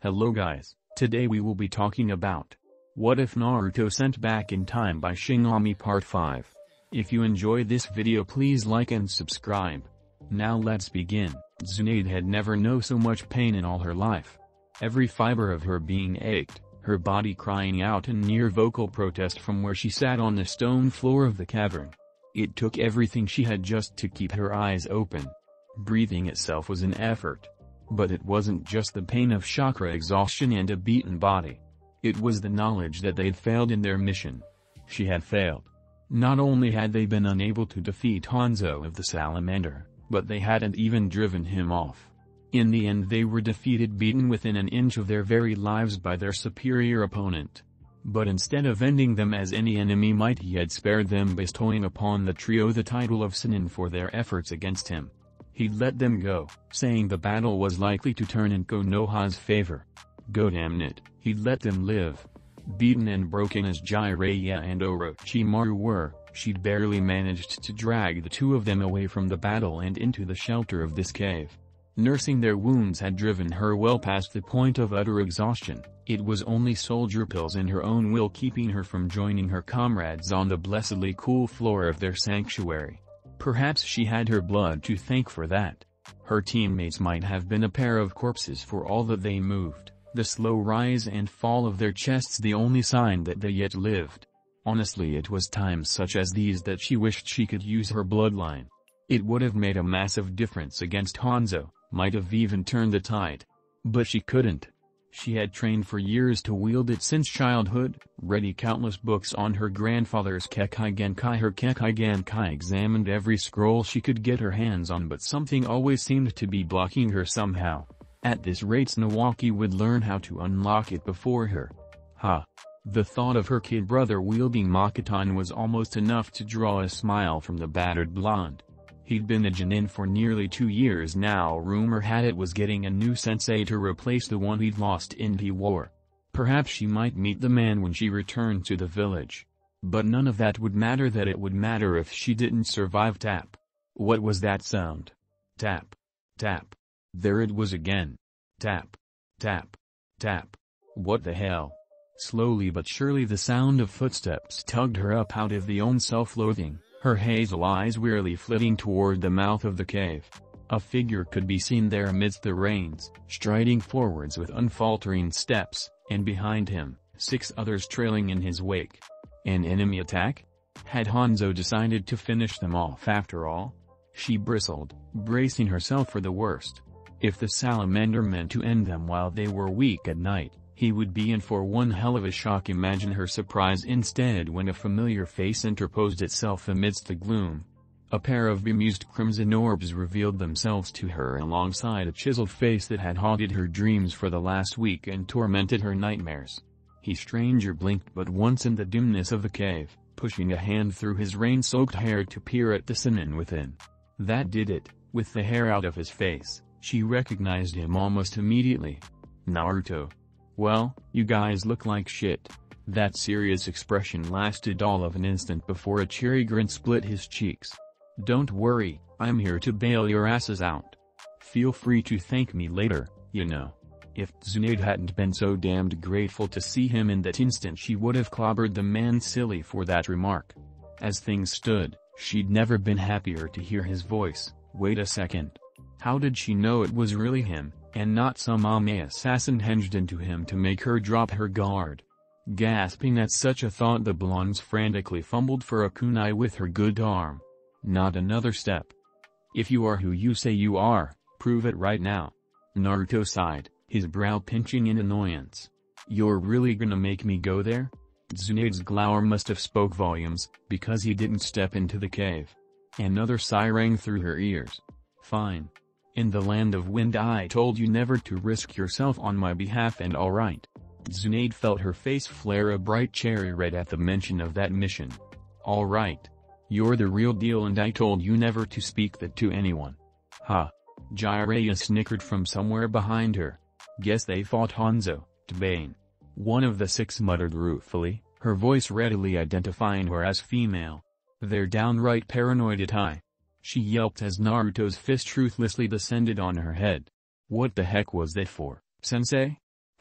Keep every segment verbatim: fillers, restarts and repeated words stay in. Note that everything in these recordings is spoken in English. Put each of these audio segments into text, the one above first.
Hello guys, today we will be talking about What If Naruto Sent Back in Time by Shingami Part five. If you enjoyed this video, please like and subscribe. Now let's begin. Tsunade had never known so much pain in all her life. Every fiber of her being ached, her body crying out in near vocal protest from where she sat on the stone floor of the cavern. It took everything she had just to keep her eyes open. Breathing itself was an effort. But it wasn't just the pain of chakra exhaustion and a beaten body. It was the knowledge that they'd failed in their mission. She had failed. Not only had they been unable to defeat Hanzo of the Salamander, but they hadn't even driven him off. In the end they were defeated, beaten within an inch of their very lives by their superior opponent. But instead of ending them as any enemy might, he had spared them, bestowing upon the trio the title of Sannin for their efforts against him. He'd let them go, saying the battle was likely to turn in Konoha's favor. Goddammit, he'd let them live. Beaten and broken as Jiraiya and Orochimaru were, she'd barely managed to drag the two of them away from the battle and into the shelter of this cave. Nursing their wounds had driven her well past the point of utter exhaustion. It was only soldier pills and her own will keeping her from joining her comrades on the blessedly cool floor of their sanctuary. Perhaps she had her blood to thank for that. Her teammates might have been a pair of corpses for all that they moved, the slow rise and fall of their chests the only sign that they yet lived. Honestly, it was times such as these that she wished she could use her bloodline. It would have made a massive difference against Hanzo, might have even turned the tide. But she couldn't. She had trained for years to wield it since childhood, read countless books on her grandfather's Kekkei Genkai. Her Kekkei Genkai examined every scroll she could get her hands on, but something always seemed to be blocking her somehow. At this rate Nawaki would learn how to unlock it before her. Ha! The thought of her kid brother wielding Makotan was almost enough to draw a smile from the battered blonde. He'd been a Jonin for nearly two years now. Rumor had it was getting a new sensei to replace the one he'd lost in the war. Perhaps she might meet the man when she returned to the village. But none of that would matter. That it would matter if she didn't survive. Tap. What was that sound? Tap. Tap. There it was again. Tap. Tap. Tap. What the hell? Slowly but surely the sound of footsteps tugged her up out of the own self-loathing. Her hazel eyes wearily flitting toward the mouth of the cave. A figure could be seen there amidst the rains, striding forwards with unfaltering steps, and behind him, six others trailing in his wake. An enemy attack? Had Hanzo decided to finish them off after all? She bristled, bracing herself for the worst. If the salamander meant to end them while they were weak at night, he would be in for one hell of a shock. Imagine her surprise instead when a familiar face interposed itself amidst the gloom. A pair of bemused crimson orbs revealed themselves to her alongside a chiseled face that had haunted her dreams for the last week and tormented her nightmares. He stranger blinked but once in the dimness of the cave, pushing a hand through his rain-soaked hair to peer at the Sannin within. That did it. With the hair out of his face, she recognized him almost immediately. Naruto. Well, you guys look like shit. That serious expression lasted all of an instant before a cheery grin split his cheeks. Don't worry, I'm here to bail your asses out. Feel free to thank me later, you know. If Tsunade hadn't been so damned grateful to see him in that instant, she would have clobbered the man silly for that remark. As things stood, she'd never been happier to hear his voice. Wait a second. How did she know it was really him, and not some Ame assassin hinged into him to make her drop her guard? Gasping at such a thought, the blonde frantically fumbled for a kunai with her good arm. Not another step. If you are who you say you are, prove it right now. Naruto sighed, his brow pinching in annoyance. You're really gonna make me go there? Tsunade's glower must have spoke volumes, because he didn't step into the cave. Another sigh rang through her ears. Fine. In the land of wind I told you never to risk yourself on my behalf, and alright. Tsunade felt her face flare a bright cherry red at the mention of that mission. Alright. You're the real deal and I told you never to speak that to anyone. Ha. Jiraiya snickered from somewhere behind her. Guess they fought Hanzo, Tobane. One of the six muttered ruefully, her voice readily identifying her as female. They're downright paranoid at I. She yelped as Naruto's fist ruthlessly descended on her head. What the heck was that for, sensei?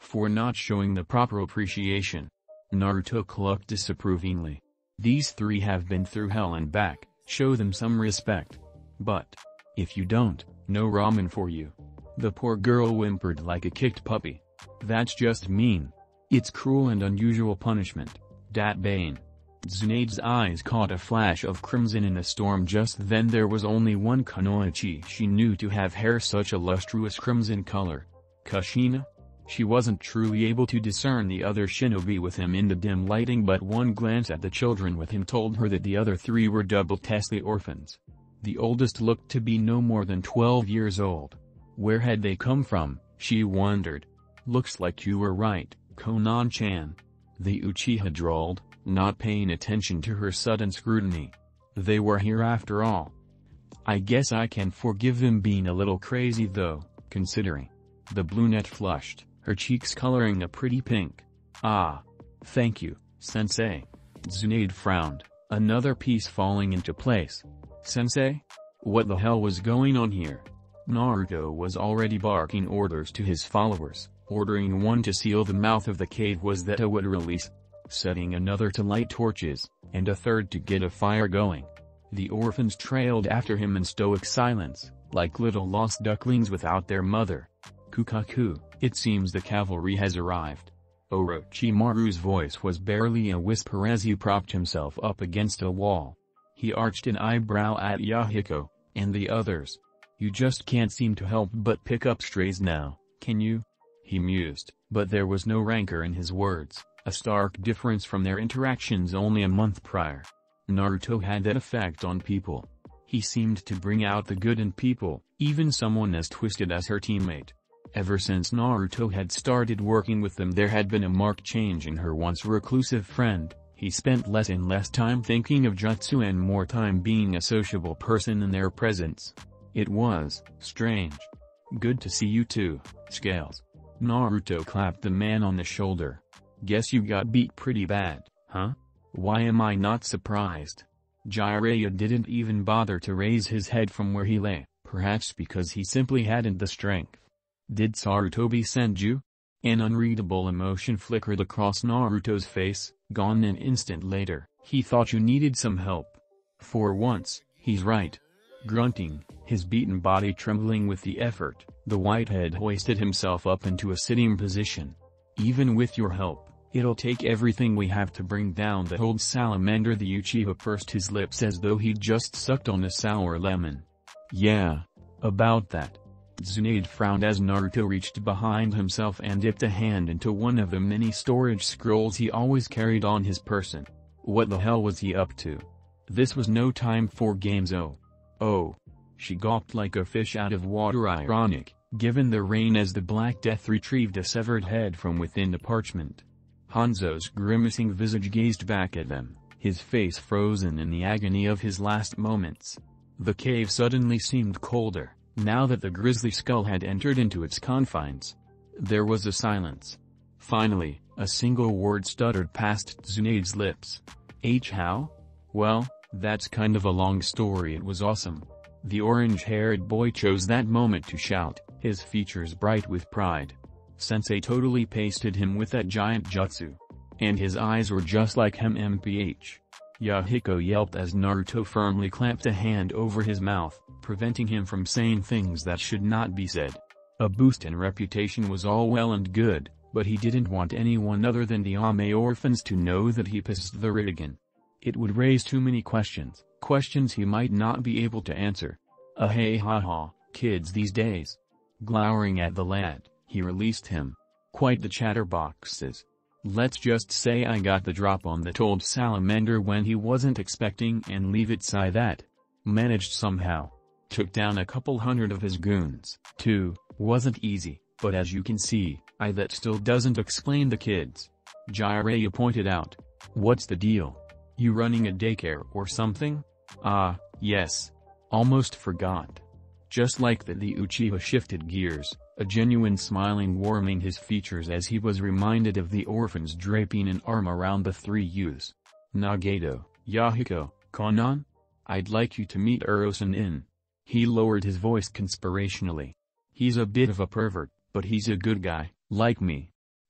for not showing the proper appreciation. Naruto clucked disapprovingly. These three have been through hell and back, show them some respect. But if you don't, no ramen for you. The poor girl whimpered like a kicked puppy. That's just mean. It's cruel and unusual punishment. Dat Bane. Tsunade's eyes caught a flash of crimson in a storm. Just then there was only one kunoichi she knew to have hair such a lustrous crimson color. Kushina? She wasn't truly able to discern the other shinobi with him in the dim lighting, but one glance at the children with him told her that the other three were double Tesla orphans. The oldest looked to be no more than twelve years old. Where had they come from, she wondered. Looks like you were right, Konan-chan. The Uchiha drawled, not paying attention to her sudden scrutiny. They were here after all. I guess I can forgive them being a little crazy though, considering. The brunette flushed, her cheeks coloring a pretty pink. Ah. Thank you, sensei. Tsunade frowned, another piece falling into place. Sensei? What the hell was going on here? Naruto was already barking orders to his followers, ordering one to seal the mouth of the cave was that it would release, setting another to light torches, and a third to get a fire going. The orphans trailed after him in stoic silence, like little lost ducklings without their mother. Kukaku, it seems the cavalry has arrived. Orochimaru's voice was barely a whisper as he propped himself up against a wall. He arched an eyebrow at Yahiko, and the others. You just can't seem to help but pick up strays now, can you? He mused, but there was no rancor in his words, a stark difference from their interactions only a month prior. Naruto had that effect on people. He seemed to bring out the good in people, even someone as twisted as her teammate. Ever since Naruto had started working with them, there had been a marked change in her once reclusive friend. He spent less and less time thinking of jutsu and more time being a sociable person in their presence. It was strange. Good to see you too, Scales. Naruto clapped the man on the shoulder. Guess you got beat pretty bad, huh? Why am I not surprised? Jiraiya didn't even bother to raise his head from where he lay, perhaps because he simply hadn't the strength. Did Sarutobi send you? An unreadable emotion flickered across Naruto's face, gone an instant later. He thought you needed some help. For once, he's right. Grunting, his beaten body trembling with the effort, the whitehead hoisted himself up into a sitting position. Even with your help, it'll take everything we have to bring down the old salamander. The Uchiha pursed his lips as though he'd just sucked on a sour lemon. Yeah. About that. Tsunade frowned as Naruto reached behind himself and dipped a hand into one of the many storage scrolls he always carried on his person. What the hell was he up to? This was no time for games. Oh. Oh. She gawped like a fish out of water, ironic, given the rain, as the Black Death retrieved a severed head from within the parchment. Hanzo's grimacing visage gazed back at them, his face frozen in the agony of his last moments. The cave suddenly seemed colder, now that the grisly skull had entered into its confines. There was a silence. Finally, a single word stuttered past Tsunade's lips. H how? Well, that's kind of a long story. It was awesome. The orange-haired boy chose that moment to shout, his features bright with pride. Sensei totally pasted him with that giant jutsu. And his eyes were just like him. M P H. Yahiko yelped as Naruto firmly clamped a hand over his mouth, preventing him from saying things that should not be said. A boost in reputation was all well and good, but he didn't want anyone other than the Ame orphans to know that he possessed the Rinnegan. It would raise too many questions, questions he might not be able to answer. Ah hey ha ha, kids these days. Glowering at the lad, he released him. Quite the chatterboxes. Let's just say I got the drop on that old salamander when he wasn't expecting, and leave it say that. Managed somehow. Took down a couple hundred of his goons, too. Wasn't easy, but as you can see, I that still doesn't explain the kids. Jiraiya pointed out. What's the deal? You running a daycare or something? Ah, yes. Almost forgot. Just like that, the Uchiha shifted gears, a genuine smiling warming his features as he was reminded of the orphans draping an arm around the three youths. Nagato, Yahiko, Konan? I'd like you to meet Urosan-in. He lowered his voice conspirationally. He's a bit of a pervert, but he's a good guy, like me.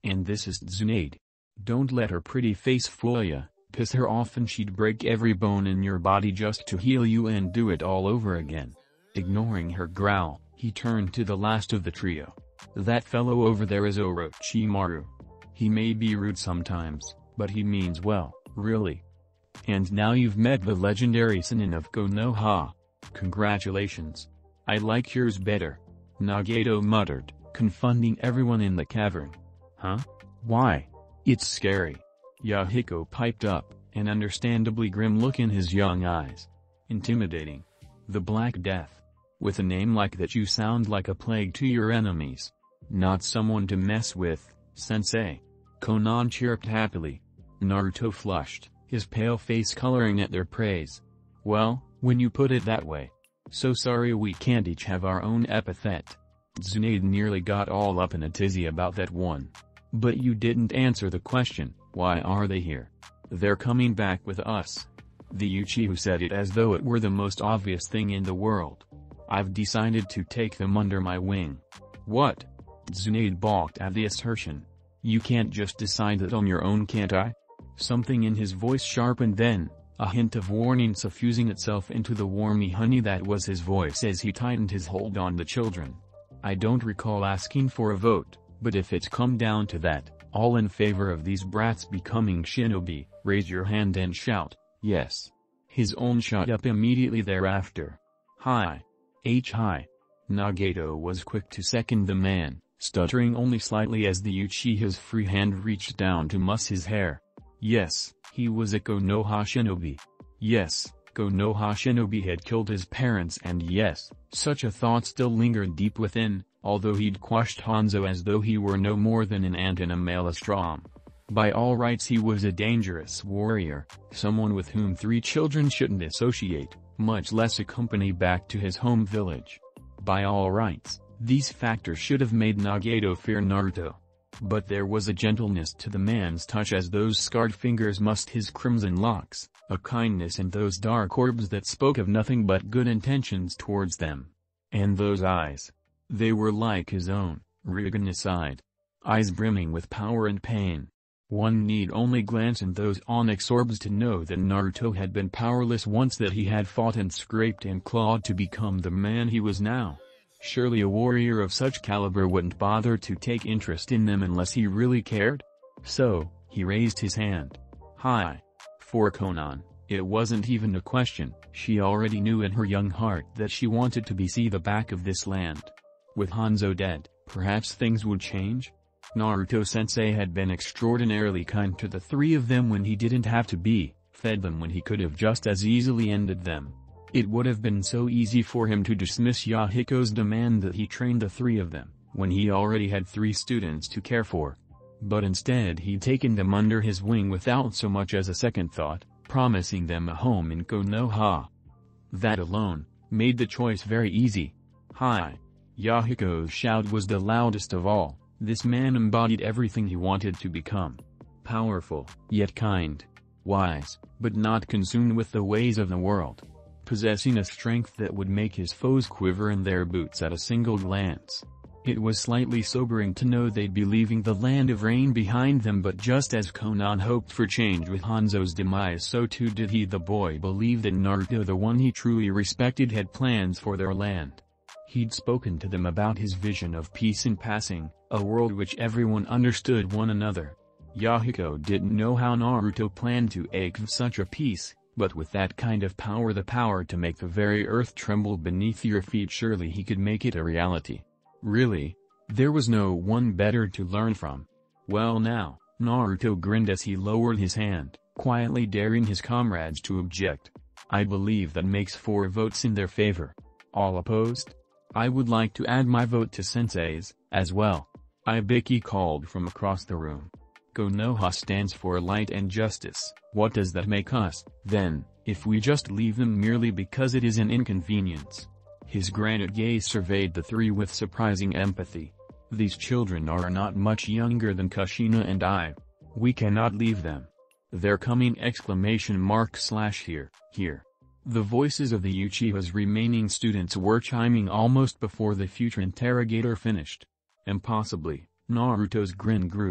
And this is Tsunade. Don't let her pretty face fool ya, piss her off and she'd break every bone in your body just to heal you and do it all over again. Ignoring her growl, he turned to the last of the trio. That fellow over there is Orochimaru. He may be rude sometimes, but he means well, really. And now you've met the legendary Sannin of Konoha. Congratulations. I like yours better. Nagato muttered, confounding everyone in the cavern. Huh? Why? It's scary. Yahiko piped up, an understandably grim look in his young eyes. Intimidating. The Black Death. With a name like that you sound like a plague to your enemies. Not someone to mess with, sensei. Konan chirped happily. Naruto flushed, his pale face coloring at their praise. Well, when you put it that way. So sorry we can't each have our own epithet. Tsunade nearly got all up in a tizzy about that one. But you didn't answer the question, why are they here? They're coming back with us. The Uchiha said it as though it were the most obvious thing in the world. I've decided to take them under my wing. What? Tsunade balked at the assertion. You can't just decide that on your own, can't I? Something in his voice sharpened then, a hint of warning suffusing itself into the warmy honey that was his voice as he tightened his hold on the children. I don't recall asking for a vote. But if it's come down to that, all in favor of these brats becoming shinobi, raise your hand and shout, yes. His own shot up immediately thereafter. Hi. H hi. Nagato was quick to second the man, stuttering only slightly as the Uchiha's free hand reached down to muss his hair. Yes, he was a Konoha shinobi. Yes, Konoha shinobi had killed his parents and yes, such a thought still lingered deep within. Although he'd quashed Hanzo as though he were no more than an ant in a maelstrom. By all rights he was a dangerous warrior, someone with whom three children shouldn't associate, much less accompany back to his home village. By all rights, these factors should have made Nagato fear Naruto. But there was a gentleness to the man's touch as those scarred fingers mussed his crimson locks, a kindness in those dark orbs that spoke of nothing but good intentions towards them. And those eyes. They were like his own, Ringan-eyed. Eyes brimming with power and pain. One need only glance in those onyx orbs to know that Naruto had been powerless once, that he had fought and scraped and clawed to become the man he was now. Surely a warrior of such caliber wouldn't bother to take interest in them unless he really cared? So, he raised his hand. Hi. For Konan, it wasn't even a question, she already knew in her young heart that she wanted to be see the back of this land. With Hanzo dead, perhaps things would change? Naruto-sensei had been extraordinarily kind to the three of them when he didn't have to be, fed them when he could have just as easily ended them. It would have been so easy for him to dismiss Yahiko's demand that he train the three of them, when he already had three students to care for. But instead he'd taken them under his wing without so much as a second thought, promising them a home in Konoha. That alone made the choice very easy. Hi. Yahiko's shout was the loudest of all. This man embodied everything he wanted to become. Powerful, yet kind. Wise, but not consumed with the ways of the world. Possessing a strength that would make his foes quiver in their boots at a single glance. It was slightly sobering to know they'd be leaving the land of rain behind them, but just as Konan hoped for change with Hanzo's demise, so too did he, the boy, believe that Naruto, the one he truly respected, had plans for their land. He'd spoken to them about his vision of peace in passing, a world which everyone understood one another. Yahiko didn't know how Naruto planned to achieve such a peace, but with that kind of power, the power to make the very earth tremble beneath your feet, surely he could make it a reality. Really? There was no one better to learn from. Well now, Naruto grinned as he lowered his hand, quietly daring his comrades to object. I believe that makes four votes in their favor. All opposed? I would like to add my vote to Sensei's, as well. Ibiki called from across the room. Konoha stands for light and justice. What does that make us, then, if we just leave them merely because it is an inconvenience? His granite gaze surveyed the three with surprising empathy. These children are not much younger than Kushina and I. We cannot leave them. They're coming! Exclamation mark slash here, here. The voices of the Uchiha's remaining students were chiming almost before the future interrogator finished. Impossibly, Naruto's grin grew.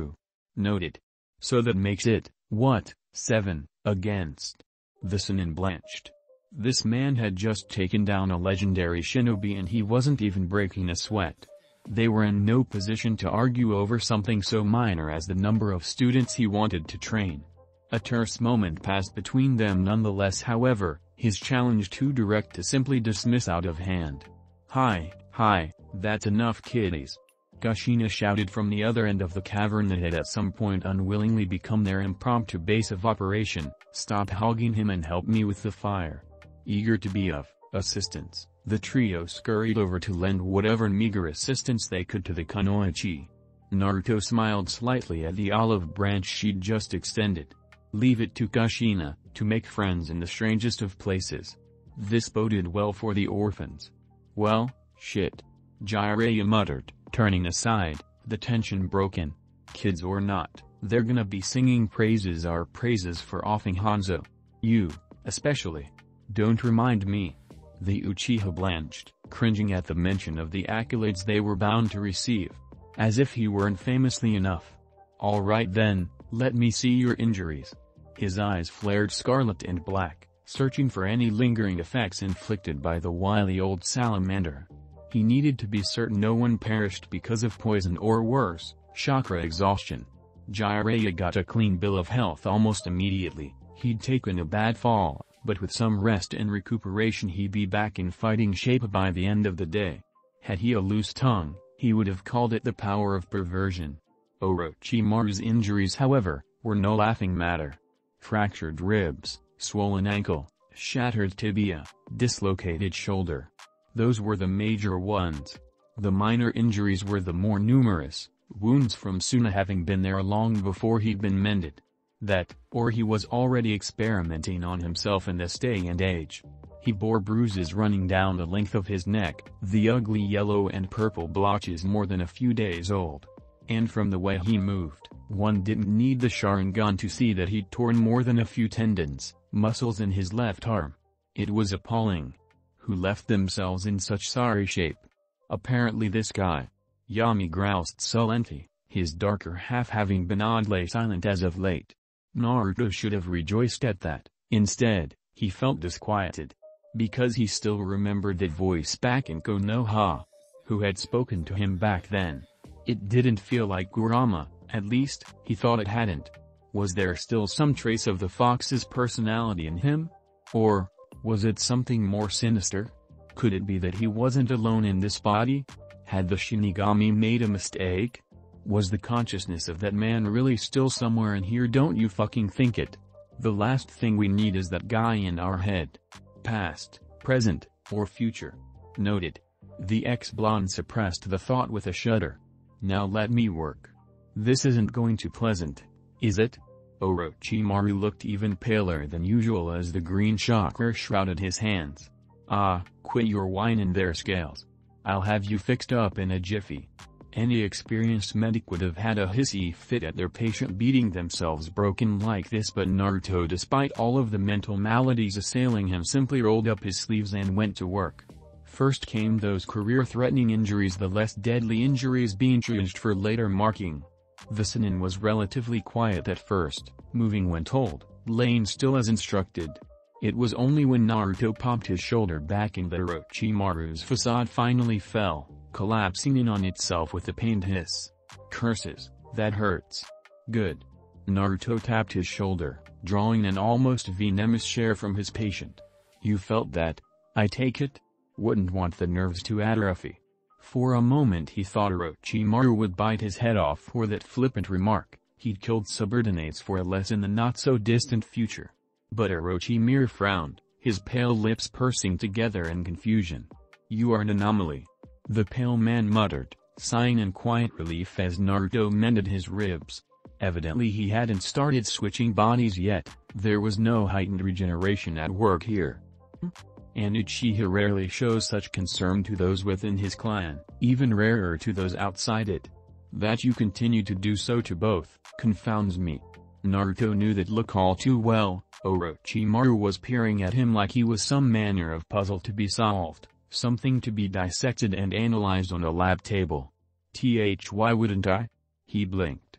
Noted. So that makes it, what, seven, against. The Sannin blanched. This man had just taken down a legendary shinobi and he wasn't even breaking a sweat. They were in no position to argue over something so minor as the number of students he wanted to train. A terse moment passed between them nonetheless, however, his challenge too direct to simply dismiss out of hand. "Hi, hi, that's enough kiddies," Kushina shouted from the other end of the cavern that had at some point unwillingly become their impromptu base of operation. "Stop hogging him and help me with the fire." Eager to be of assistance, the trio scurried over to lend whatever meager assistance they could to the kunoichi. Naruto smiled slightly at the olive branch she'd just extended. Leave it to Kushina to make friends in the strangest of places. This boded well for the orphans. "Well, shit," Jiraiya muttered, turning aside, the tension broken. "Kids or not, they're gonna be singing praises our praises for offing Hanzo. You, especially. Don't remind me." The Uchiha blanched, cringing at the mention of the accolades they were bound to receive. As if he weren't famously enough. "All right then, let me see your injuries." His eyes flared scarlet and black, searching for any lingering effects inflicted by the wily old salamander. He needed to be certain no one perished because of poison or worse, chakra exhaustion. Jiraiya got a clean bill of health almost immediately. He'd taken a bad fall, but with some rest and recuperation he'd be back in fighting shape by the end of the day. Had he a loose tongue, he would have called it the power of perversion. Orochimaru's injuries, however, were no laughing matter. Fractured ribs, swollen ankle, shattered tibia, dislocated shoulder. Those were the major ones. The minor injuries were the more numerous, wounds from Suna having been there long before he'd been mended. That, or he was already experimenting on himself in this day and age. He bore bruises running down the length of his neck, the ugly yellow and purple blotches more than a few days old. And from the way he moved, one didn't need the Sharingan to see that he'd torn more than a few tendons, muscles in his left arm. It was appalling. Who left themselves in such sorry shape? Apparently this guy. Yami groused sullenly, his darker half having been oddly silent as of late. Naruto should have rejoiced at that. Instead, he felt disquieted. Because he still remembered that voice back in Konoha. Who had spoken to him back then. It didn't feel like Kurama, at least, he thought it hadn't. Was there still some trace of the fox's personality in him? Or, was it something more sinister? Could it be that he wasn't alone in this body? Had the Shinigami made a mistake? Was the consciousness of that man really still somewhere in here? Don't you fucking think it? The last thing we need is that guy in our head. Past, present, or future. Noted. The ex-blonde suppressed the thought with a shudder. Now let me work. This isn't going too pleasant, is it? Orochimaru looked even paler than usual as the green chakra shrouded his hands. Ah, quit your whining there, Scales. I'll have you fixed up in a jiffy. Any experienced medic would have had a hissy fit at their patient beating themselves broken like this, but Naruto, despite all of the mental maladies assailing him, simply rolled up his sleeves and went to work. First came those career-threatening injuries, the less deadly injuries being triaged for later marking. The Sannin was relatively quiet at first, moving when told, laying still as instructed. It was only when Naruto popped his shoulder back and that Orochimaru's facade finally fell, collapsing in on itself with a pained hiss. Curses, that hurts. Good. Naruto tapped his shoulder, drawing an almost venomous stare from his patient. You felt that, I take it? Wouldn't want the nerves to atrophy. For a moment he thought Orochimaru would bite his head off for that flippant remark. He'd killed subordinates for less in the not-so-distant future. But Orochimaru frowned, his pale lips pursing together in confusion. You are an anomaly. The pale man muttered, sighing in quiet relief as Naruto mended his ribs. Evidently he hadn't started switching bodies yet, there was no heightened regeneration at work here. And Uchiha rarely shows such concern to those within his clan, even rarer to those outside it. That you continue to do so to both, confounds me. Naruto knew that look all too well. Orochimaru was peering at him like he was some manner of puzzle to be solved, something to be dissected and analyzed on a lab table. Th why wouldn't I? He blinked.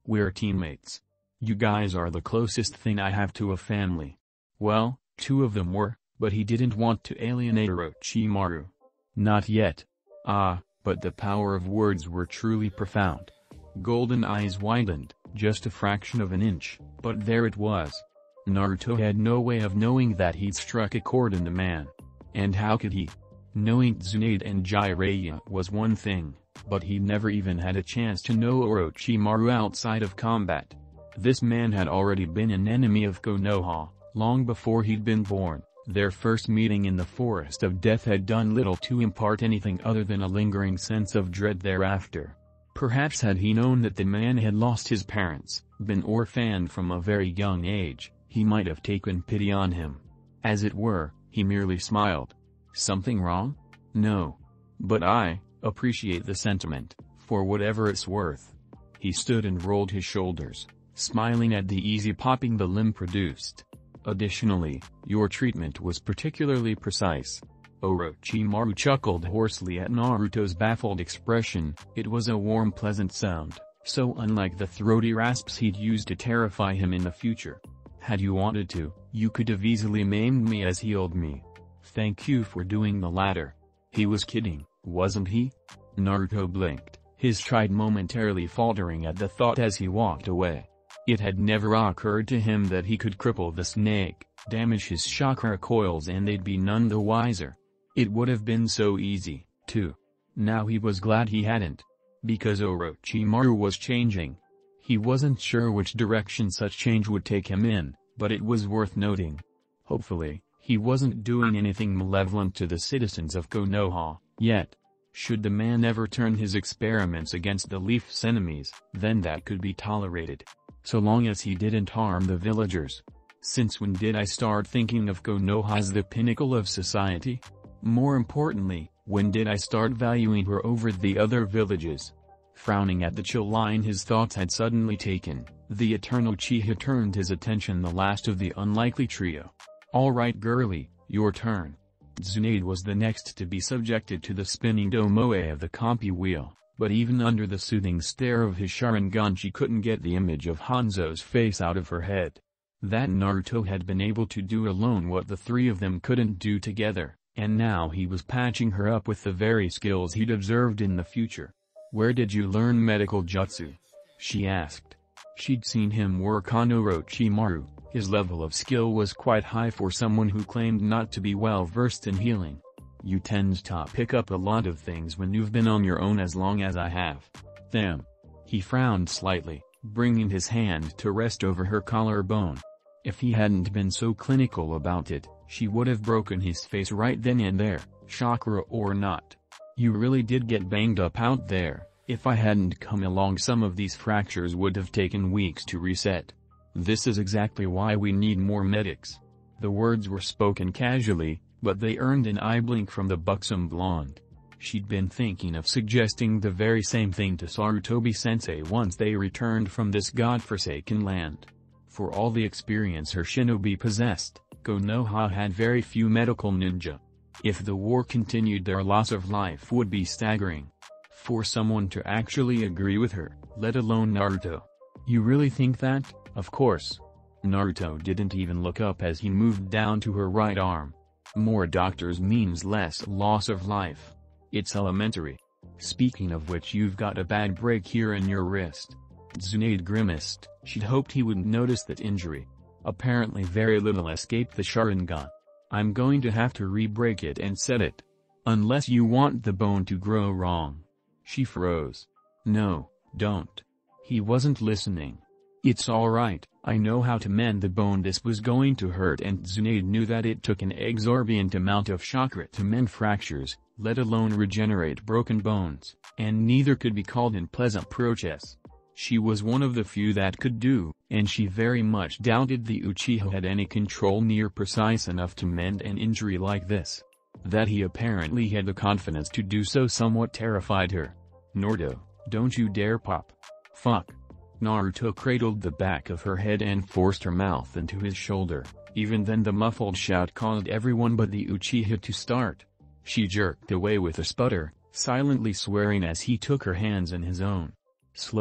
We're teammates. You guys are the closest thing I have to a family. Well, two of them were, but he didn't want to alienate Orochimaru. Not yet. Ah, but the power of words were truly profound. Golden eyes widened, just a fraction of an inch, but there it was. Naruto had no way of knowing that he'd struck a chord in the man. And how could he? Knowing Tsunade and Jiraiya was one thing, but he never even had a chance to know Orochimaru outside of combat. This man had already been an enemy of Konoha, long before he'd been born. Their first meeting in the Forest of Death had done little to impart anything other than a lingering sense of dread thereafter. Perhaps had he known that the man had lost his parents, been orphaned from a very young age, he might have taken pity on him. As it were, he merely smiled. Something wrong? No. But I appreciate the sentiment, for whatever it's worth. He stood and rolled his shoulders, smiling at the easy popping the limb produced. Additionally, your treatment was particularly precise. Orochimaru chuckled hoarsely at Naruto's baffled expression. It was a warm pleasant sound, so unlike the throaty rasps he'd used to terrify him in the future. Had you wanted to, you could have easily maimed me as healed me. Thank you for doing the latter. He was kidding, wasn't he? Naruto blinked, his stride momentarily faltering at the thought as he walked away. It had never occurred to him that he could cripple the snake, damage his chakra coils and they'd be none the wiser. It would have been so easy, too. Now he was glad he hadn't. Because Orochimaru was changing. He wasn't sure which direction such change would take him in, but it was worth noting. Hopefully, he wasn't doing anything malevolent to the citizens of Konoha, yet. Should the man ever turn his experiments against the Leaf's enemies, then that could be tolerated. So long as he didn't harm the villagers. Since when did I start thinking of Konoha as the pinnacle of society? More importantly, when did I start valuing her over the other villages? Frowning at the chill line his thoughts had suddenly taken, the Eternal Uchiha turned his attention the last of the unlikely trio. Alright girlie, your turn. Tsunade was the next to be subjected to the spinning domoe of the Kompi wheel, but even under the soothing stare of his Sharingan she couldn't get the image of Hanzo's face out of her head. That Naruto had been able to do alone what the three of them couldn't do together, and now he was patching her up with the very skills he'd observed in the future. Where did you learn medical jutsu? She asked. She'd seen him work on Orochimaru. His level of skill was quite high for someone who claimed not to be well versed in healing. You tend to pick up a lot of things when you've been on your own as long as I have. Damn. He frowned slightly, bringing his hand to rest over her collarbone. If he hadn't been so clinical about it, she would have broken his face right then and there, chakra or not. You really did get banged up out there. If I hadn't come along, some of these fractures would have taken weeks to reset. This is exactly why we need more medics. The words were spoken casually, but they earned an eye blink from the buxom blonde. She'd been thinking of suggesting the very same thing to Sarutobi-sensei once they returned from this godforsaken land. For all the experience her shinobi possessed, Konoha had very few medical ninja. If the war continued, their loss of life would be staggering. For someone to actually agree with her, let alone Naruto. You really think that? Of course. Naruto didn't even look up as he moved down to her right arm. More doctors means less loss of life. It's elementary. Speaking of which, you've got a bad break here in your wrist. Tsunade grimaced. She'd hoped he wouldn't notice that injury. Apparently very little escaped the Sharingan. I'm going to have to re-break it and set it. Unless you want the bone to grow wrong. She froze. No, don't. He wasn't listening. It's alright, I know how to mend the bone. This was going to hurt, and Tsunade knew that it took an exorbitant amount of chakra to mend fractures, let alone regenerate broken bones, and neither could be called an pleasant process. She was one of the few that could do, and she very much doubted the Uchiha had any control near precise enough to mend an injury like this. That he apparently had the confidence to do so somewhat terrified her. Naruto, don't you dare pop. Fuck. Naruto cradled the back of her head and forced her mouth into his shoulder. Even then the muffled shout caused everyone but the Uchiha to start. She jerked away with a sputter, silently swearing as he took her hands in his own. Slowly,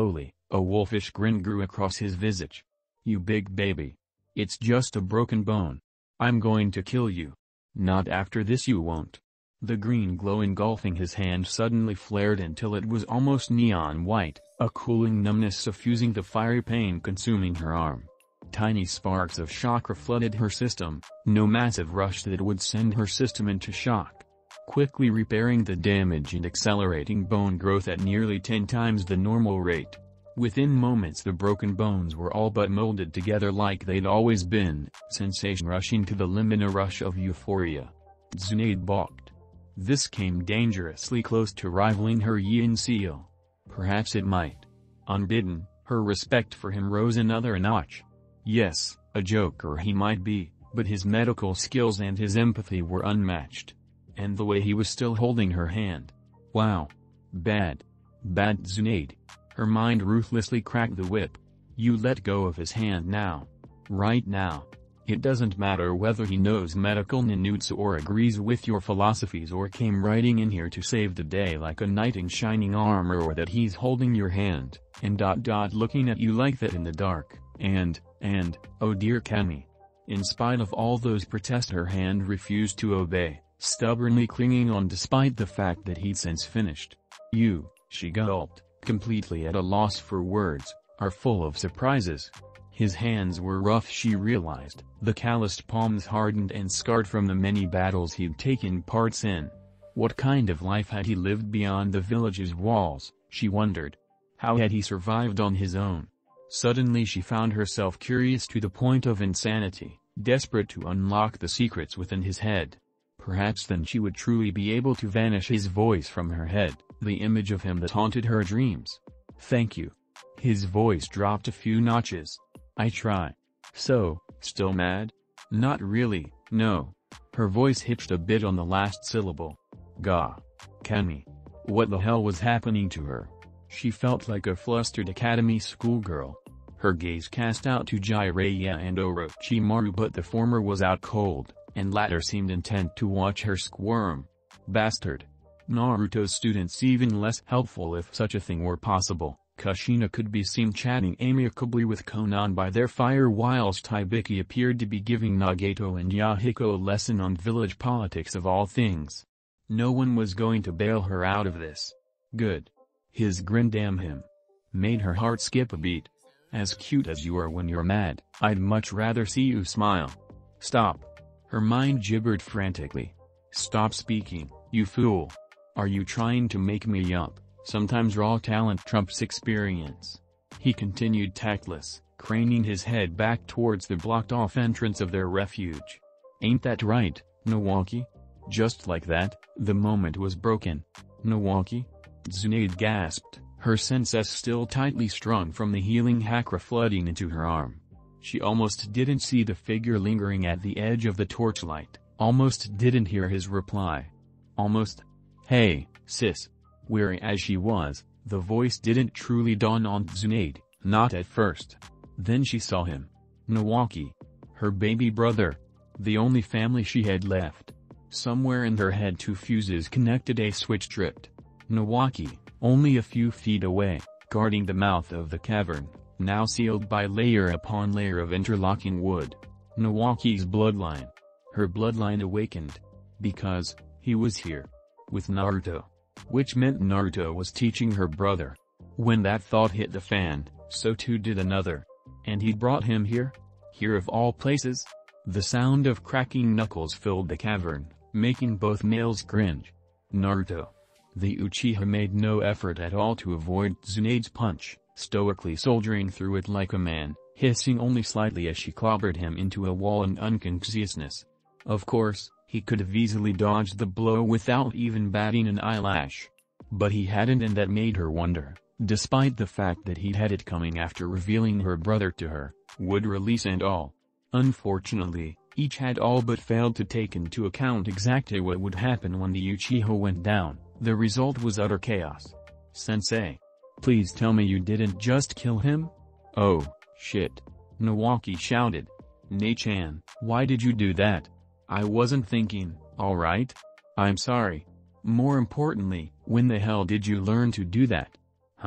A wolfish grin grew across his visage. "You big baby. It's just a broken bone. I'm going to kill you. Not after this, you won't." The green glow engulfing his hand suddenly flared until it was almost neon white, a cooling numbness suffusing the fiery pain consuming her arm. Tiny sparks of chakra flooded her system, no massive rush that would send her system into shock. Quickly repairing the damage and accelerating bone growth at nearly ten times the normal rate. Within moments the broken bones were all but molded together like they'd always been, sensation rushing to the limb in a rush of euphoria. Zunaid balked. This came dangerously close to rivaling her yin seal. Perhaps it might. Unbidden, her respect for him rose another notch. Yes, a joker he might be, but his medical skills and his empathy were unmatched. And the way he was still holding her hand. Wow. Bad. Bad Zunaid. Her mind ruthlessly cracked the whip. You let go of his hand now. Right now. It doesn't matter whether he knows medical ninjutsu or agrees with your philosophies or came riding in here to save the day like a knight in shining armor, or that he's holding your hand, and dot dot looking at you like that in the dark, and, and, oh dear Cammy. In spite of all those protests her hand refused to obey, stubbornly clinging on despite the fact that he'd since finished. You, she gulped, completely at a loss for words, are full of surprises. His hands were rough, she realized, the calloused palms hardened and scarred from the many battles he'd taken parts in. What kind of life had he lived beyond the village's walls, she wondered. How had he survived on his own? Suddenly she found herself curious to the point of insanity, desperate to unlock the secrets within his head. Perhaps then she would truly be able to vanish his voice from her head, the image of him that haunted her dreams. Thank you. His voice dropped a few notches. I try. So, still mad? Not really, no. Her voice hitched a bit on the last syllable. Gah. Cammy. What the hell was happening to her? She felt like a flustered academy schoolgirl. Her gaze cast out to Jiraiya and Orochimaru, but the former was out cold, and latter seemed intent to watch her squirm. Bastard. Naruto's students even less helpful if such a thing were possible. Kushina could be seen chatting amicably with Konan by their fire whilst Hibiki appeared to be giving Nagato and Yahiko a lesson on village politics of all things. No one was going to bail her out of this. Good. His grin, damn him, made her heart skip a beat. As cute as you are when you're mad, I'd much rather see you smile. Stop. Her mind gibbered frantically. Stop speaking, you fool. Are you trying to make me up? Sometimes raw talent trumps experience. He continued tactless, craning his head back towards the blocked-off entrance of their refuge. Ain't that right, Nawaki? Just like that, the moment was broken. Nawaki? Zunaid gasped, her senses still tightly strung from the healing chakra flooding into her arm. She almost didn't see the figure lingering at the edge of the torchlight, almost didn't hear his reply. Almost. Hey, sis. Weary as she was, the voice didn't truly dawn on Zunaid, not at first. Then she saw him. Nawaki. Her baby brother. The only family she had left. Somewhere in her head two fuses connected, a switch tripped. Nawaki, only a few feet away, guarding the mouth of the cavern, now sealed by layer upon layer of interlocking wood. Nawaki's bloodline. Her bloodline awakened. Because, he was here. With Naruto. Which meant Naruto was teaching her brother. When that thought hit the fan, so too did another. And he'd brought him here? Here of all places? The sound of cracking knuckles filled the cavern, making both males cringe. Naruto. The Uchiha made no effort at all to avoid Zunaid's punch, stoically soldiering through it like a man, hissing only slightly as she clobbered him into a wall in unconsciousness. Of course, he could have easily dodged the blow without even batting an eyelash. But he hadn't, and that made her wonder, despite the fact that he'd had it coming after revealing her brother to her, would release and all. Unfortunately, each had all but failed to take into account exactly what would happen when the Uchiha went down. The result was utter chaos. Sensei. Please tell me you didn't just kill him? Oh, shit. Nawaki shouted. Ne-chan, why did you do that? I wasn't thinking, alright? I'm sorry. More importantly, when the hell did you learn to do that? Huh?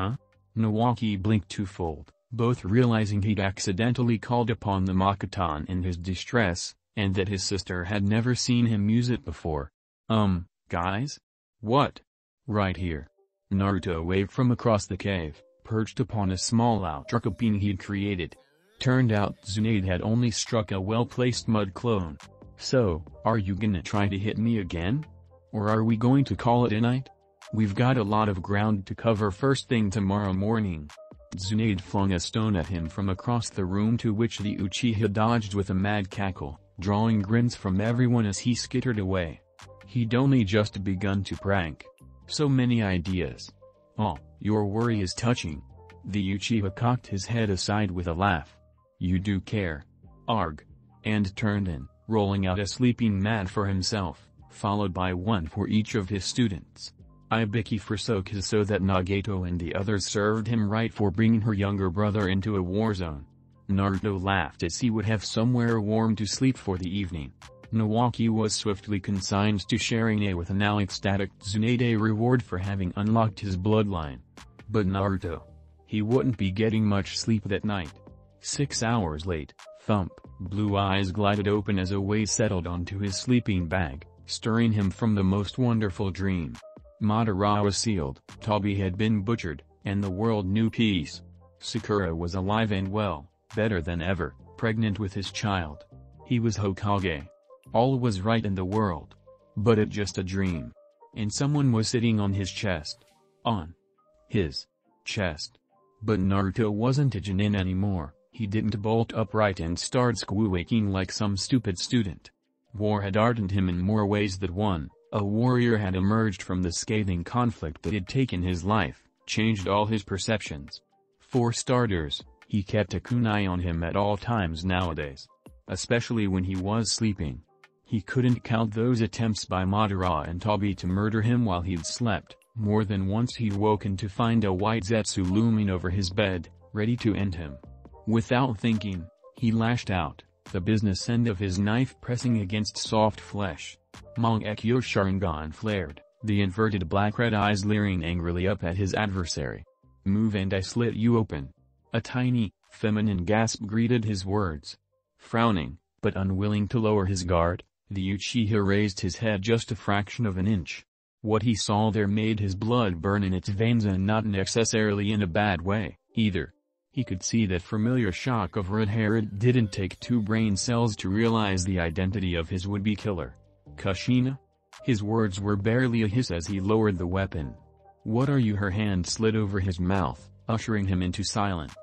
Nawaki blinked twofold, both realizing he'd accidentally called upon the Makotan in his distress, and that his sister had never seen him use it before. Um, guys? What? Right here. Naruto waved from across the cave, perched upon a small outcropping he'd created. Turned out Tsunade had only struck a well-placed mud clone. So, are you gonna try to hit me again? Or are we going to call it a night? We've got a lot of ground to cover first thing tomorrow morning. Tsunade flung a stone at him from across the room, to which the Uchiha dodged with a mad cackle, drawing grins from everyone as he skittered away. He'd only just begun to prank. So many ideas. Oh, your worry is touching. The Uchiha cocked his head aside with a laugh. You do care. Arg. And turned in, rolling out a sleeping mat for himself, followed by one for each of his students. Ibiki forsook his so that Nagato and the others served him right for bringing her younger brother into a war zone. Naruto laughed as he would have somewhere warm to sleep for the evening. Nawaki was swiftly consigned to sharing a with a now ecstatic Tsunade reward for having unlocked his bloodline. But Naruto. He wouldn't be getting much sleep that night. Six hours late, thump, blue eyes glided open as a weight settled onto his sleeping bag, stirring him from the most wonderful dream. Madara was sealed, Tobi had been butchered, and the world knew peace. Sakura was alive and well, better than ever, pregnant with his child. He was Hokage. All was right in the world. But it just a dream. And someone was sitting on his chest. On his chest. But Naruto wasn't a Jonin anymore. He didn't bolt upright and start squeaking like some stupid student. War had hardened him in more ways than one. A warrior had emerged from the scathing conflict that had taken his life, changed all his perceptions. For starters, he kept a kunai on him at all times nowadays. Especially when he was sleeping. He couldn't count those attempts by Madara and Tobi to murder him while he'd slept. More than once he'd woken to find a white Zetsu looming over his bed, ready to end him. Without thinking, he lashed out, the business end of his knife pressing against soft flesh. Mangekyo Sharingan flared, the inverted black red eyes leering angrily up at his adversary. Move and I slit you open. A tiny, feminine gasp greeted his words. Frowning, but unwilling to lower his guard, the Uchiha raised his head just a fraction of an inch. What he saw there made his blood burn in its veins, and not necessarily in a bad way, either. He could see that familiar shock of red hair. It didn't take two brain cells to realize the identity of his would-be killer. Kushina? His words were barely a hiss as he lowered the weapon. What are you? Her hand slid over his mouth, ushering him into silence.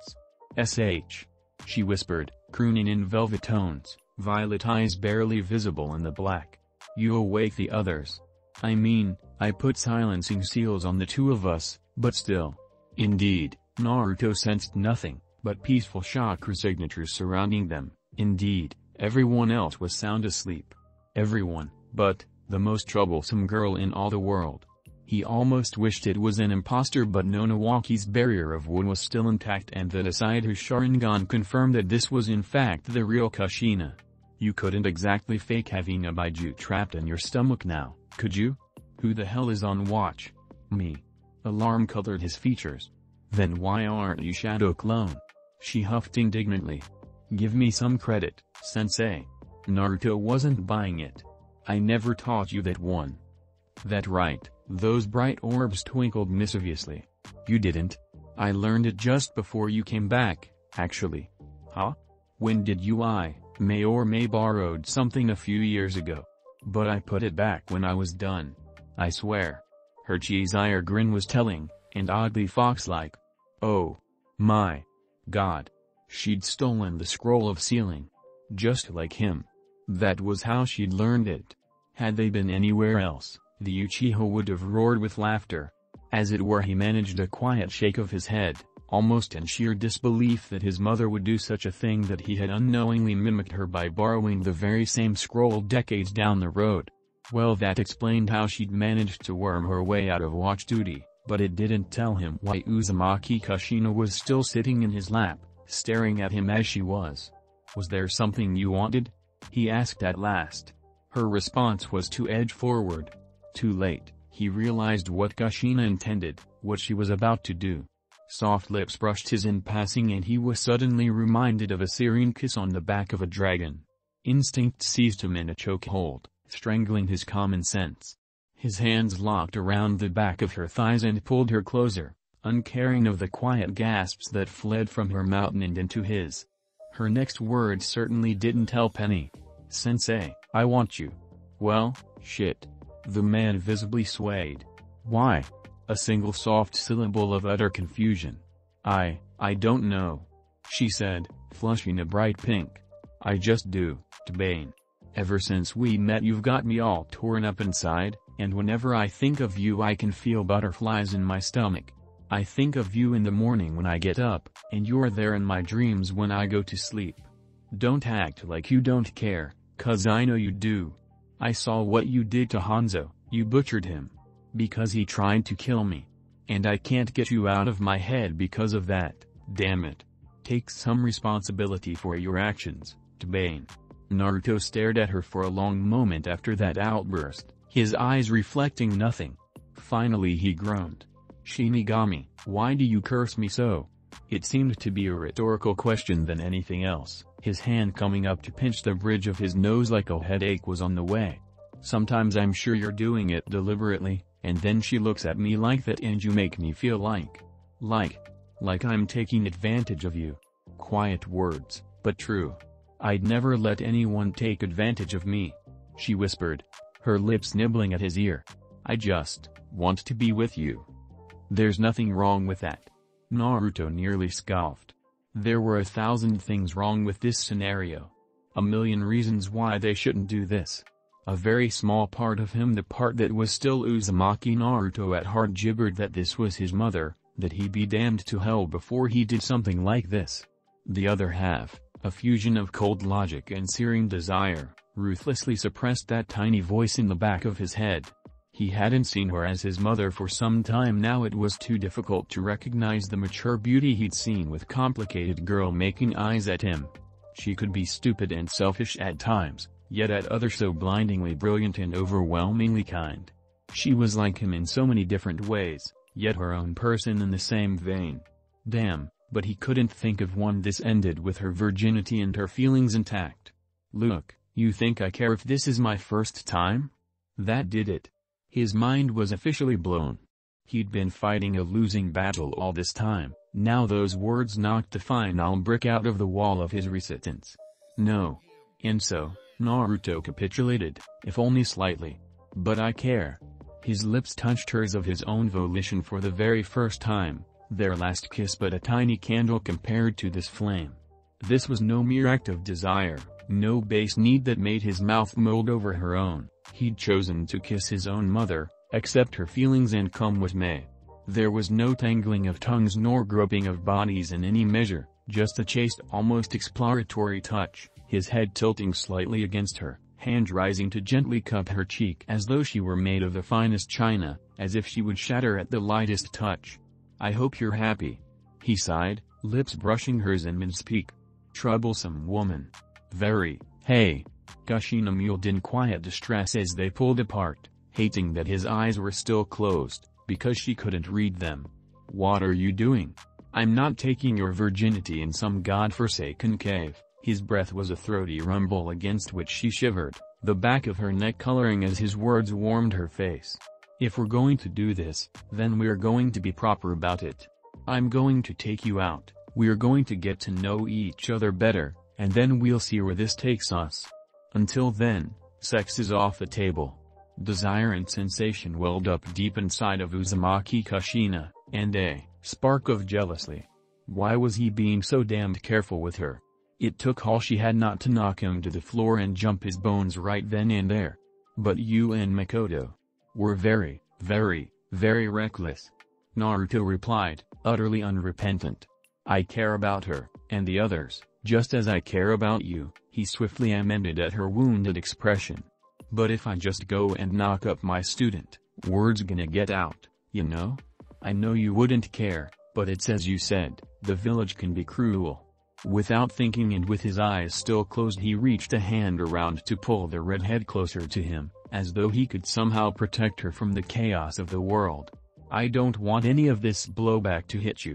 S H. She whispered, crooning in velvet tones, violet eyes barely visible in the black. You awake the others. I mean, I put silencing seals on the two of us, but still. Indeed, Naruto sensed nothing but peaceful chakra signatures surrounding them. Indeed, everyone else was sound asleep. Everyone, but the most troublesome girl in all the world. He almost wished it was an imposter, but no, Nawaki's barrier of wood was still intact, and that aside his Sharingan confirmed that this was in fact the real Kushina. You couldn't exactly fake having a Baiju trapped in your stomach now, could you? Who the hell is on watch? Me. Alarm colored his features. Then why aren't you Shadow Clone? She huffed indignantly. Give me some credit, sensei. Naruto wasn't buying it. I never taught you that one. That right, those bright orbs twinkled mischievously. You didn't. I learned it just before you came back, actually. Huh? When did you? I may or may borrowed something a few years ago. But I put it back when I was done. I swear. Her cheese-eye grin was telling, and oddly fox-like. Oh. My. God. She'd stolen the scroll of sealing. Just like him. That was how she'd learned it. Had they been anywhere else, the Uchiha would have roared with laughter. As it were, he managed a quiet shake of his head, almost in sheer disbelief that his mother would do such a thing, that he had unknowingly mimicked her by borrowing the very same scroll decades down the road. Well, that explained how she'd managed to worm her way out of watch duty, but it didn't tell him why Uzumaki Kushina was still sitting in his lap, staring at him as she was. Was there something you wanted? He asked at last. Her response was to edge forward. Too late, he realized what Kushina intended, what she was about to do. Soft lips brushed his in passing and he was suddenly reminded of a serene kiss on the back of a dragon. Instinct seized him in a chokehold, strangling his common sense. His hands locked around the back of her thighs and pulled her closer, uncaring of the quiet gasps that fled from her mouth and into his. Her next words certainly didn't help any. "Sensei, I want you." "Well, shit." The man visibly swayed. "Why?" A single soft syllable of utter confusion. I, I don't know," she said, flushing a bright pink. "I just do, Tbane. Ever since we met you've got me all torn up inside, and whenever I think of you I can feel butterflies in my stomach. I think of you in the morning when I get up, and you're there in my dreams when I go to sleep. Don't act like you don't care, 'cause I know you do. I saw what you did to Hanzo, you butchered him. Because he tried to kill me. And I can't get you out of my head because of that, damn it. Take some responsibility for your actions, Tbane." Naruto stared at her for a long moment after that outburst, his eyes reflecting nothing. Finally he groaned. "Shinigami, why do you curse me so?" It seemed to be a rhetorical question than anything else, his hand coming up to pinch the bridge of his nose like a headache was on the way. "Sometimes I'm sure you're doing it deliberately, and then she looks at me like that and you make me feel like, like, like I'm taking advantage of you." Quiet words, but true. "I'd never let anyone take advantage of me," she whispered, her lips nibbling at his ear. "I just want to be with you." "There's nothing wrong with that." Naruto nearly scoffed. There were a thousand things wrong with this scenario. A million reasons why they shouldn't do this. A very small part of him, the part that was still Uzumaki Naruto at heart, gibbered that this was his mother, that he'd be damned to hell before he did something like this. The other half, a fusion of cold logic and searing desire, ruthlessly suppressed that tiny voice in the back of his head. He hadn't seen her as his mother for some time now. It was too difficult to recognize the mature beauty he'd seen with complicated girl making eyes at him. She could be stupid and selfish at times, yet at others so blindingly brilliant and overwhelmingly kind. She was like him in so many different ways, yet her own person in the same vein. Damn, but he couldn't think of one this ended with her virginity and her feelings intact. "Look, you think I care if this is my first time?" That did it. His mind was officially blown. He'd been fighting a losing battle all this time. Now those words knocked the final brick out of the wall of his resistance. "No." And so, Naruto capitulated, if only slightly. "But I care." His lips touched hers of his own volition for the very first time, their last kiss but a tiny candle compared to this flame. This was no mere act of desire, no base need that made his mouth mold over her own. He'd chosen to kiss his own mother, accept her feelings and come what may. There was no tangling of tongues nor groping of bodies in any measure, just a chaste, almost exploratory touch, his head tilting slightly against her, hand rising to gently cup her cheek as though she were made of the finest china, as if she would shatter at the lightest touch. "I hope you're happy," he sighed, lips brushing hers in mid-speak. "Troublesome woman." "Very." "Hey." Kushina mewed in quiet distress as they pulled apart, hating that his eyes were still closed, because she couldn't read them. "What are you doing? I'm not taking your virginity in some godforsaken cave." His breath was a throaty rumble against which she shivered, the back of her neck coloring as his words warmed her face. "If we're going to do this, then we're going to be proper about it. I'm going to take you out, we're going to get to know each other better, and then we'll see where this takes us. Until then, sex is off the table." Desire and sensation welled up deep inside of Uzumaki Kushina, and a spark of jealousy. Why was he being so damned careful with her? It took all she had not to knock him to the floor and jump his bones right then and there. "But you and Makoto were very, very, very reckless," Naruto replied, utterly unrepentant. "I care about her, and the others, just as I care about you," he swiftly amended at her wounded expression. "But if I just go and knock up my student, word's gonna get out, you know? I know you wouldn't care, but it's as you said, the village can be cruel." Without thinking and with his eyes still closed he reached a hand around to pull the redhead closer to him, as though he could somehow protect her from the chaos of the world. "I don't want any of this blowback to hit you.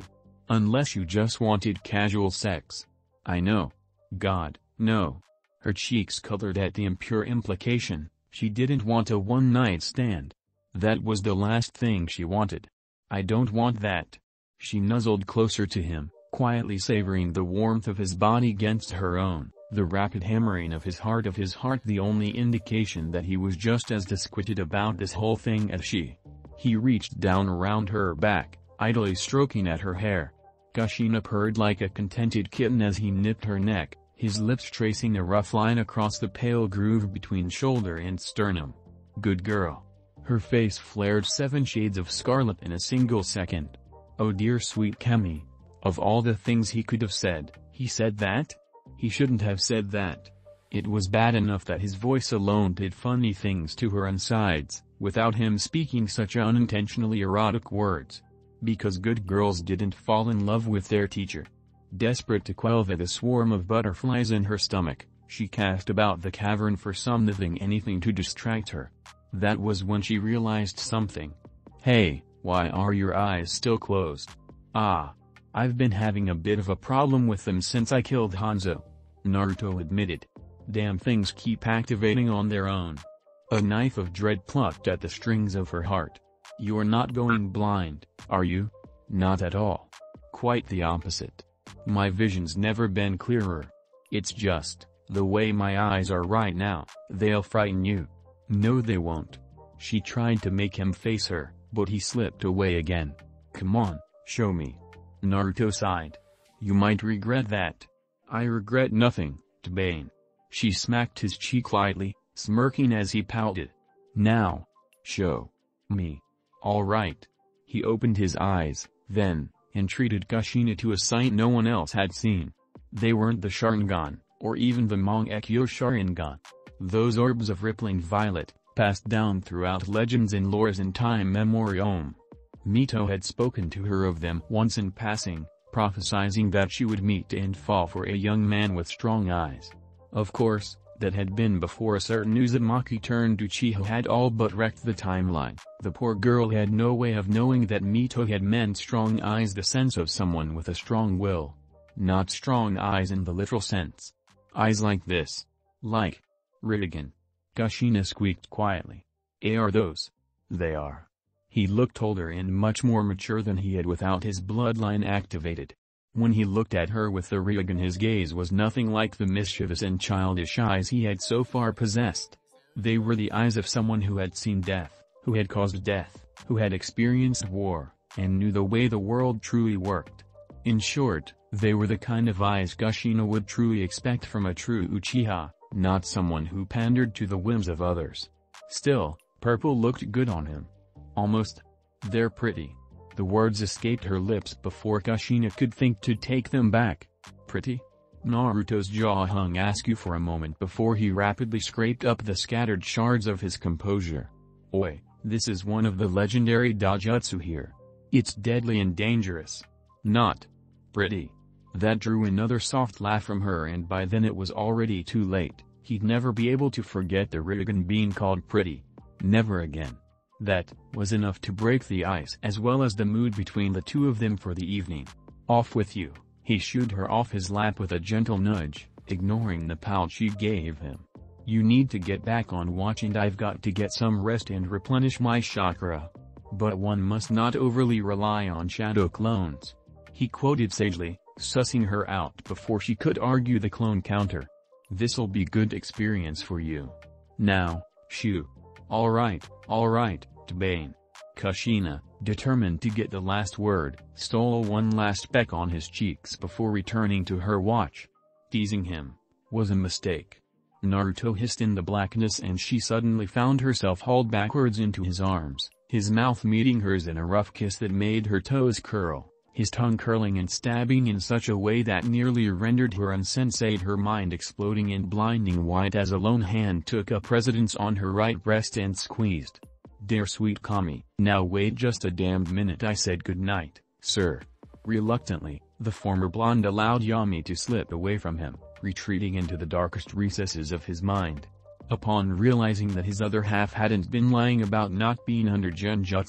Unless you just wanted casual sex. I know. God, no. Her cheeks colored at the impure implication. She didn't want a one-night stand. That was the last thing she wanted. I don't want that. She nuzzled closer to him, quietly savoring the warmth of his body against her own, the rapid hammering of his heart of his heart the only indication that he was just as disquieted about this whole thing as she. He reached down around her back, idly stroking at her hair. Kushina purred like a contented kitten as he nipped her neck, his lips tracing a rough line across the pale groove between shoulder and sternum. Good girl. Her face flared seven shades of scarlet in a single second. Oh dear sweet Kemi. Of all the things he could have said, he said that? He shouldn't have said that. It was bad enough that his voice alone did funny things to her insides, without him speaking such unintentionally erotic words. Because good girls didn't fall in love with their teacher. Desperate to quell the swarm of butterflies in her stomach, she cast about the cavern for something anything to distract her. That was when she realized something. Hey, why are your eyes still closed? Ah. I've been having a bit of a problem with them since I killed Hanzo. Naruto admitted. Damn things keep activating on their own. A knife of dread plucked at the strings of her heart. You're not going blind, are you? Not at all. Quite the opposite. My vision's never been clearer. It's just, the way my eyes are right now, they'll frighten you. No they won't. She tried to make him face her, but he slipped away again. Come on, show me. Naruto sighed. You might regret that. I regret nothing, Tobane. She smacked his cheek lightly, smirking as he pouted. Now. Show. Me. All right. He opened his eyes, then, entreated Kushina to a sight no one else had seen. They weren't the Sharingan, or even the Mangekyo Sharingan. Those orbs of rippling violet, passed down throughout legends and lores in time memoriam. Mito had spoken to her of them once in passing, prophesying that she would meet and fall for a young man with strong eyes. Of course, that had been before a certain Uzumaki turned Uchiha had all but wrecked the timeline. The poor girl had no way of knowing that Mito had meant strong eyes, the sense of someone with a strong will. Not strong eyes in the literal sense. Eyes like this. Like Riddigan. Kushina squeaked quietly. Eh, are those? They are. He looked older and much more mature than he had without his bloodline activated. When he looked at her with the Riddigan, his gaze was nothing like the mischievous and childish eyes he had so far possessed. They were the eyes of someone who had seen death, who had caused death, who had experienced war, and knew the way the world truly worked. In short, they were the kind of eyes Kushina would truly expect from a true Uchiha, not someone who pandered to the whims of others. Still, purple looked good on him. Almost. They're pretty. The words escaped her lips before Kushina could think to take them back. Pretty? Naruto's jaw hung askew for a moment before he rapidly scraped up the scattered shards of his composure. Oi, this is one of the legendary Dojutsu here. It's deadly and dangerous. Not pretty. That drew another soft laugh from her, and by then it was already too late. He'd never be able to forget the Riddigan being called pretty. Never again. That was enough to break the ice as well as the mood between the two of them for the evening. Off with you. He shooed her off his lap with a gentle nudge, ignoring the pout she gave him. You need to get back on watch and I've got to get some rest and replenish my chakra. But one must not overly rely on shadow clones. He quoted sagely, sussing her out before she could argue the clone counter. This'll be good experience for you. Now, shoo. Alright, alright, Tobane. Kushina, determined to get the last word, stole one last peck on his cheeks before returning to her watch. Teasing him was a mistake. Naruto hissed in the blackness and she suddenly found herself hauled backwards into his arms, his mouth meeting hers in a rough kiss that made her toes curl, his tongue curling and stabbing in such a way that nearly rendered her insensate, her mind exploding in blinding white as a lone hand took up residence on her right breast and squeezed. Dear sweet Kami. Now wait just a damned minute, I said goodnight, sir. Reluctantly, the former blonde allowed Yami to slip away from him, retreating into the darkest recesses of his mind. Upon realizing that his other half hadn't been lying about not being under genjutsu,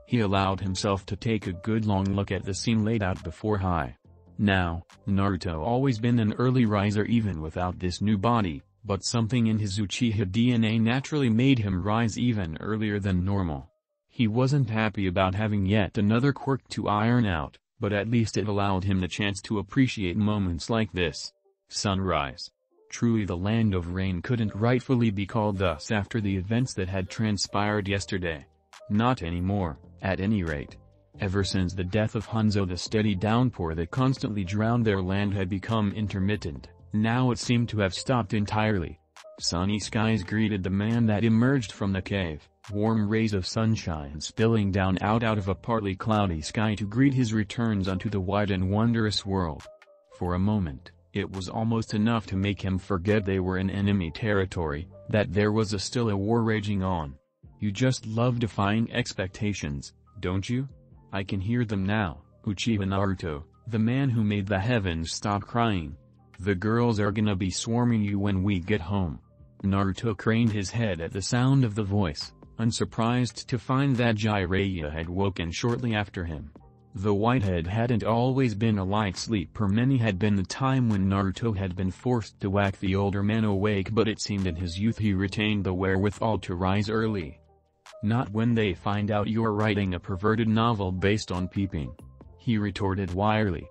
He allowed himself to take a good long look at the scene laid out before Hai. Now, Naruto always been an early riser even without this new body, but something in his Uchiha D N A naturally made him rise even earlier than normal. He wasn't happy about having yet another quirk to iron out, but at least it allowed him the chance to appreciate moments like this. Sunrise. Truly the land of rain couldn't rightfully be called thus after the events that had transpired yesterday. Not anymore, at any rate. Ever since the death of Hanzo, the steady downpour that constantly drowned their land had become intermittent. Now it seemed to have stopped entirely. Sunny skies greeted the man that emerged from the cave, warm rays of sunshine spilling down out out of a partly cloudy sky to greet his returns unto the wide and wondrous world. For a moment, it was almost enough to make him forget they were in enemy territory, that there was a still a war raging on. You just love defying expectations, don't you? I can hear them now, Uchiha Naruto, the man who made the heavens stop crying. The girls are gonna be swarming you when we get home. Naruto craned his head at the sound of the voice, unsurprised to find that Jiraiya had woken shortly after him. The whitehead hadn't always been a light sleeper. Many had been the time when Naruto had been forced to whack the older man awake, but it seemed in his youth he retained the wherewithal to rise early. Not when they find out you're writing a perverted novel based on peeping, he retorted wryly.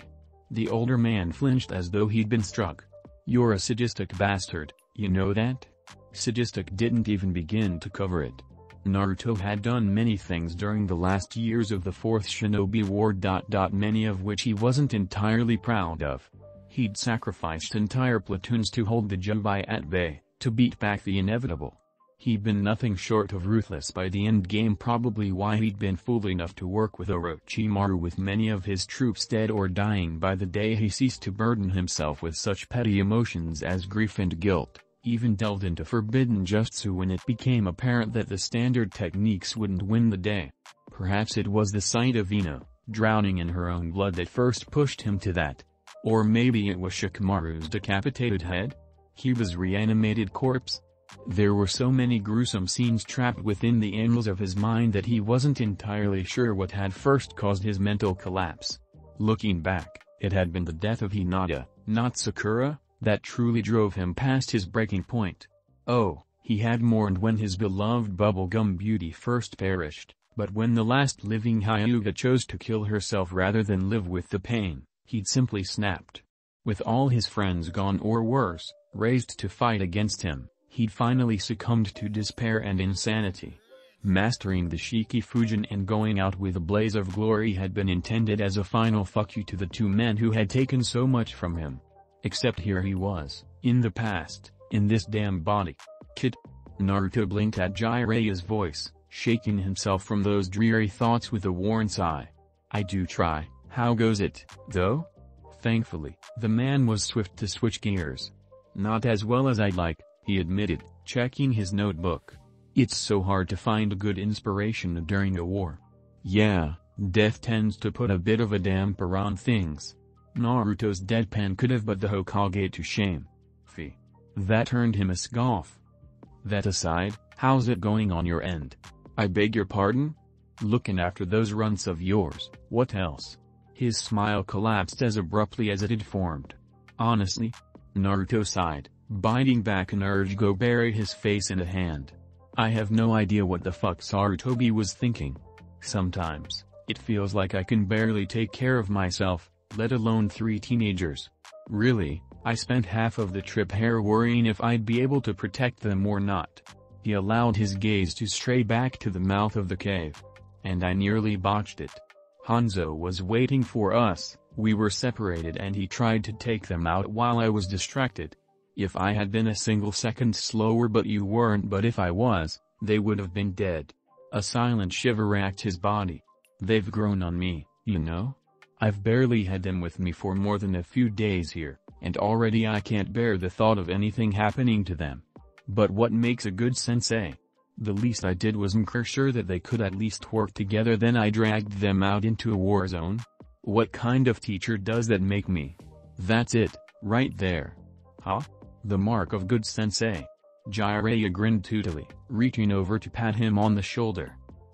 The older man flinched as though he'd been struck. You're a sadistic bastard, you know that? Sadistic didn't even begin to cover it. Naruto had done many things during the last years of the Fourth Shinobi War. Many of which he wasn't entirely proud of. He'd sacrificed entire platoons to hold the Jubai at bay, to beat back the inevitable. He'd been nothing short of ruthless by the end game, probably why he'd been fool enough to work with Orochimaru, with many of his troops dead or dying by the day he ceased to burden himself with such petty emotions as grief and guilt. Even delved into forbidden jutsu when it became apparent that the standard techniques wouldn't win the day. Perhaps it was the sight of Ino, drowning in her own blood, that first pushed him to that. Or maybe it was Shikamaru's decapitated head? Kiba's reanimated corpse? There were so many gruesome scenes trapped within the annals of his mind that he wasn't entirely sure what had first caused his mental collapse. Looking back, it had been the death of Hinata, not Sakura, that truly drove him past his breaking point. Oh, he had mourned when his beloved bubblegum beauty first perished, but when the last living Hyuga chose to kill herself rather than live with the pain, he'd simply snapped. With all his friends gone or worse, raised to fight against him, he'd finally succumbed to despair and insanity. Mastering the Shikifujin and going out with a blaze of glory had been intended as a final fuck you to the two men who had taken so much from him. Except here he was, in the past, in this damn body. Kid. Naruto blinked at Jiraiya's voice, shaking himself from those dreary thoughts with a worn sigh. I do try. How goes it, though? Thankfully, the man was swift to switch gears. Not as well as I'd like, he admitted, checking his notebook. It's so hard to find good inspiration during a war. Yeah, death tends to put a bit of a damper on things. Naruto's deadpan could have put the Hokage to shame. Fee. That earned him a scoff. That aside, how's it going on your end? I beg your pardon? Looking after those runts of yours, what else? His smile collapsed as abruptly as it had formed. Honestly? Naruto sighed, biting back an urge go bury his face in a hand. I have no idea what the fuck Sarutobi was thinking. Sometimes, it feels like I can barely take care of myself, let alone three teenagers. Really, I spent half of the trip here worrying if I'd be able to protect them or not. He allowed his gaze to stray back to the mouth of the cave. And I nearly botched it. Hanzo was waiting for us, we were separated and he tried to take them out while I was distracted. If I had been a single second slower but you weren't, but if I was, they would have been dead. A silent shiver racked his body. They've grown on me, you know? I've barely had them with me for more than a few days here, and already I can't bear the thought of anything happening to them. But what makes a good sensei? The least I did was make sure that they could at least work together, then I dragged them out into a war zone? What kind of teacher does that make me? That's it, right there. Huh? The mark of good sensei. Jiraiya grinned tootily, reaching over to pat him on the shoulder.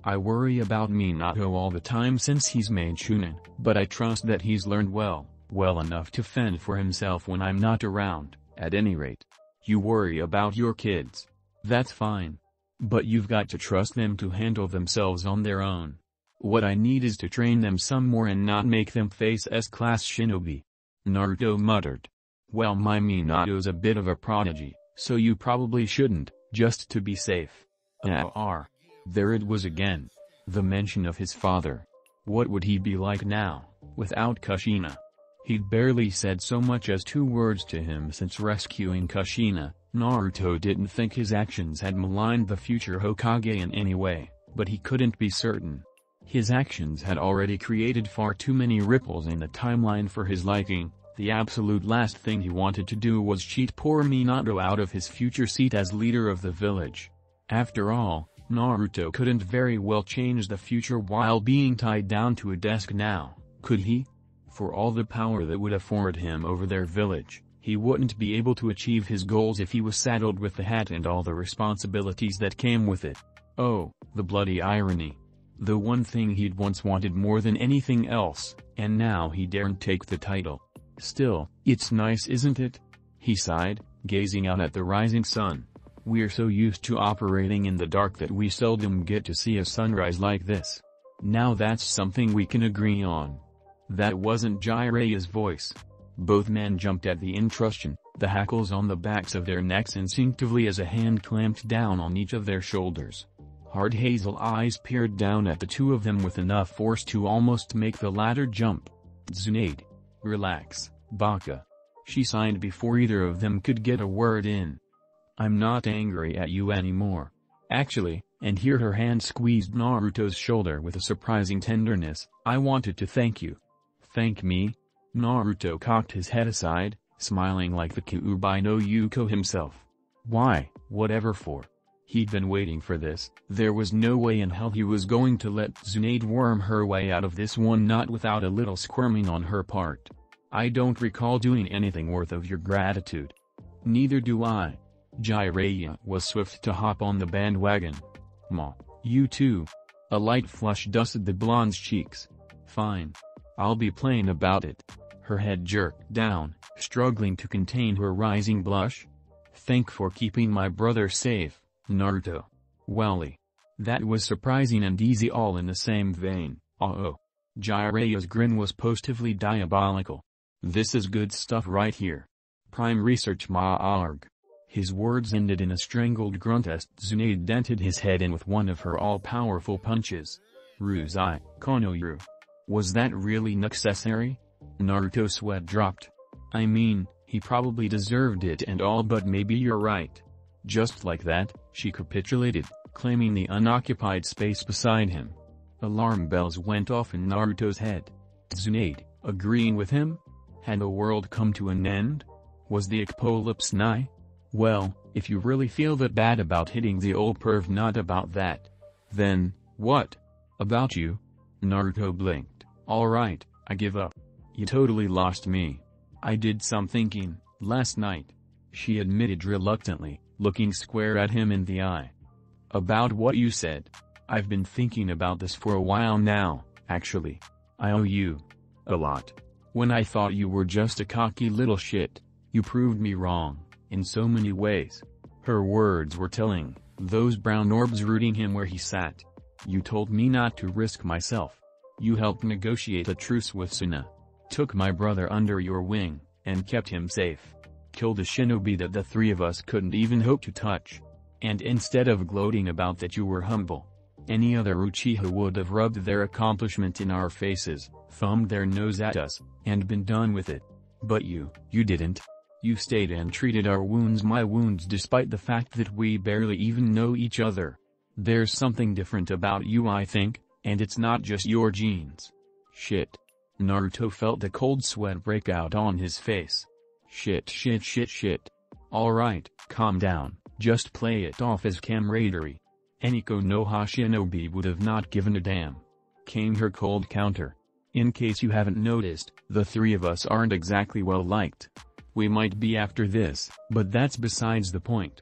I worry about Minato all the time since he's made Chunin, but I trust that he's learned well, well enough to fend for himself when I'm not around, at any rate. You worry about your kids. That's fine. But you've got to trust them to handle themselves on their own. What I need is to train them some more and not make them face S-class shinobi. Naruto muttered. Well, my Minato's a bit of a prodigy, so you probably shouldn't, just to be safe. Ah, ah. There it was again. The mention of his father. What would he be like now, without Kushina? He'd barely said so much as two words to him since rescuing Kushina. Naruto didn't think his actions had maligned the future Hokage in any way, but he couldn't be certain. His actions had already created far too many ripples in the timeline for his liking. The absolute last thing he wanted to do was cheat poor Minato out of his future seat as leader of the village. After all, Naruto couldn't very well change the future while being tied down to a desk now, could he? For all the power that would afford him over their village, he wouldn't be able to achieve his goals if he was saddled with the hat and all the responsibilities that came with it. Oh, the bloody irony. The one thing he'd once wanted more than anything else, and now he daren't take the title. Still, it's nice, isn't it? He sighed, gazing out at the rising sun. We're so used to operating in the dark that we seldom get to see a sunrise like this. Now that's something we can agree on. That wasn't Jiraiya's voice. Both men jumped at the intrusion, the hackles on the backs of their necks instinctively as a hand clamped down on each of their shoulders. Hard hazel eyes peered down at the two of them with enough force to almost make the latter jump. Tsunade. Relax, Baka. She signed before either of them could get a word in. I'm not angry at you anymore. Actually, and here her hand squeezed Naruto's shoulder with a surprising tenderness, I wanted to thank you. Thank me? Naruto cocked his head aside, smiling like the Kyuubi no Yuko himself. Why, whatever for? He'd been waiting for this. There was no way in hell he was going to let Tsunade worm her way out of this one, not without a little squirming on her part. I don't recall doing anything worth of your gratitude. Neither do I. Jiraiya was swift to hop on the bandwagon. Ma, you too. A light flush dusted the blonde's cheeks. Fine. I'll be plain about it. Her head jerked down, struggling to contain her rising blush. Thank for keeping my brother safe, Naruto. Welly. That was surprising and easy all in the same vein. Uh-oh. Jiraiya's grin was positively diabolical. This is good stuff right here. Prime research ma-arg. His words ended in a strangled grunt as Tsunade dented his head in with one of her all-powerful punches. Ruzai, Konouru. Was that really necessary? Naruto's sweat dropped. I mean, he probably deserved it and all, but maybe you're right. Just like that, she capitulated, claiming the unoccupied space beside him. Alarm bells went off in Naruto's head. Tsunade, agreeing with him? Had the world come to an end? Was the apocalypse nigh? Well, if you really feel that bad about hitting the old perv, not about that. Then, what? About you? Naruto blinked. Alright, I give up. You totally lost me. I did some thinking, last night. She admitted reluctantly, looking square at him in the eye. About what you said. I've been thinking about this for a while now, actually. I owe you. A lot. When I thought you were just a cocky little shit, you proved me wrong. In so many ways. Her words were telling, those brown orbs rooting him where he sat. You told me not to risk myself. You helped negotiate a truce with Suna. Took my brother under your wing, and kept him safe. Killed a shinobi that the three of us couldn't even hope to touch. And instead of gloating about that, you were humble. Any other Uchiha would have rubbed their accomplishment in our faces, thumbed their nose at us, and been done with it. But you, you didn't. You stayed and treated our wounds my wounds despite the fact that we barely even know each other. There's something different about you, I think, and it's not just your genes. Shit. Naruto felt a cold sweat break out on his face. Shit shit shit shit. Alright, calm down, just play it off as camaraderie. Eniko no Hashinobi would have not given a damn. Came her cold counter. In case you haven't noticed, the three of us aren't exactly well liked. We might be after this, but that's besides the point.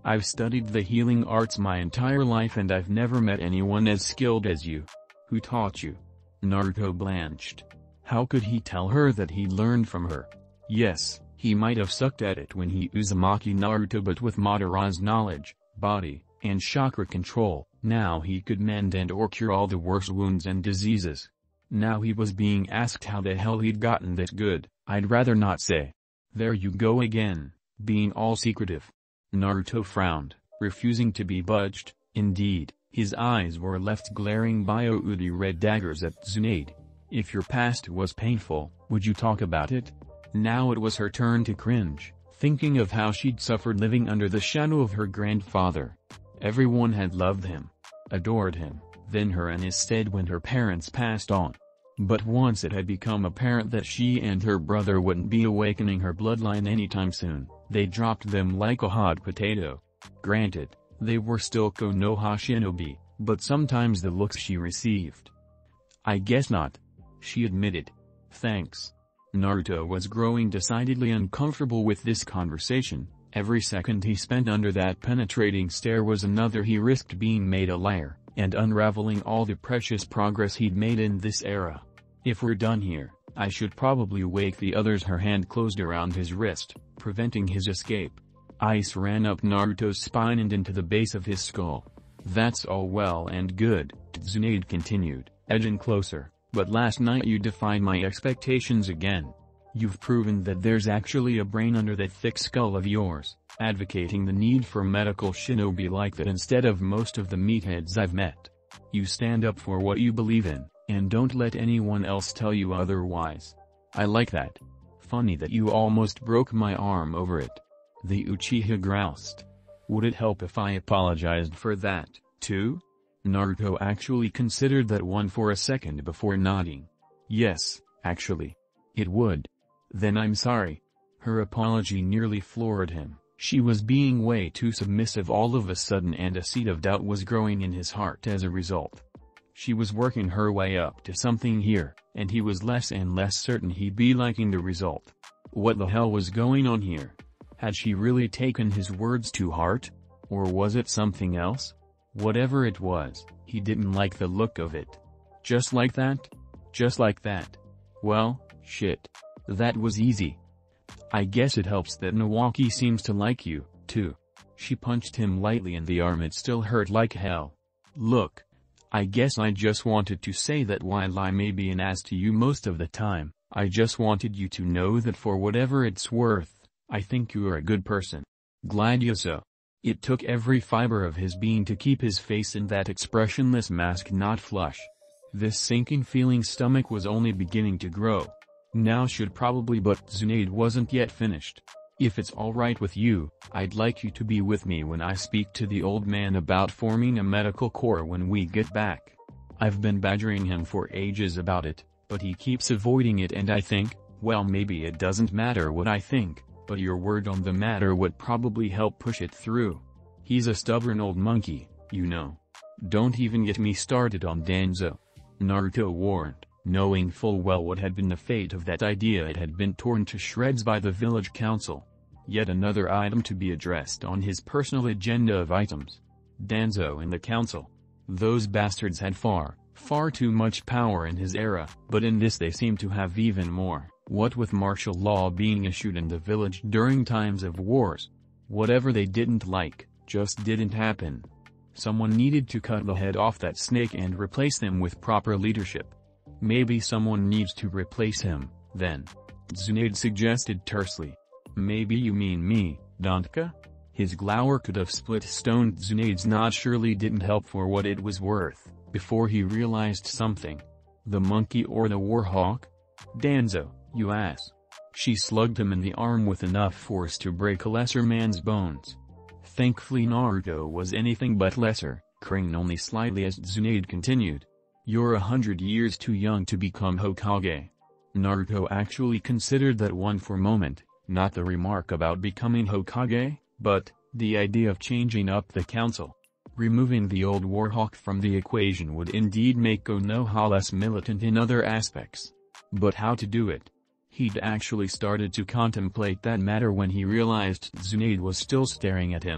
I've studied the healing arts my entire life and I've never met anyone as skilled as you. Who taught you?" Naruto blanched. How could he tell her that he'd learned from her? Yes, he might have sucked at it when he Uzumaki Naruto, but with Madara's knowledge, body, and chakra control, now he could mend and or cure all the worst wounds and diseases. Now he was being asked how the hell he'd gotten that good. I'd rather not say. There you go again, being all secretive. Naruto frowned, refusing to be budged. Indeed, his eyes were left glaring bio-udi red daggers at Tsunade. If your past was painful, would you talk about it? Now it was her turn to cringe, thinking of how she'd suffered living under the shadow of her grandfather. Everyone had loved him, adored him, then her in his stead when her parents passed on. But once it had become apparent that she and her brother wouldn't be awakening her bloodline anytime soon, they dropped them like a hot potato. Granted, they were still Konoha shinobi, but sometimes the looks she received. "I guess not," she admitted. "Thanks." Naruto was growing decidedly uncomfortable with this conversation. Every second he spent under that penetrating stare was another he risked being made a liar, and unraveling all the precious progress he'd made in this era. "If we're done here, I should probably wake the others." Her hand closed around his wrist, preventing his escape. Ice ran up Naruto's spine and into the base of his skull. "That's all well and good," Tsunade continued, edging closer, "but last night you defied my expectations again. You've proven that there's actually a brain under that thick skull of yours, advocating the need for medical shinobi like that instead of most of the meatheads I've met. You stand up for what you believe in, and don't let anyone else tell you otherwise. I like that. Funny that you almost broke my arm over it." The Uchiha groused. "Would it help if I apologized for that, too?" Naruto actually considered that one for a second before nodding. "Yes, actually. It would." "Then I'm sorry." Her apology nearly floored him. She was being way too submissive all of a sudden, and a seed of doubt was growing in his heart as a result. She was working her way up to something here, and he was less and less certain he'd be liking the result. What the hell was going on here? Had she really taken his words to heart? Or was it something else? Whatever it was, he didn't like the look of it. Just like that? Just like that? Well, shit. That was easy. "I guess it helps that Nawaki seems to like you, too." She punched him lightly in the arm. It still hurt like hell. "Look. I guess I just wanted to say that while I may be an ass to you most of the time, I just wanted you to know that for whatever it's worth, I think you are a good person. Gladioso." It took every fiber of his being to keep his face in that expressionless mask not flush. This sinking feeling stomach was only beginning to grow. Now should probably, but Tsunade wasn't yet finished. "If it's alright with you, I'd like you to be with me when I speak to the old man about forming a medical corps when we get back. I've been badgering him for ages about it, but he keeps avoiding it, and I think, well, maybe it doesn't matter what I think, but your word on the matter would probably help push it through. He's a stubborn old monkey, you know. Don't even get me started on Danzo," Naruto warned, knowing full well what had been the fate of that idea. It had been torn to shreds by the village council. Yet another item to be addressed on his personal agenda of items. Danzo and the council. Those bastards had far, far too much power in his era, but in this they seemed to have even more. What with martial law being issued in the village during times of wars. Whatever they didn't like, just didn't happen. Someone needed to cut the head off that snake and replace them with proper leadership. "Maybe someone needs to replace him, then," Tsunade suggested tersely. "Maybe you mean me, Dantka?" His glower could have split stone. Tsunade's nod surely didn't help for what it was worth, before he realized something. The monkey or the warhawk? "Danzo, you ass." She slugged him in the arm with enough force to break a lesser man's bones. Thankfully Naruto was anything but lesser, cringing only slightly as Tsunade continued. "You're a hundred years too young to become Hokage." Naruto actually considered that one for a moment, not the remark about becoming Hokage, but the idea of changing up the council. Removing the old warhawk from the equation would indeed make Konoha less militant in other aspects. But how to do it? He'd actually started to contemplate that matter when he realized Tsunade was still staring at him.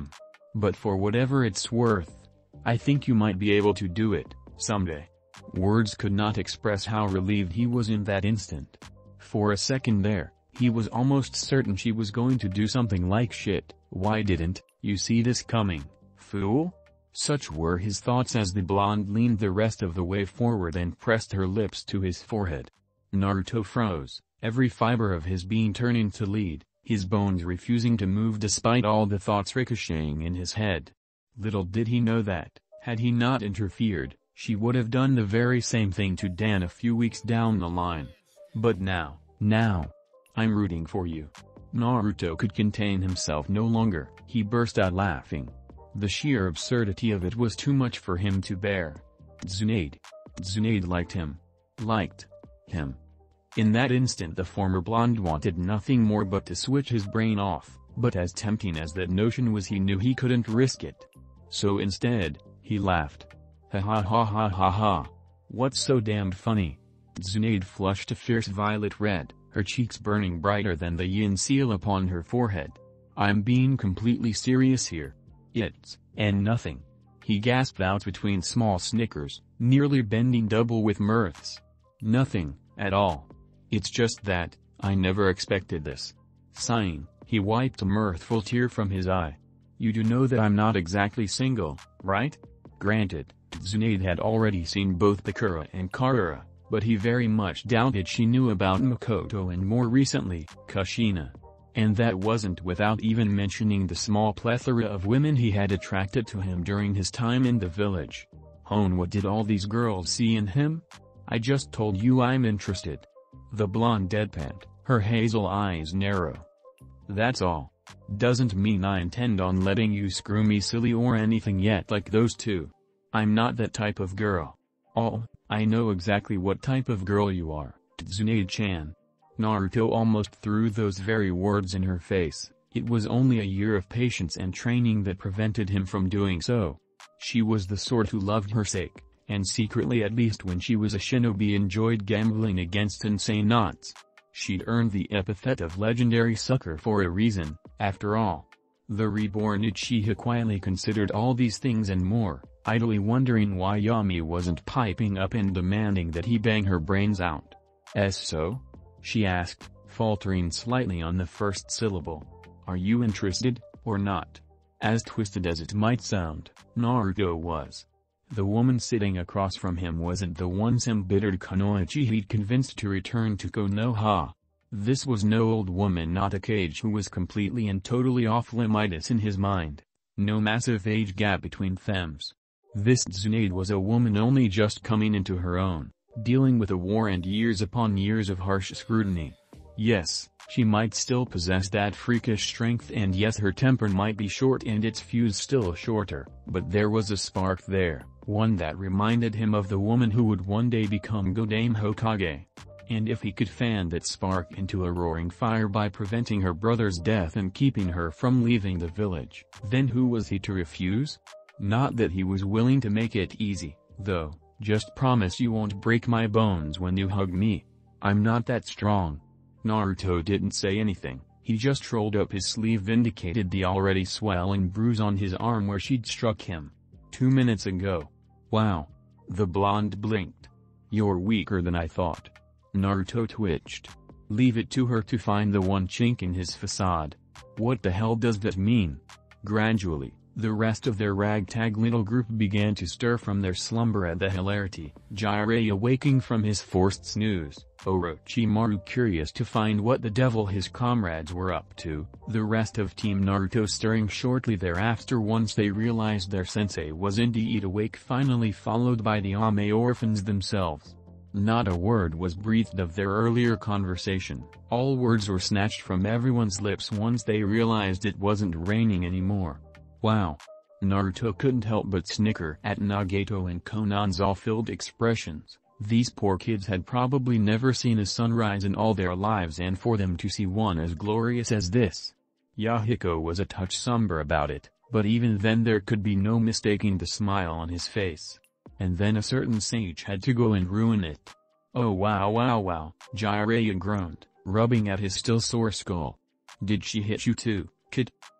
But for whatever it's worth, I think you might be able to do it, someday. Words could not express how relieved he was in that instant. For a second there, he was almost certain she was going to do something like shit. Why didn't you see this coming, fool? Such were his thoughts as the blonde leaned the rest of the way forward and pressed her lips to his forehead. Naruto froze, every fiber of his being turning to lead, his bones refusing to move despite all the thoughts ricocheting in his head. Little did he know that, had he not interfered, she would have done the very same thing to Dan a few weeks down the line. But now, now, I'm rooting for you. Naruto could contain himself no longer, he burst out laughing. The sheer absurdity of it was too much for him to bear. Tsunade. Tsunade liked him. Liked him. In that instant the former blonde wanted nothing more but to switch his brain off, but as tempting as that notion was he knew he couldn't risk it. So instead, he laughed. Ha ha ha ha ha ha. What's so damned funny? Tsunade flushed a fierce violet red, her cheeks burning brighter than the yin seal upon her forehead. I'm being completely serious here. It's, and nothing. He gasped out between small snickers, nearly bending double with mirths. Nothing, at all. It's just that, I never expected this. Sighing, he wiped a mirthful tear from his eye. You do know that I'm not exactly single, right? Granted, Tsunade had already seen both Bakura and Karura, but he very much doubted she knew about Makoto and more recently, Kushina. And that wasn't without even mentioning the small plethora of women he had attracted to him during his time in the village. Hone, what did all these girls see in him? I just told you I'm interested. The blonde deadpanned, her hazel eyes narrow. That's all. Doesn't mean I intend on letting you screw me silly or anything yet like those two. I'm not that type of girl. Oh, I know exactly what type of girl you are, Tsunade-chan. Naruto almost threw those very words in her face. It was only a year of patience and training that prevented him from doing so. She was the sort who loved her sake, and secretly, at least when she was a shinobi, enjoyed gambling against insane knots. She'd earned the epithet of legendary sucker for a reason, after all. The reborn Uchiha quietly considered all these things and more, idly wondering why Yami wasn't piping up and demanding that he bang her brains out. "Es so?" she asked, faltering slightly on the first syllable. "Are you interested, or not?" As twisted as it might sound, Naruto was. The woman sitting across from him wasn't the once embittered Kunoichi he'd convinced to return to Konoha. This was no old woman, not a Kage who was completely and totally off-limits in his mind. No massive age gap between thems. This Tsunade was a woman only just coming into her own, dealing with a war and years upon years of harsh scrutiny. Yes, she might still possess that freakish strength, and yes, her temper might be short and its fuse still shorter, but there was a spark there, one that reminded him of the woman who would one day become Godame Hokage. And if he could fan that spark into a roaring fire by preventing her brother's death and keeping her from leaving the village, then who was he to refuse? Not that he was willing to make it easy, though. Just promise you won't break my bones when you hug me. I'm not that strong. Naruto didn't say anything, he just rolled up his sleeve, indicated the already swelling bruise on his arm where she'd struck him. Two minutes ago. Wow. The blonde blinked. You're weaker than I thought. Naruto twitched. Leave it to her to find the one chink in his facade. What the hell does that mean? Gradually, the rest of their ragtag little group began to stir from their slumber at the hilarity, Jiraiya waking from his forced snooze, Orochimaru curious to find what the devil his comrades were up to, the rest of Team Naruto stirring shortly thereafter once they realized their sensei was indeed awake, finally followed by the Ame orphans themselves. Not a word was breathed of their earlier conversation, all words were snatched from everyone's lips once they realized it wasn't raining anymore. Wow. Naruto couldn't help but snicker at Nagato and Konan's awe-filled expressions. These poor kids had probably never seen a sunrise in all their lives, and for them to see one as glorious as this. Yahiko was a touch somber about it, but even then there could be no mistaking the smile on his face. And then a certain sage had to go and ruin it. Oh wow wow wow, Jiraiya groaned, rubbing at his still sore skull. Did she hit you too, kid?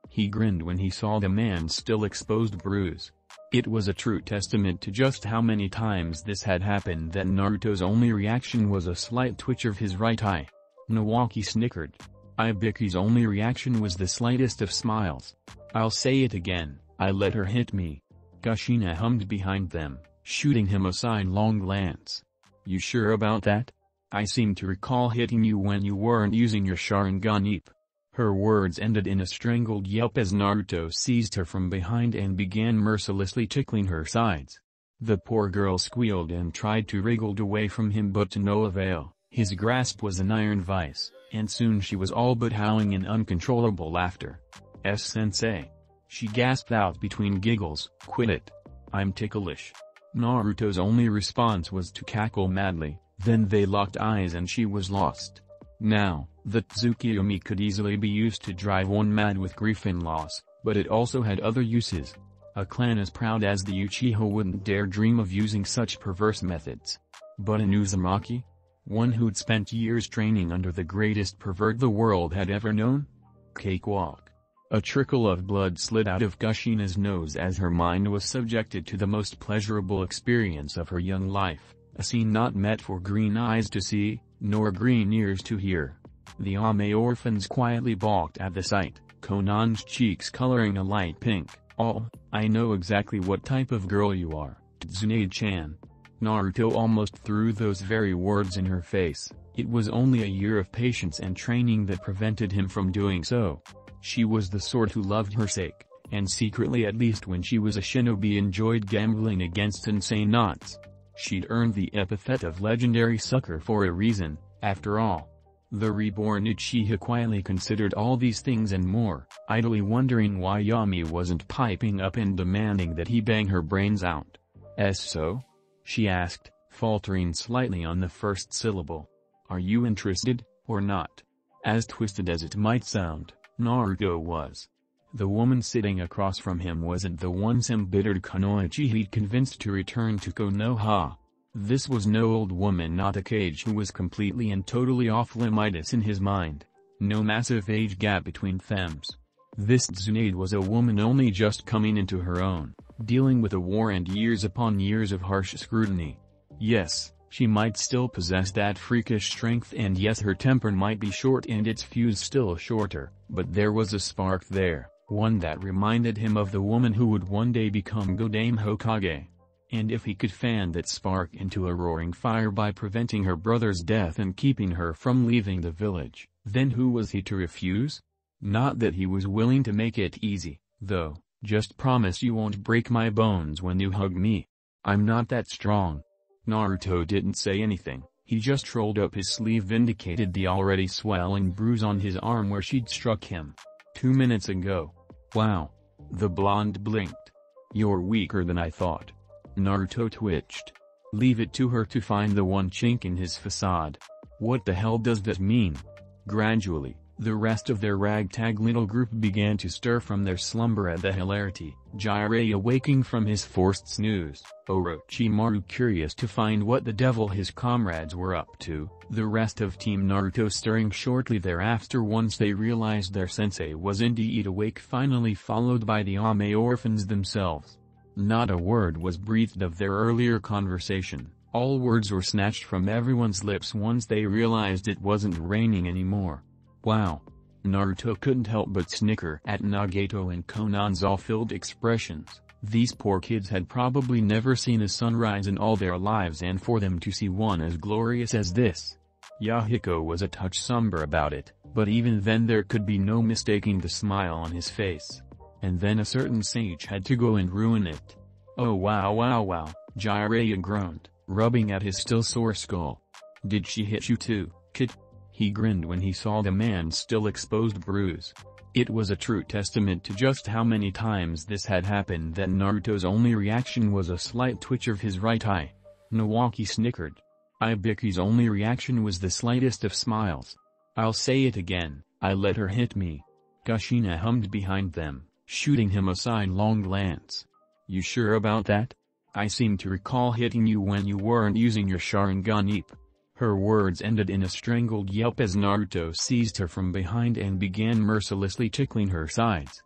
He grinned when he saw the man's still exposed bruise. It was a true testament to just how many times this had happened that Naruto's only reaction was a slight twitch of his right eye. Nawaki snickered. Ibiki's only reaction was the slightest of smiles. I'll say it again, I let her hit me. Kushina hummed behind them, shooting him a sidelong glance. You sure about that? I seem to recall hitting you when you weren't using your Sharingan Ip. Her words ended in a strangled yelp as Naruto seized her from behind and began mercilessly tickling her sides. The poor girl squealed and tried to wriggle away from him, but to no avail. His grasp was an iron vice, and soon she was all but howling in uncontrollable laughter. S-sensei. She gasped out between giggles, quit it. I'm ticklish. Naruto's only response was to cackle madly, then they locked eyes and she was lost. Now, the Tsukiyomi could easily be used to drive one mad with grief and loss, but it also had other uses. A clan as proud as the Uchiha wouldn't dare dream of using such perverse methods. But an Uzumaki? One who'd spent years training under the greatest pervert the world had ever known? Cakewalk. A trickle of blood slid out of Kushina's nose as her mind was subjected to the most pleasurable experience of her young life, a scene not meant for green eyes to see, nor green ears to hear. The Ame orphans quietly balked at the sight, Konan's cheeks coloring a light pink. Oh, I know exactly what type of girl you are, Tsunade-chan. Naruto almost threw those very words in her face. It was only a year of patience and training that prevented him from doing so. She was the sort who loved her sake, and secretly, at least when she was a shinobi, enjoyed gambling against insane knots. She'd earned the epithet of legendary sucker for a reason, after all. The reborn Uchiha quietly considered all these things and more, idly wondering why Yami wasn't piping up and demanding that he bang her brains out. "Es so?" she asked, faltering slightly on the first syllable. "Are you interested, or not?" As twisted as it might sound, Naruto was. The woman sitting across from him wasn't the once embittered Kunoichi he'd convinced to return to Konoha. This was no old woman, not a Kage who was completely and totally off-limits in his mind. No massive age gap between thems. This Tsunade was a woman only just coming into her own, dealing with a war and years upon years of harsh scrutiny. Yes, she might still possess that freakish strength, and yes, her temper might be short and its fuse still shorter, but there was a spark there, one that reminded him of the woman who would one day become Godame Hokage. And if he could fan that spark into a roaring fire by preventing her brother's death and keeping her from leaving the village, then who was he to refuse? Not that he was willing to make it easy, though. Just promise you won't break my bones when you hug me. I'm not that strong. Naruto didn't say anything, he just rolled up his sleeve, indicated the already swelling bruise on his arm where she'd struck him. Two minutes ago. Wow. The blonde blinked. You're weaker than I thought. Naruto twitched. Leave it to her to find the one chink in his facade. What the hell does that mean? Gradually, the rest of their ragtag little group began to stir from their slumber at the hilarity, Jiraiya waking from his forced snooze, Orochimaru curious to find what the devil his comrades were up to, the rest of Team Naruto stirring shortly thereafter once they realized their sensei was indeed awake, finally followed by the Ame orphans themselves. Not a word was breathed of their earlier conversation, all words were snatched from everyone's lips once they realized it wasn't raining anymore. Wow. Naruto couldn't help but snicker at Nagato and Konan's awe-filled expressions. These poor kids had probably never seen a sunrise in all their lives, and for them to see one as glorious as this. Yahiko was a touch somber about it, but even then there could be no mistaking the smile on his face. And then a certain sage had to go and ruin it. Oh wow wow wow, Jiraiya groaned, rubbing at his still sore skull. Did she hit you too, kid? He grinned when he saw the man's still exposed bruise. It was a true testament to just how many times this had happened that Naruto's only reaction was a slight twitch of his right eye. Nawaki snickered. Ibiki's only reaction was the slightest of smiles. I'll say it again, I let her hit me. Kushina hummed behind them, shooting him a sidelong glance. You sure about that? I seem to recall hitting you when you weren't using your Sharingan Ip. Her words ended in a strangled yelp as Naruto seized her from behind and began mercilessly tickling her sides.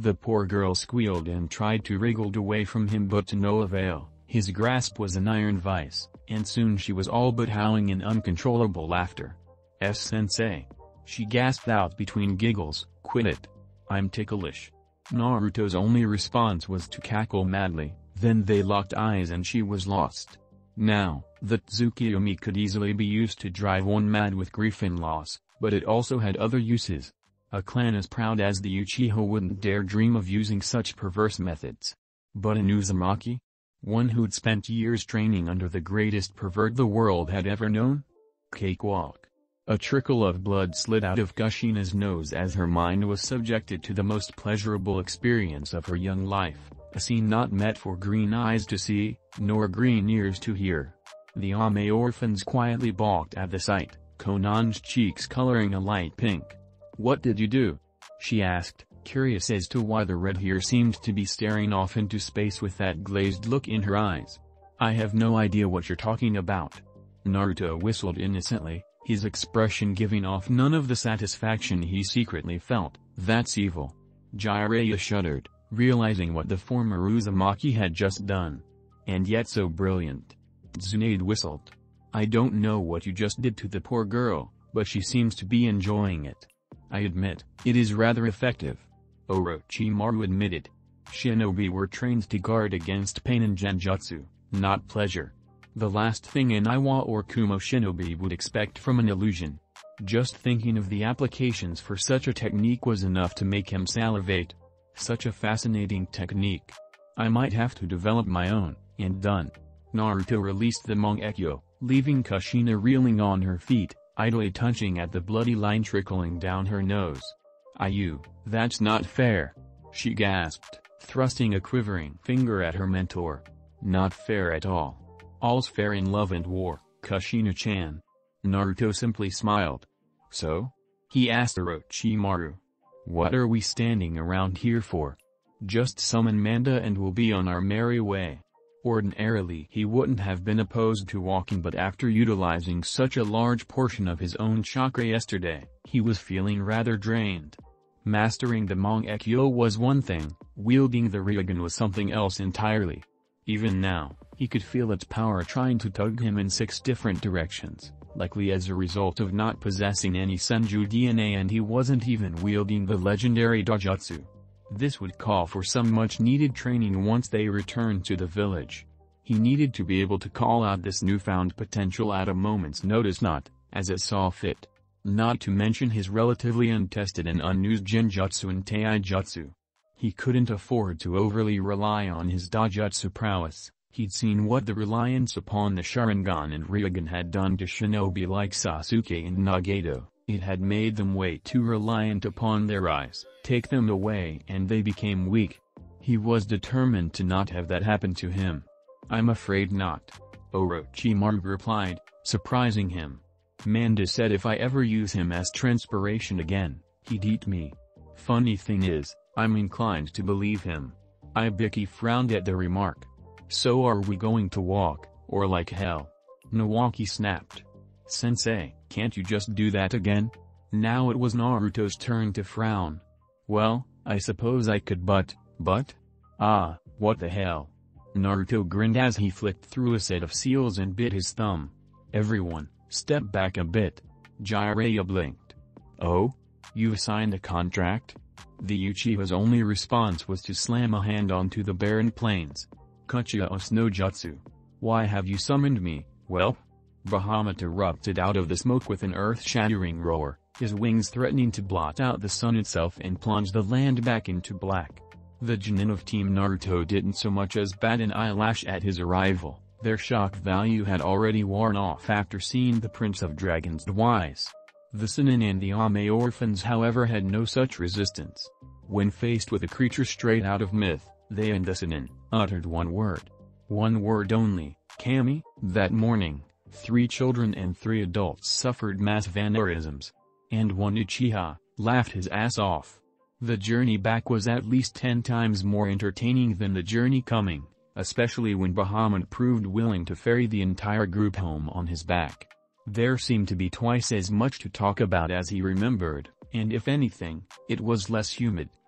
The poor girl squealed and tried to wriggle away from him, but to no avail. His grasp was an iron vice, and soon she was all but howling in uncontrollable laughter. "S-sensei." She gasped out between giggles, "Quit it. I'm ticklish." Naruto's only response was to cackle madly, then they locked eyes and she was lost. Now, the Tsukiyomi could easily be used to drive one mad with grief and loss, but it also had other uses. A clan as proud as the Uchiha wouldn't dare dream of using such perverse methods. But an Uzumaki? One who'd spent years training under the greatest pervert the world had ever known? Cakewalk. A trickle of blood slid out of Kushina's nose as her mind was subjected to the most pleasurable experience of her young life, a scene not meant for green eyes to see, nor green ears to hear. The Ame orphans quietly balked at the sight, Konan's cheeks coloring a light pink. "What did you do?" she asked, curious as to why the red hair seemed to be staring off into space with that glazed look in her eyes. "I have no idea what you're talking about." Naruto whistled innocently, his expression giving off none of the satisfaction he secretly felt. "That's evil." Jiraiya shuddered, realizing what the former Uzumaki had just done. "And yet so brilliant." Tsunade whistled. "I don't know what you just did to the poor girl, but she seems to be enjoying it." "I admit, it is rather effective," Orochimaru admitted. "Shinobi were trained to guard against pain and genjutsu, not pleasure. The last thing an Iwa or Kumo shinobi would expect from an illusion." Just thinking of the applications for such a technique was enough to make him salivate. Such a fascinating technique. "I might have to develop my own," and done. Naruto released the Mangekyo, leaving Kushina reeling on her feet, idly touching at the bloody line trickling down her nose. "Ayu, that's not fair," she gasped, thrusting a quivering finger at her mentor. "Not fair at all. All's fair in love and war, Kushina-chan." Naruto simply smiled. "So?" he asked Orochimaru. "What are we standing around here for? Just summon Manda and we'll be on our merry way." Ordinarily he wouldn't have been opposed to walking, but after utilizing such a large portion of his own chakra yesterday, he was feeling rather drained. Mastering the Mangekyo was one thing, wielding the Rinnegan was something else entirely. Even now, he could feel its power trying to tug him in six different directions, likely as a result of not possessing any Senju D N A, and he wasn't even wielding the legendary Dojutsu. This would call for some much-needed training once they returned to the village. He needed to be able to call out this newfound potential at a moment's notice, not, as it saw fit. Not to mention his relatively untested and unused Genjutsu and Taijutsu. He couldn't afford to overly rely on his Dojutsu prowess. He'd seen what the reliance upon the Sharingan and Rinnegan had done to shinobi like Sasuke and Nagato. It had made them way too reliant upon their eyes. Take them away and they became weak. He was determined to not have that happen to him. "I'm afraid not," Orochimaru replied, surprising him. "Manda said if I ever use him as transpiration again, he'd eat me." Funny thing is, I'm inclined to believe him. Ibiki frowned at the remark. "So are we going to walk, or like hell?" Nawaki snapped. "Sensei, can't you just do that again?" Now it was Naruto's turn to frown. "Well, I suppose I could, but, but? Ah, what the hell?" Naruto grinned as he flicked through a set of seals and bit his thumb. "Everyone, step back a bit." Jiraiya blinked. "Oh? You've signed a contract?" The Uchiha's only response was to slam a hand onto the barren plains. "Kuchios no Jutsu. Why have you summoned me, whelp?" Bahamut erupted out of the smoke with an earth-shattering roar, his wings threatening to blot out the sun itself and plunge the land back into black. The Genin of Team Naruto didn't so much as bat an eyelash at his arrival. Their shock value had already worn off after seeing the Prince of Dragons twice. The Sannin and the Ame orphans, however, had no such resistance. When faced with a creature straight out of myth, they and the Sannin uttered one word. One word only, Kami. That morning, three children and three adults suffered mass vampirisms. And one Uchiha laughed his ass off. The journey back was at least ten times more entertaining than the journey coming, especially when Bahamut proved willing to ferry the entire group home on his back. There seemed to be twice as much to talk about as he remembered, and if anything, it was less humid.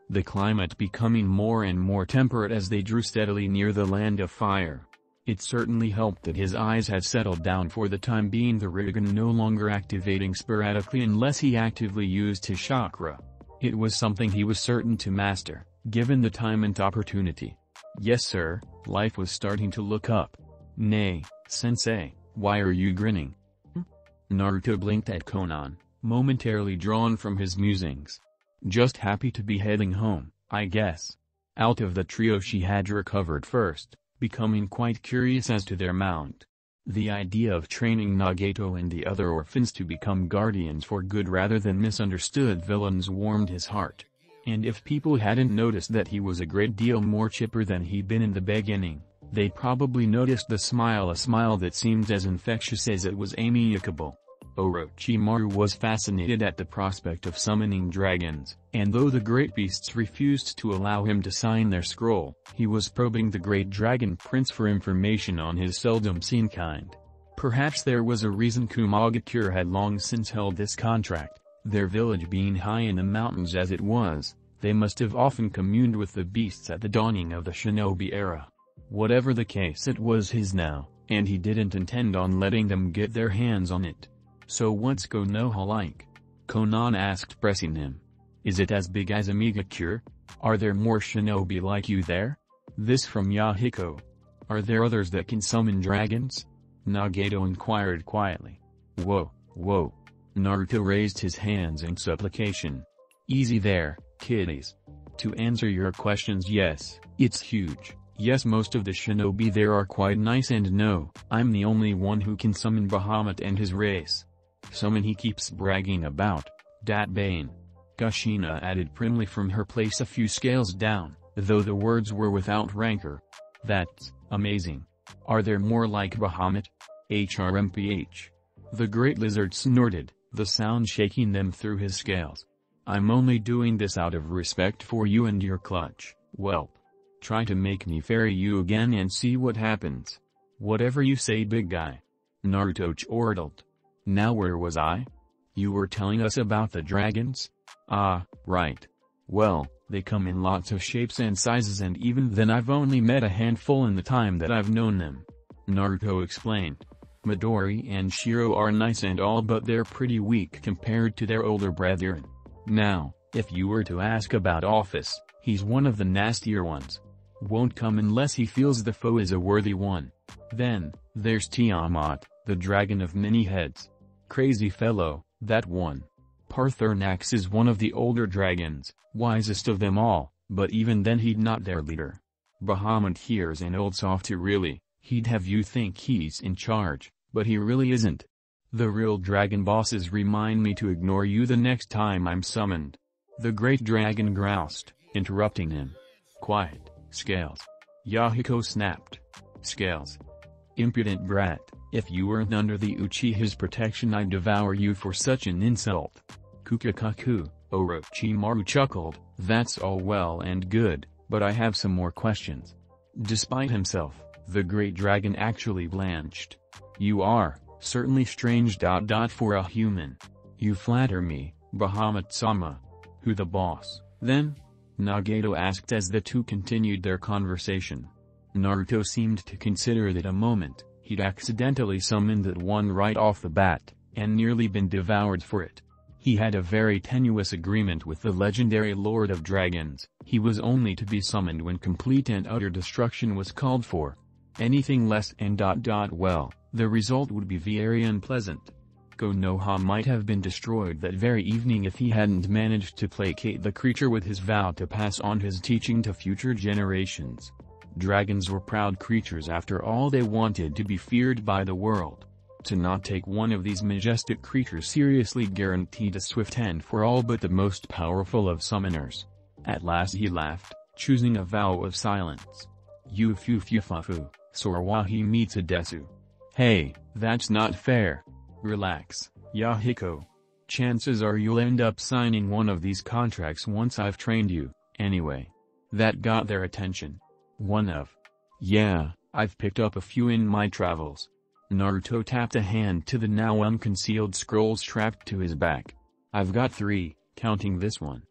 the climate becoming more and more temperate as they drew steadily near the land of fire. It certainly helped that his eyes had settled down for the time being, the Rinnegan no longer activating sporadically unless he actively used his chakra. It was something he was certain to master, given the time and opportunity. Yes sir, life was starting to look up. Nay, sensei, why are you grinning? Naruto blinked at Konan, momentarily drawn from his musings. Just happy to be heading home, I guess. Out of the trio she had recovered first, becoming quite curious as to their mount. The idea of training Nagato and the other orphans to become guardians for good rather than misunderstood villains warmed his heart. And if people hadn't noticed that he was a great deal more chipper than he'd been in the beginning, they probably noticed the smile, a smile that seemed as infectious as it was amiable. Orochimaru was fascinated at the prospect of summoning dragons, and though the great beasts refused to allow him to sign their scroll, he was probing the great dragon prince for information on his seldom-seen kind. Perhaps there was a reason Kumagakure had long since held this contract. Their village being high in the mountains as it was, they must have often communed with the beasts at the dawning of the shinobi era. Whatever the case, it was his now, and he didn't intend on letting them get their hands on it. So what's Konoha like? Konan asked, pressing him. Is it as big as Amigakure? Are there more shinobi like you there? This from Yahiko. Are there others that can summon dragons? Nagato inquired quietly. Whoa, whoa. Naruto raised his hands in supplication. Easy there, kiddies. To answer your questions, yes, it's huge. Yes, most of the shinobi there are quite nice, and no, I'm the only one who can summon Bahamut and his race. Summon he keeps bragging about, dat Bane. Kushina added primly from her place a few scales down, though the words were without rancor. That's amazing. Are there more like Bahamut? H R M P H. The great lizard snorted, the sound shaking them through his scales. I'm only doing this out of respect for you and your clutch, whelp. Try to make me ferry you again and see what happens. Whatever you say, big guy. Naruto chortled. Now where was I? You were telling us about the dragons? Ah, right. Well, they come in lots of shapes and sizes, and even then I've only met a handful in the time that I've known them. Naruto explained. Midori and Shiro are nice and all, but they're pretty weak compared to their older brethren. Now, if you were to ask about Office, he's one of the nastier ones. Won't come unless he feels the foe is a worthy one. Then, there's Tiamat, the dragon of many heads. Crazy fellow, that one. Paarthurnax is one of the older dragons, wisest of them all, but even then he'd not their leader. Bahamut here's an old softy really, he'd have you think he's in charge, but he really isn't. The real dragon bosses remind me to ignore you the next time I'm summoned. The great dragon groused, interrupting him. Quiet, Scales. Yahiko snapped. Scales. Impudent brat, if you weren't under the Uchiha's protection I'd devour you for such an insult. Kukakaku, Orochimaru chuckled, that's all well and good, but I have some more questions. Despite himself, the great dragon actually blanched. You are, certainly strange dot dot for a human. You flatter me, Bahamut-sama. Who the boss, then? Nagato asked as the two continued their conversation. Naruto seemed to consider that a moment, he'd accidentally summoned that one right off the bat, and nearly been devoured for it. He had a very tenuous agreement with the legendary Lord of Dragons, he was only to be summoned when complete and utter destruction was called for. Anything less and dot dot well, the result would be very unpleasant. Konoha might have been destroyed that very evening if he hadn't managed to placate the creature with his vow to pass on his teaching to future generations. Dragons were proud creatures after all, they wanted to be feared by the world. To not take one of these majestic creatures seriously guaranteed a swift end for all but the most powerful of summoners. At last he laughed, choosing a vow of silence. Yufufufafu, Sorwahi Mitsudesu. Hey, that's not fair. Relax, Yahiko. Chances are you'll end up signing one of these contracts once I've trained you, anyway. That got their attention. One of. Yeah, I've picked up a few in my travels. Naruto tapped a hand to the now unconcealed scroll strapped to his back. I've got three, counting this one.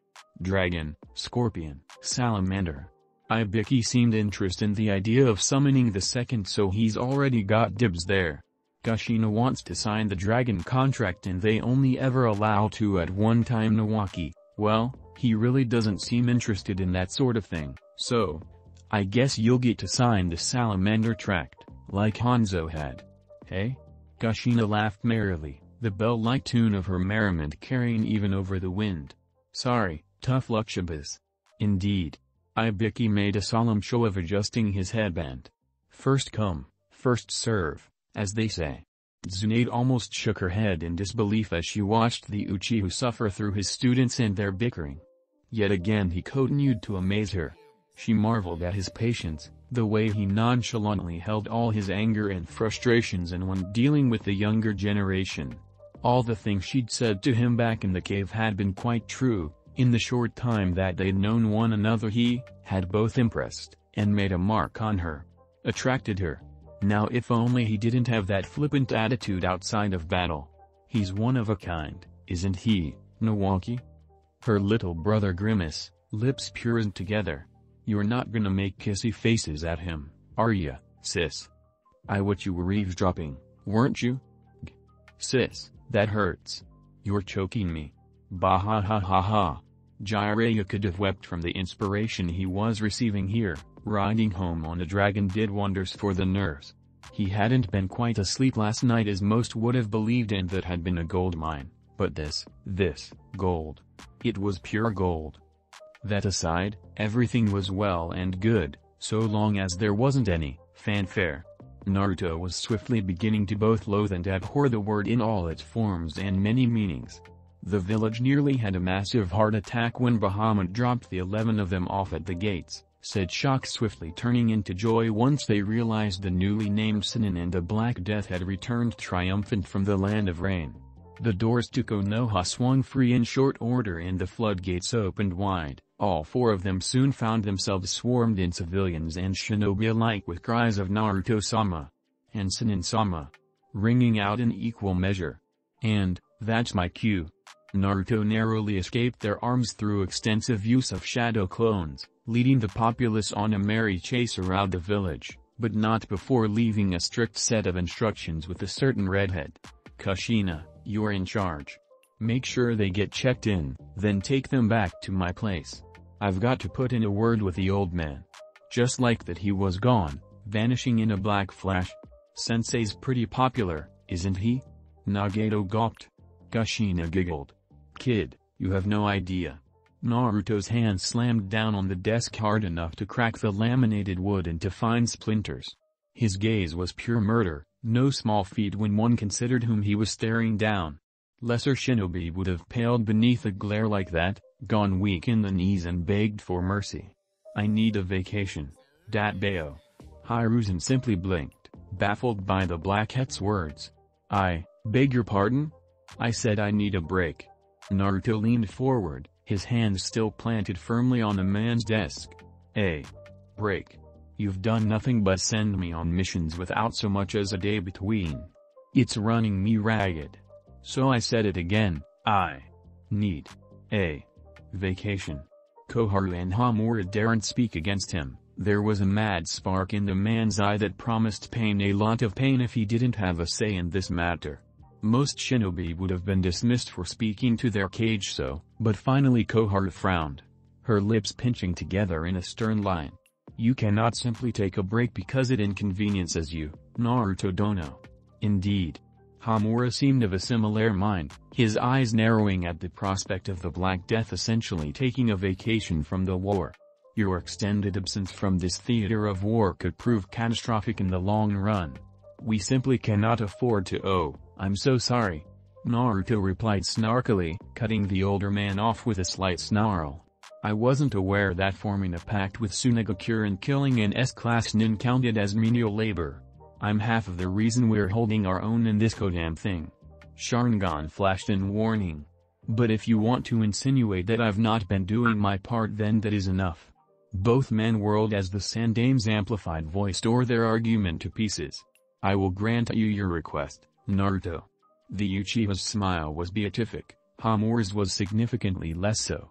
dragon, scorpion, salamander. Ibiki seemed interested in the idea of summoning the second, so he's already got dibs there. Kushina wants to sign the dragon contract and they only ever allow two at one time. Nawaki, well, he really doesn't seem interested in that sort of thing, so I guess you'll get to sign the salamander tract, like Hanzo had. Hey? Kushina laughed merrily, the bell-like tune of her merriment carrying even over the wind. Sorry, tough luck Shabazz. Indeed. Ibiki made a solemn show of adjusting his headband. First come, first serve, as they say. Tsunade almost shook her head in disbelief as she watched the Uchiha suffer through his students and their bickering. Yet again he continued to amaze her. She marveled at his patience, the way he nonchalantly held all his anger and frustrations and when dealing with the younger generation. All the things she'd said to him back in the cave had been quite true. In the short time that they'd known one another he had both impressed and made a mark on her, attracted her. Now if only he didn't have that flippant attitude outside of battle. He's one of a kind, isn't he, Nawaki? Her little brother grimaced, lips pursed together. You're not gonna make kissy faces at him, are ya, sis? I what you were eavesdropping, weren't you? G sis, that hurts. You're choking me. Bah ha ha ha ha. Jiraiya could have wept from the inspiration he was receiving here. Riding home on a dragon did wonders for the nerves. He hadn't been quite asleep last night as most would have believed, and that had been a gold mine, but this, this, gold. It was pure gold. That aside, everything was well and good, so long as there wasn't any fanfare. Naruto was swiftly beginning to both loathe and abhor the word in all its forms and many meanings. The village nearly had a massive heart attack when Bahamut dropped the eleven of them off at the gates, said Shock, swiftly turning into joy once they realized the newly named Sannin and the Black Death had returned triumphant from the land of rain. The doors to Konoha swung free in short order and the floodgates opened wide. All four of them soon found themselves swarmed in civilians and shinobi alike with cries of Naruto-sama and Sannin-sama ringing out in equal measure. And, that's my cue. Naruto narrowly escaped their arms through extensive use of shadow clones, leading the populace on a merry chase around the village, but not before leaving a strict set of instructions with a certain redhead. Kushina, you're in charge. Make sure they get checked in, then take them back to my place. I've got to put in a word with the old man. Just like that he was gone, vanishing in a black flash. Sensei's pretty popular, isn't he? Nagato gawped. Kushina giggled. Kid, you have no idea. Naruto's hand slammed down on the desk hard enough to crack the laminated wood into fine splinters. His gaze was pure murder, no small feat when one considered whom he was staring down. Lesser shinobi would have paled beneath a glare like that, gone weak in the knees and begged for mercy. I need a vacation. Datbeo. Hiruzen simply blinked, baffled by the Blackhead's words. I beg your pardon? I said I need a break. Naruto leaned forward, his hands still planted firmly on the man's desk. A break? You've done nothing but send me on missions without so much as a day between. It's running me ragged. So I said it again, I need a vacation. Koharu and Hamura daren't speak against him. There was a mad spark in the man's eye that promised Pain a lot of pain if he didn't have a say in this matter. Most shinobi would have been dismissed for speaking to their kage so, but finally Koharu frowned, her lips pinching together in a stern line. You cannot simply take a break because it inconveniences you, Naruto Dono. Indeed. Hamura seemed of a similar mind, his eyes narrowing at the prospect of the Black Death essentially taking a vacation from the war. Your extended absence from this theater of war could prove catastrophic in the long run. We simply cannot afford to. Oh, I'm so sorry. Naruto replied snarkily, cutting the older man off with a slight snarl. I wasn't aware that forming a pact with Tsunagakure and killing an S-class nin counted as menial labor. I'm half of the reason we're holding our own in this godam thing. Sharingan flashed in warning. But if you want to insinuate that I've not been doing my part, then that is enough. Both men whirled as the Sandame's amplified voice tore their argument to pieces. I will grant you your request, Naruto. The Uchiha's smile was beatific, Hamura's was significantly less so.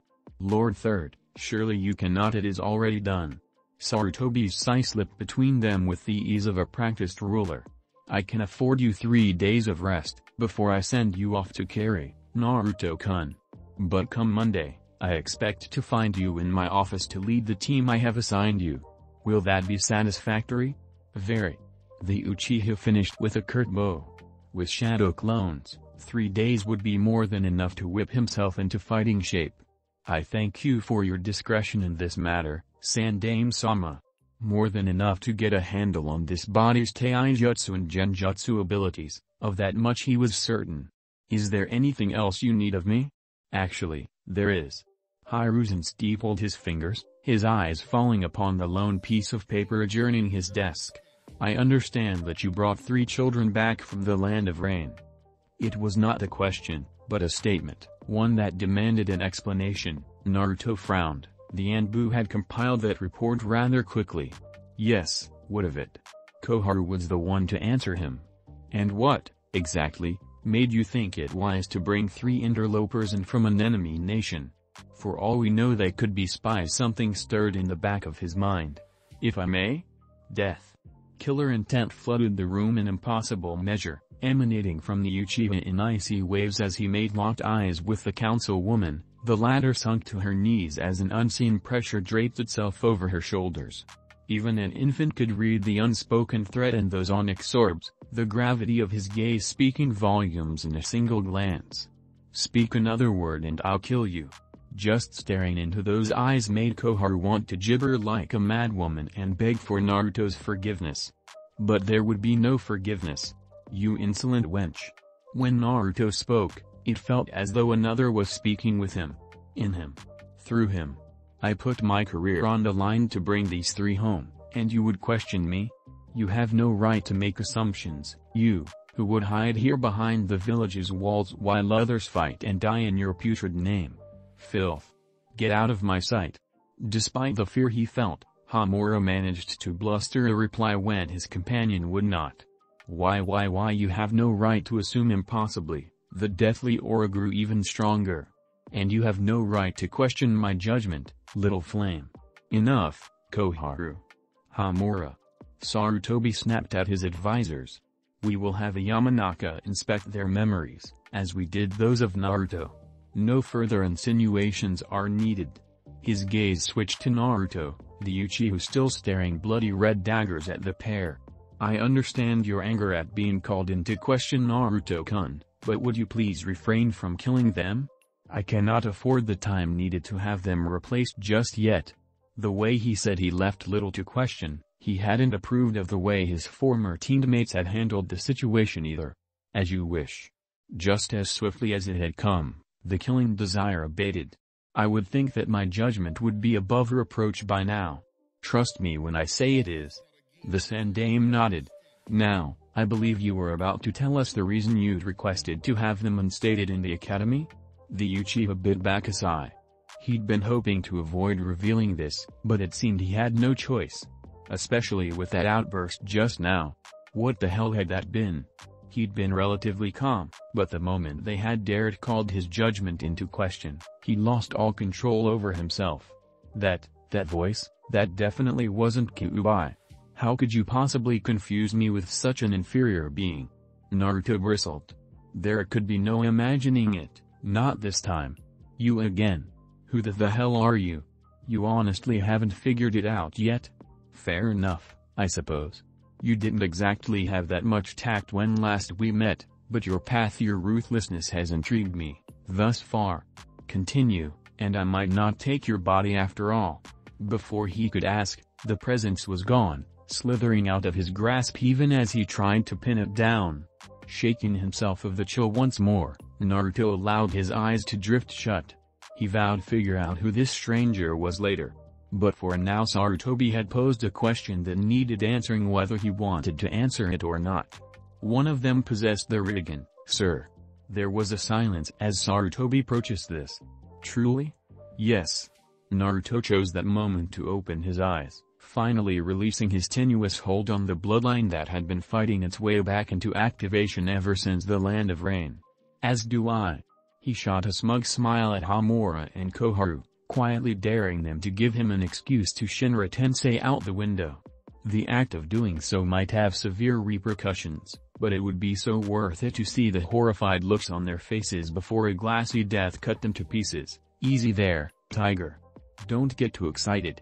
Lord Third, surely you cannot, it is already done. Sarutobi's sigh slipped between them with the ease of a practiced ruler. I can afford you three days of rest, before I send you off to carry, Naruto-kun. But come Monday, I expect to find you in my office to lead the team I have assigned you. Will that be satisfactory? Very. The Uchiha finished with a curt bow. With shadow clones, three days would be more than enough to whip himself into fighting shape. I thank you for your discretion in this matter, Sandaime-sama. More than enough to get a handle on this body's taijutsu and genjutsu abilities, of that much he was certain. Is there anything else you need of me? Actually, there is. Hiruzen steepled his fingers, his eyes falling upon the lone piece of paper adjoining his desk. I understand that you brought three children back from the land of rain. It was not a question, but a statement, one that demanded an explanation. Naruto frowned. The Anbu had compiled that report rather quickly. Yes, what of it? Koharu was the one to answer him. And what, exactly, made you think it wise to bring three interlopers in from an enemy nation? For all we know they could be spies. Something stirred in the back of his mind. If I may? Death. Killer intent flooded the room in impossible measure, emanating from the Uchiha in icy waves as he made locked eyes with the councilwoman. The latter sunk to her knees as an unseen pressure draped itself over her shoulders. Even an infant could read the unspoken threat in those onyx orbs, the gravity of his gaze speaking volumes in a single glance. Speak another word and I'll kill you. Just staring into those eyes made Koharu want to gibber like a madwoman and beg for Naruto's forgiveness. But there would be no forgiveness. You insolent wench. When Naruto spoke, it felt as though another was speaking with him, in him, through him. I put my career on the line to bring these three home, and you would question me? You have no right to make assumptions, you, who would hide here behind the village's walls while others fight and die in your putrid name. Filth. Get out of my sight. Despite the fear he felt, Hamura managed to bluster a reply when his companion would not. Why why why you have no right to assume impossibly. The deathly aura grew even stronger. And you have no right to question my judgment, little flame. Enough, Koharu. Hamura. Sarutobi snapped at his advisors. We will have a Yamanaka inspect their memories, as we did those of Naruto. No further insinuations are needed. His gaze switched to Naruto, the Uchiha still staring bloody red daggers at the pair. I understand your anger at being called into question, Naruto-kun. But would you please refrain from killing them? I cannot afford the time needed to have them replaced just yet. The way he said he left little to question. He hadn't approved of the way his former teammates had handled the situation either. As you wish. Just as swiftly as it had come, the killing desire abated. I would think that my judgment would be above reproach by now. Trust me when I say it is. The Sandaime nodded. Now, I believe you were about to tell us the reason you'd requested to have them unstated in the academy? The Uchiha bit back a sigh. He'd been hoping to avoid revealing this, but it seemed he had no choice. Especially with that outburst just now. What the hell had that been? He'd been relatively calm, but the moment they had dared called his judgment into question, he lost all control over himself. That, that voice, that definitely wasn't Kyuubi. How could you possibly confuse me with such an inferior being? Naruto bristled. There could be no imagining it, not this time. You again. Who the, the hell are you? You honestly haven't figured it out yet? Fair enough, I suppose. You didn't exactly have that much tact when last we met, but your path, your ruthlessness has intrigued me, thus far. Continue, and I might not take your body after all. Before he could ask, the presence was gone, slithering out of his grasp even as he tried to pin it down. Shaking himself of the chill once more, Naruto allowed his eyes to drift shut. He vowed figure out who this stranger was later. But for now Sarutobi had posed a question that needed answering whether he wanted to answer it or not. One of them possessed the Rinnegan, sir. There was a silence as Sarutobi processed this. Truly? Yes. Naruto chose that moment to open his eyes, finally releasing his tenuous hold on the bloodline that had been fighting its way back into activation ever since the Land of Rain. As do I. He shot a smug smile at Hamura and Koharu, quietly daring them to give him an excuse to Shinra Tensei out the window. The act of doing so might have severe repercussions, but it would be so worth it to see the horrified looks on their faces before a glassy death cut them to pieces. Easy there, Tiger. Don't get too excited.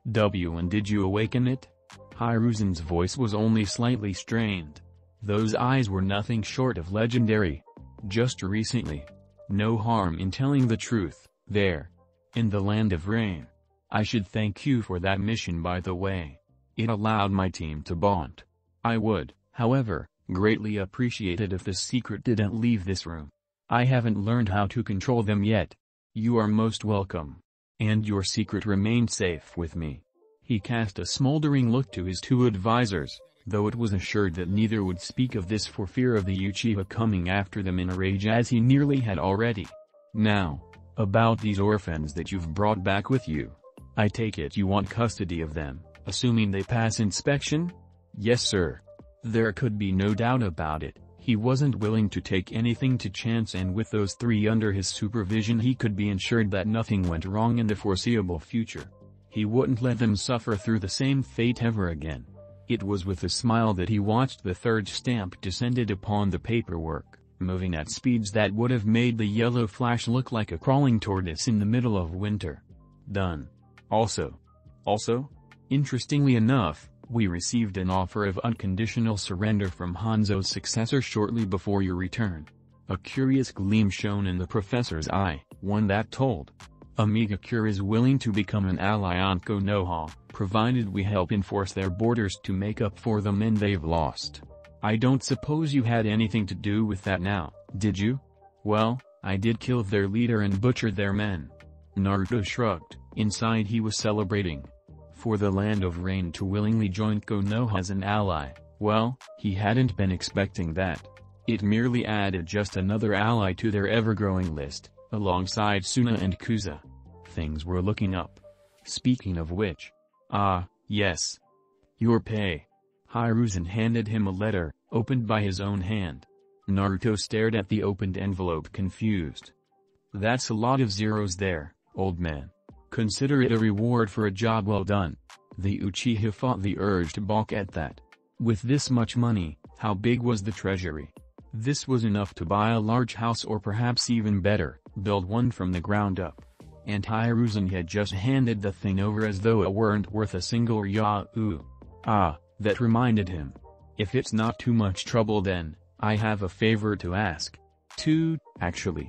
W and did you awaken it? Hiruzen's voice was only slightly strained. Those eyes were nothing short of legendary. Just recently. No harm in telling the truth, there. In the Land of Rain. I should thank you for that mission, by the way. It allowed my team to bond. I would, however, greatly appreciate it if the secret didn't leave this room. I haven't learned how to control them yet. You are most welcome. And your secret remained safe with me. He cast a smoldering look to his two advisors, though it was assured that neither would speak of this for fear of the Uchiha coming after them in a rage, as he nearly had already. Now, about these orphans that you've brought back with you. I take it you want custody of them, assuming they pass inspection? Yes, sir. There could be no doubt about it. He wasn't willing to take anything to chance, and with those three under his supervision he could be ensured that nothing went wrong in the foreseeable future. He wouldn't let them suffer through the same fate ever again. It was with a smile that he watched the third stamp descended upon the paperwork, moving at speeds that would have made the yellow flash look like a crawling tortoise in the middle of winter. Done. Also. Also? Interestingly enough, we received an offer of unconditional surrender from Hanzo's successor shortly before your return. A curious gleam shone in the professor's eye, one that told. Amigakure is willing to become an ally on Konoha, provided we help enforce their borders to make up for the men they've lost. I don't suppose you had anything to do with that now, did you? Well, I did kill their leader and butcher their men. Naruto shrugged. Inside he was celebrating. For the Land of Rain to willingly join Konoha as an ally, well, he hadn't been expecting that. It merely added just another ally to their ever-growing list, alongside Suna and Kuza. Things were looking up. Speaking of which. Ah, yes. Your pay. Hiruzen handed him a letter, opened by his own hand. Naruto stared at the opened envelope, confused. That's a lot of zeros there, old man. Consider it a reward for a job well done. The Uchiha fought the urge to balk at that. With this much money, how big was the treasury? This was enough to buy a large house, or perhaps even better, build one from the ground up. And Hiruzen had just handed the thing over as though it weren't worth a single yahoo. Ah, that reminded him. If it's not too much trouble, then, I have a favor to ask. Two, actually.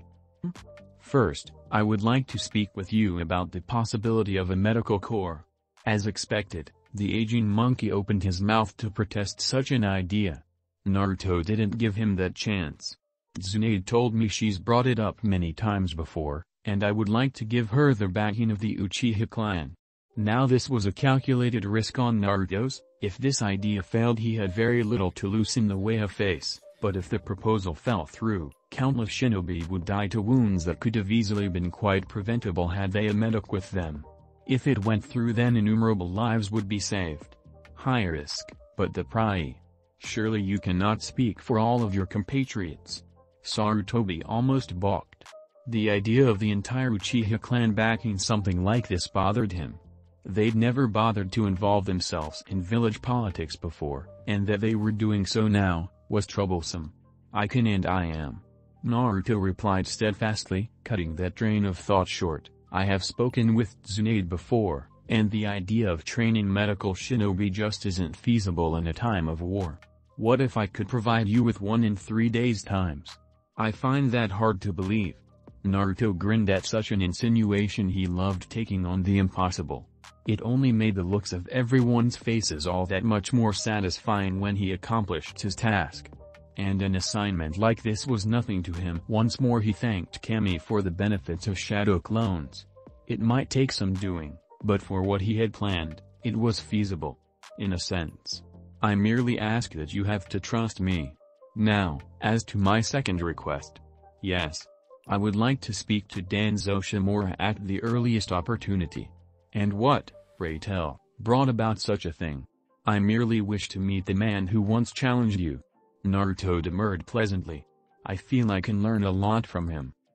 First, I would like to speak with you about the possibility of a medical corps. As expected, the aging monkey opened his mouth to protest such an idea. Naruto didn't give him that chance. Tsunade told me she's brought it up many times before, and I would like to give her the backing of the Uchiha clan. Now this was a calculated risk on Naruto's. If this idea failed, he had very little to lose in the way of face, but if the proposal fell through, countless shinobi would die to wounds that could have easily been quite preventable had they a medic with them. If it went through, then innumerable lives would be saved. High risk, but the prize. Surely you cannot speak for all of your compatriots. Sarutobi almost balked. The idea of the entire Uchiha clan backing something like this bothered him. They'd never bothered to involve themselves in village politics before, and that they were doing so now, was troublesome. I can and I am. Naruto replied steadfastly, cutting that train of thought short. I have spoken with Tsunade before, and the idea of training medical shinobi just isn't feasible in a time of war. What if I could provide you with one in three days' times? I find that hard to believe. Naruto grinned at such an insinuation. He loved taking on the impossible. It only made the looks of everyone's faces all that much more satisfying when he accomplished his task. And an assignment like this was nothing to him. Once more he thanked Kami for the benefits of shadow clones. It might take some doing, but for what he had planned, it was feasible. In a sense. I merely ask that you have to trust me. Now, as to my second request. Yes. I would like to speak to Danzo Shimura at the earliest opportunity. And what, pray tell, brought about such a thing? I merely wish to meet the man who once challenged you. Naruto demurred pleasantly. I feel I can learn a lot from him.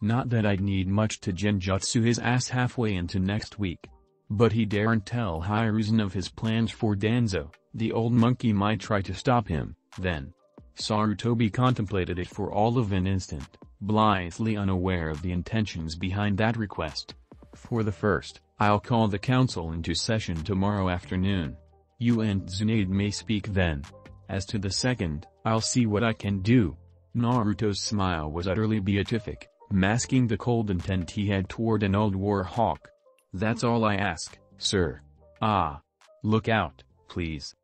Not that I'd need much to genjutsu his ass halfway into next week. But he daren't tell Hiruzen of his plans for Danzo. The old monkey might try to stop him, then. Sarutobi contemplated it for all of an instant, blithely unaware of the intentions behind that request. For the first, I'll call the council into session tomorrow afternoon. You and Tsunade may speak then. As to the second, I'll see what I can do. Naruto's smile was utterly beatific, masking the cold intent he had toward an old war hawk. That's all I ask, sir. Ah. Look out, please.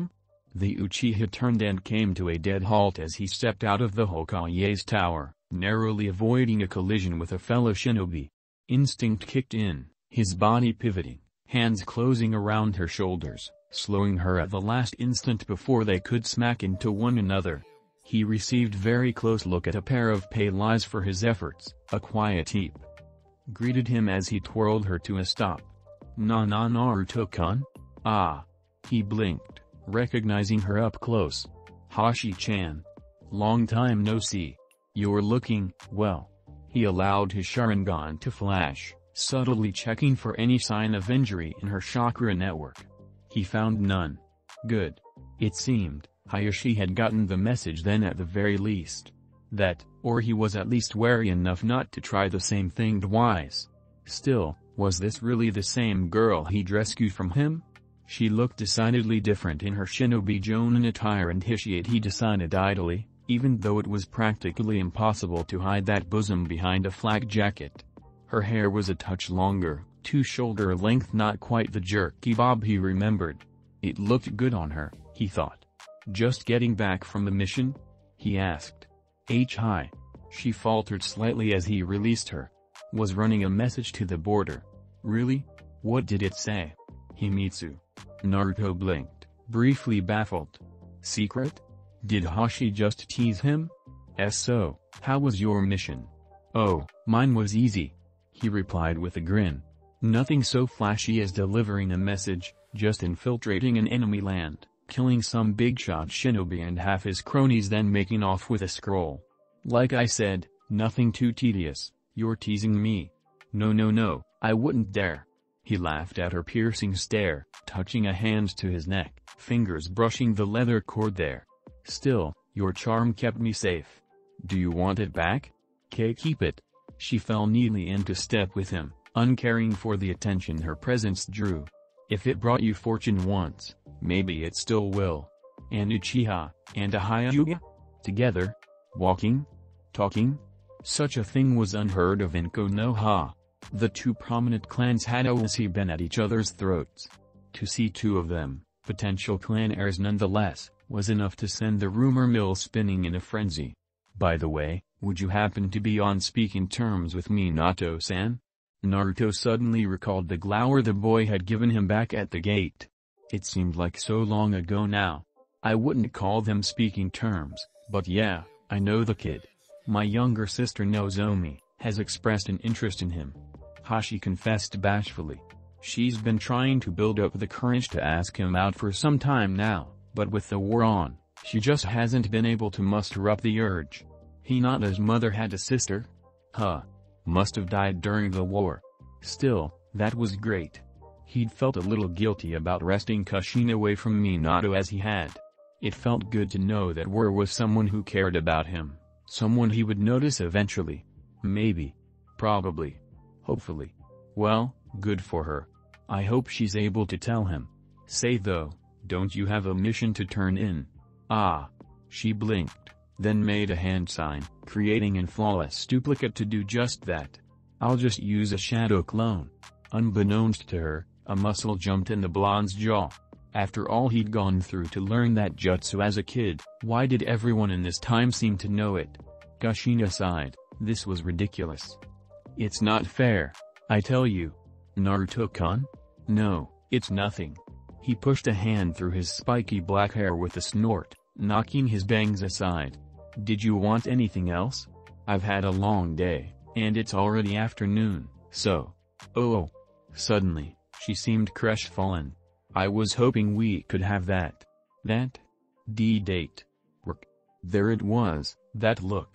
The Uchiha turned and came to a dead halt as he stepped out of the Hokage's tower, narrowly avoiding a collision with a fellow shinobi. Instinct kicked in, his body pivoting, hands closing around her shoulders, slowing her at the last instant before they could smack into one another. He received very close look at a pair of pale eyes for his efforts, a quiet heap. Greeted him as he twirled her to a stop. Na na Naruto-kun? Ah. He blinked, recognizing her up close. Hashi-chan. Long time no see. You're looking, well. He allowed his Sharingan to flash, subtly checking for any sign of injury in her chakra network. He found none. Good. It seemed, Hayashi had gotten the message then at the very least. That, or he was at least wary enough not to try the same thing twice. Still, was this really the same girl he'd rescued from him? She looked decidedly different in her shinobi jonin attire, and Hishiate, he decided idly, even though it was practically impossible to hide that bosom behind a flak jacket. Her hair was a touch longer, to shoulder length, not quite the jerky bob he remembered. It looked good on her, he thought. Just getting back from the mission? He asked. H hi. She faltered slightly as he released her. Was running a message to the border. Really? What did it say? Himitsu. Naruto blinked, briefly baffled. Secret? Did Hashi just tease him? S so, how was your mission? Oh, mine was easy. He replied with a grin. Nothing so flashy as delivering a message, just infiltrating an enemy land, killing some big shot shinobi and half his cronies, then making off with a scroll. Like I said, nothing too tedious. You're teasing me. No no no, I wouldn't dare. He laughed at her piercing stare, touching a hand to his neck, fingers brushing the leather cord there. Still, your charm kept me safe. Do you want it back? K keep it. She fell neatly into step with him, uncaring for the attention her presence drew. If it brought you fortune once, maybe it still will. And Uchiha, and a Hyuga? Together? Walking? Talking? Such a thing was unheard of in Konoha. The two prominent clans had always been at each other's throats. To see two of them, potential clan heirs nonetheless, was enough to send the rumor mill spinning in a frenzy. By the way, would you happen to be on speaking terms with Minato-san? Naruto suddenly recalled the glower the boy had given him back at the gate. It seemed like so long ago now. I wouldn't call them speaking terms, but yeah, I know the kid. My younger sister Nozomi has expressed an interest in him. Hashi confessed bashfully. She's been trying to build up the courage to ask him out for some time now, but with the war on, she just hasn't been able to muster up the urge. Hinata's mother had a sister? Huh. Must have died during the war. Still, that was great. He'd felt a little guilty about wresting Kushina away from Minato as he had. It felt good to know that War was someone who cared about him, someone he would notice eventually. Maybe. Probably. Hopefully. Well, good for her. I hope she's able to tell him. Say though, don't you have a mission to turn in? Ah. She blinked, then made a hand sign, creating an flawless duplicate to do just that. I'll just use a shadow clone. Unbeknownst to her, a muscle jumped in the blonde's jaw. After all he'd gone through to learn that jutsu as a kid, why did everyone in this time seem to know it? Kushina sighed. This was ridiculous. It's not fair. I tell you. Naruto-kun? No, it's nothing. He pushed a hand through his spiky black hair with a snort, knocking his bangs aside. Did you want anything else? I've had a long day, and it's already afternoon, so. Oh. Suddenly, she seemed crestfallen. I was hoping we could have that. That? D-date. Work. There it was, that look.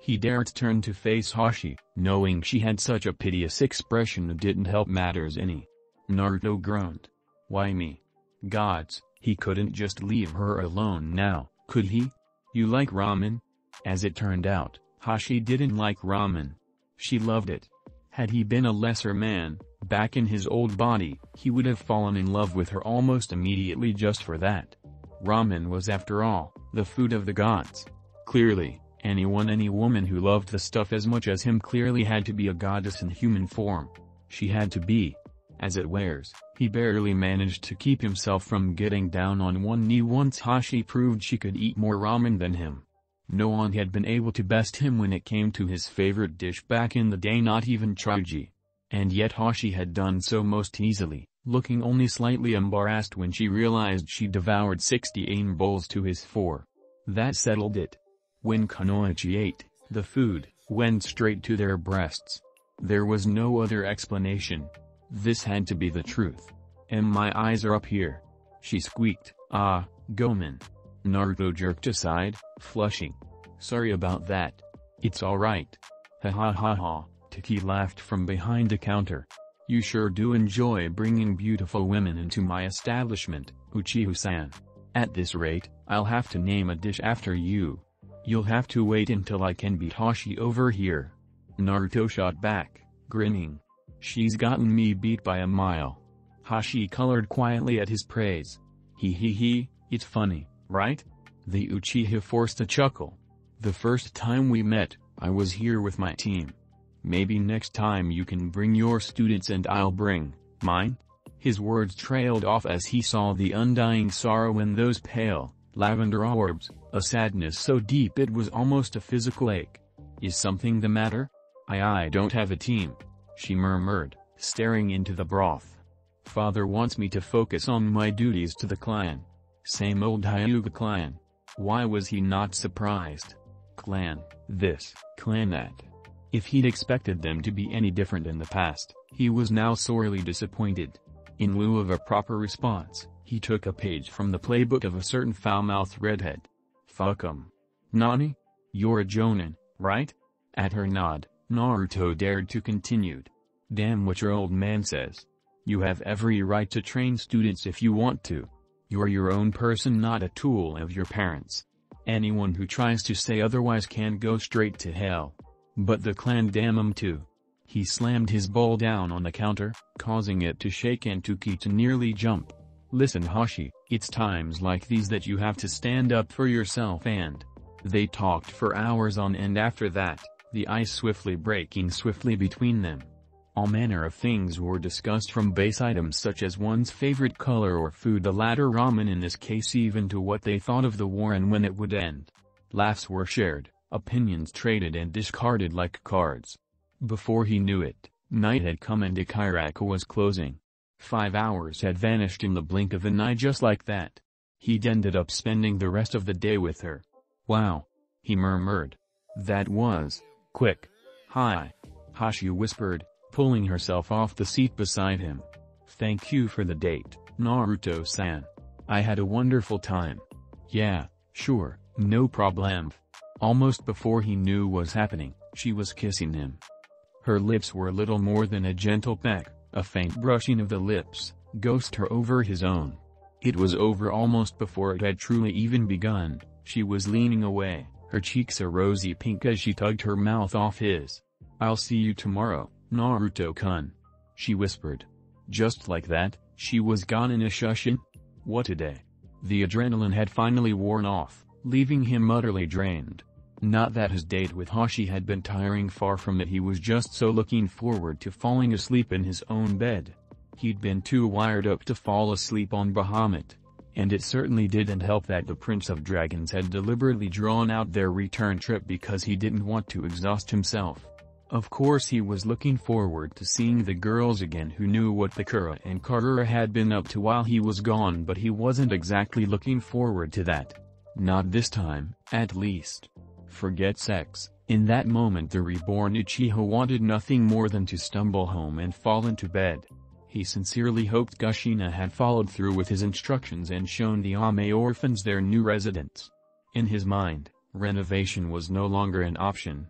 He dared turn to face Hashi, knowing she had such a piteous expression it didn't help matters any. Naruto groaned. Why me? Gods, he couldn't just leave her alone now, could he? You like ramen? As it turned out, Hashi didn't like ramen. She loved it. Had he been a lesser man, back in his old body, he would have fallen in love with her almost immediately just for that. Ramen was, after all, the food of the gods. Clearly, anyone any woman who loved the stuff as much as him clearly had to be a goddess in human form. She had to be. As it wears, he barely managed to keep himself from getting down on one knee once Hashi proved she could eat more ramen than him. No one had been able to best him when it came to his favorite dish back in the day, not even Choji. And yet Hashi had done so most easily, looking only slightly embarrassed when she realized she devoured sixty-eight bowls to his four. That settled it. When Kunoichi ate, the food went straight to their breasts. There was no other explanation. This had to be the truth. And my eyes are up here. She squeaked. Ah, Gomen. Naruto jerked aside, flushing. Sorry about that. It's alright. Ha ha ha ha, Taki laughed from behind the counter. You sure do enjoy bringing beautiful women into my establishment, Uchiha-san. At this rate, I'll have to name a dish after you. You'll have to wait until I can beat Hashi over here. Naruto shot back, grinning. She's gotten me beat by a mile. Hashi colored quietly at his praise. He he he, it's funny, right? The Uchiha forced a chuckle. The first time we met, I was here with my team. Maybe next time you can bring your students and I'll bring mine? His words trailed off as he saw the undying sorrow in those pale, lavender orbs, a sadness so deep it was almost a physical ache. Is something the matter? I I don't have a team, she murmured, staring into the broth. Father wants me to focus on my duties to the clan. Same old Hyuga clan. Why was he not surprised? Clan this, clan that. If he'd expected them to be any different in the past, he was now sorely disappointed. In lieu of a proper response, he took a page from the playbook of a certain foul-mouthed redhead. Fuck 'em. Nani? You're a Jonin, right? At her nod, Naruto dared to continue. Damn what your old man says. You have every right to train students if you want to. You're your own person, not a tool of your parents. Anyone who tries to say otherwise can go straight to hell. But the clan damn 'em too. He slammed his bowl down on the counter, causing it to shake and Tuki to nearly jump. Listen Hashi, it's times like these that you have to stand up for yourself. And they talked for hours on end after that, the ice swiftly breaking swiftly between them. All manner of things were discussed, from base items such as one's favorite color or food, the latter ramen in this case, even to what they thought of the war and when it would end. Laughs were shared, opinions traded and discarded like cards. Before he knew it, night had come and Ikiraku was closing. Five hours had vanished in the blink of an eye, just like that. He'd ended up spending the rest of the day with her. Wow. He murmured. That was quick. Hi. Hashi whispered, pulling herself off the seat beside him. Thank you for the date, Naruto-san. I had a wonderful time. Yeah, sure, no problem. Almost before he knew what was happening, she was kissing him. Her lips were little more than a gentle peck, a faint brushing of the lips, ghost her over his own. It was over almost before it had truly even begun. She was leaning away, her cheeks a rosy pink as she tugged her mouth off his. I'll see you tomorrow, Naruto-kun, she whispered. Just like that, she was gone in a shushin? What a day. The adrenaline had finally worn off, leaving him utterly drained. Not that his date with Hashi had been tiring, far from it. He was just so looking forward to falling asleep in his own bed. He'd been too wired up to fall asleep on Bahamut. And it certainly didn't help that the Prince of Dragons had deliberately drawn out their return trip because he didn't want to exhaust himself. Of course he was looking forward to seeing the girls again who knew what Bakura and Karura had been up to while he was gone, but he wasn't exactly looking forward to that. Not this time, at least. Forget sex. In that moment the reborn Uchiha wanted nothing more than to stumble home and fall into bed. He sincerely hoped Kushina had followed through with his instructions and shown the Ame orphans their new residence. In his mind, renovation was no longer an option.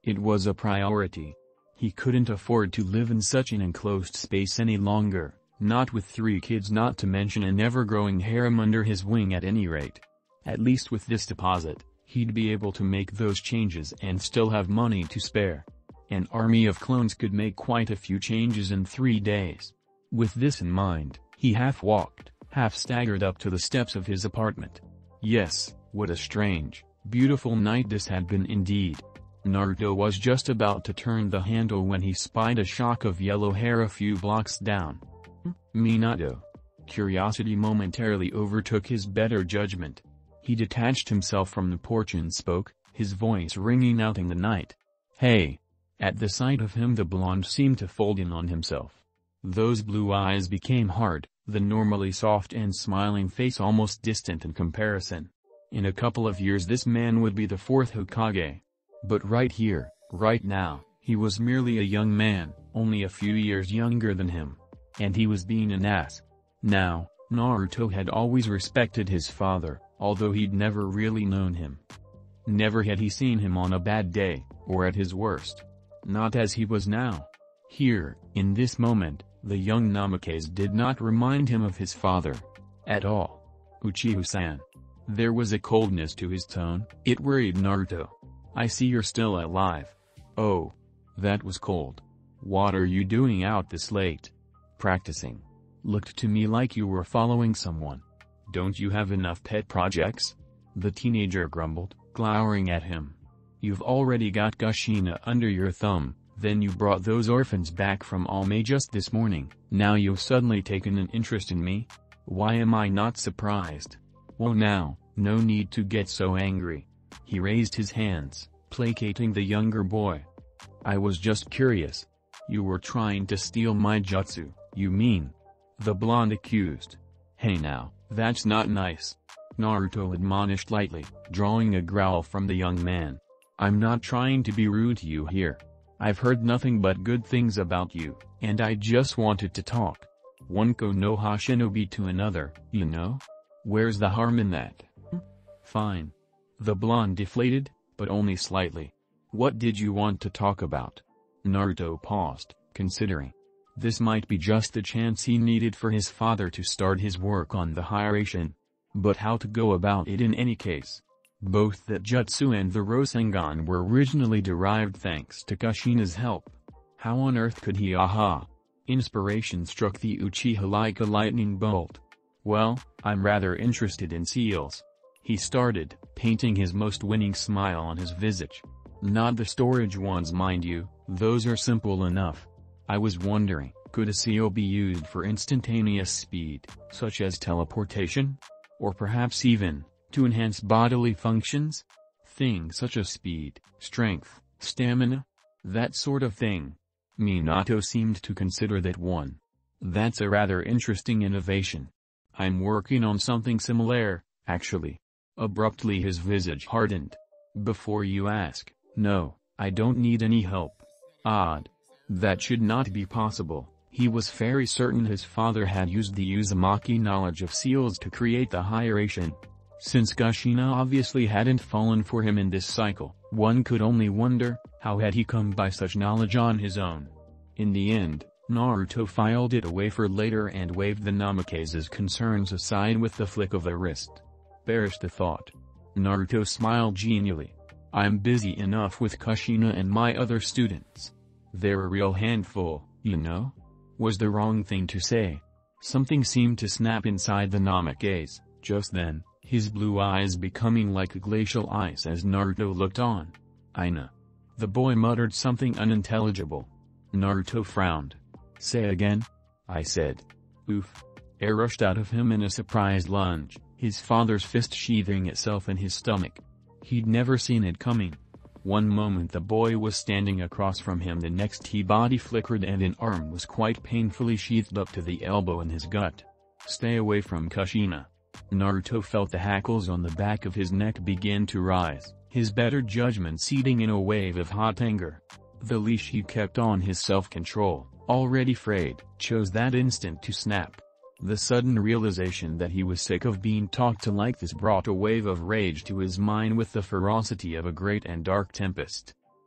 It was a priority. He couldn't afford to live in such an enclosed space any longer, not with three kids, not to mention an ever-growing harem under his wing at any rate. At least with this deposit, he'd be able to make those changes and still have money to spare. An army of clones could make quite a few changes in three days. With this in mind, he half walked, half staggered up to the steps of his apartment. Yes, what a strange, beautiful night this had been indeed. Naruto was just about to turn the handle when he spied a shock of yellow hair a few blocks down. Minato. Curiosity momentarily overtook his better judgment. He detached himself from the porch and spoke, his voice ringing out in the night. "Hey!" At the sight of him the blonde seemed to fold in on himself. Those blue eyes became hard, the normally soft and smiling face almost distant in comparison. In a couple of years this man would be the fourth Hokage. But right here, right now, he was merely a young man, only a few years younger than him. And he was being an ass. Now, Naruto had always respected his father, although he'd never really known him. Never had he seen him on a bad day, or at his worst. Not as he was now. Here, in this moment, the young Namikaze did not remind him of his father. At all. Uchiha-san. There was a coldness to his tone. It worried Naruto. "I see you're still alive." "Oh. That was cold. What are you doing out this late?" "Practicing. Looked to me like you were following someone." "Don't you have enough pet projects?" the teenager grumbled, glowering at him. "You've already got Kushina under your thumb, then you brought those orphans back from Almay just this morning. Now you've suddenly taken an interest in me? Why am I not surprised?" "Well now, no need to get so angry." He raised his hands, placating the younger boy. "I was just curious. You were trying to steal my jutsu, you mean?" the blonde accused. "Hey now, that's not nice," Naruto admonished lightly, drawing a growl from the young man. "I'm not trying to be rude to you here. I've heard nothing but good things about you, and I just wanted to talk. One Konoha shinobi to another, you know? Where's the harm in that?" "Fine." The blonde deflated, but only slightly. "What did you want to talk about?" Naruto paused, considering. This might be just the chance he needed for his father to start his work on the Hiraishin. But how to go about it in any case? Both that jutsu and the Rasengan were originally derived thanks to Kushina's help. How on earth could he? Aha! Inspiration struck the Uchiha like a lightning bolt. "Well, I'm rather interested in seals." He started, painting his most winning smile on his visage. "Not the storage ones, mind you, those are simple enough. I was wondering, could a seal be used for instantaneous speed, such as teleportation? Or perhaps even, to enhance bodily functions? Things such as speed, strength, stamina? That sort of thing." Minato seemed to consider that one. "That's a rather interesting innovation. I'm working on something similar, actually." Abruptly his visage hardened. "Before you ask, no, I don't need any help." Odd. That should not be possible. He was very certain his father had used the Uzumaki knowledge of seals to create the Hiraishin. Since Kushina obviously hadn't fallen for him in this cycle, one could only wonder, how had he come by such knowledge on his own? In the end, Naruto filed it away for later and waved the Namikaze's concerns aside with the flick of the wrist. Bearish the thought. Naruto smiled genially. "I'm busy enough with Kushina and my other students. They're a real handful, you know?" Was the wrong thing to say. Something seemed to snap inside the Namikaze, just then, his blue eyes becoming like glacial ice as Naruto looked on. "Ina." The boy muttered something unintelligible. Naruto frowned. "Say again?" "I said." Oof. Air rushed out of him in a surprised lunge, his father's fist sheathing itself in his stomach. He'd never seen it coming. One moment the boy was standing across from him, the next his body flickered and an arm was quite painfully sheathed up to the elbow in his gut. "Stay away from Kushina." Naruto felt the hackles on the back of his neck begin to rise, his better judgment seething in a wave of hot anger. The leash he kept on his self-control, already frayed, chose that instant to snap. The sudden realization that he was sick of being talked to like this brought a wave of rage to his mind with the ferocity of a great and dark tempest.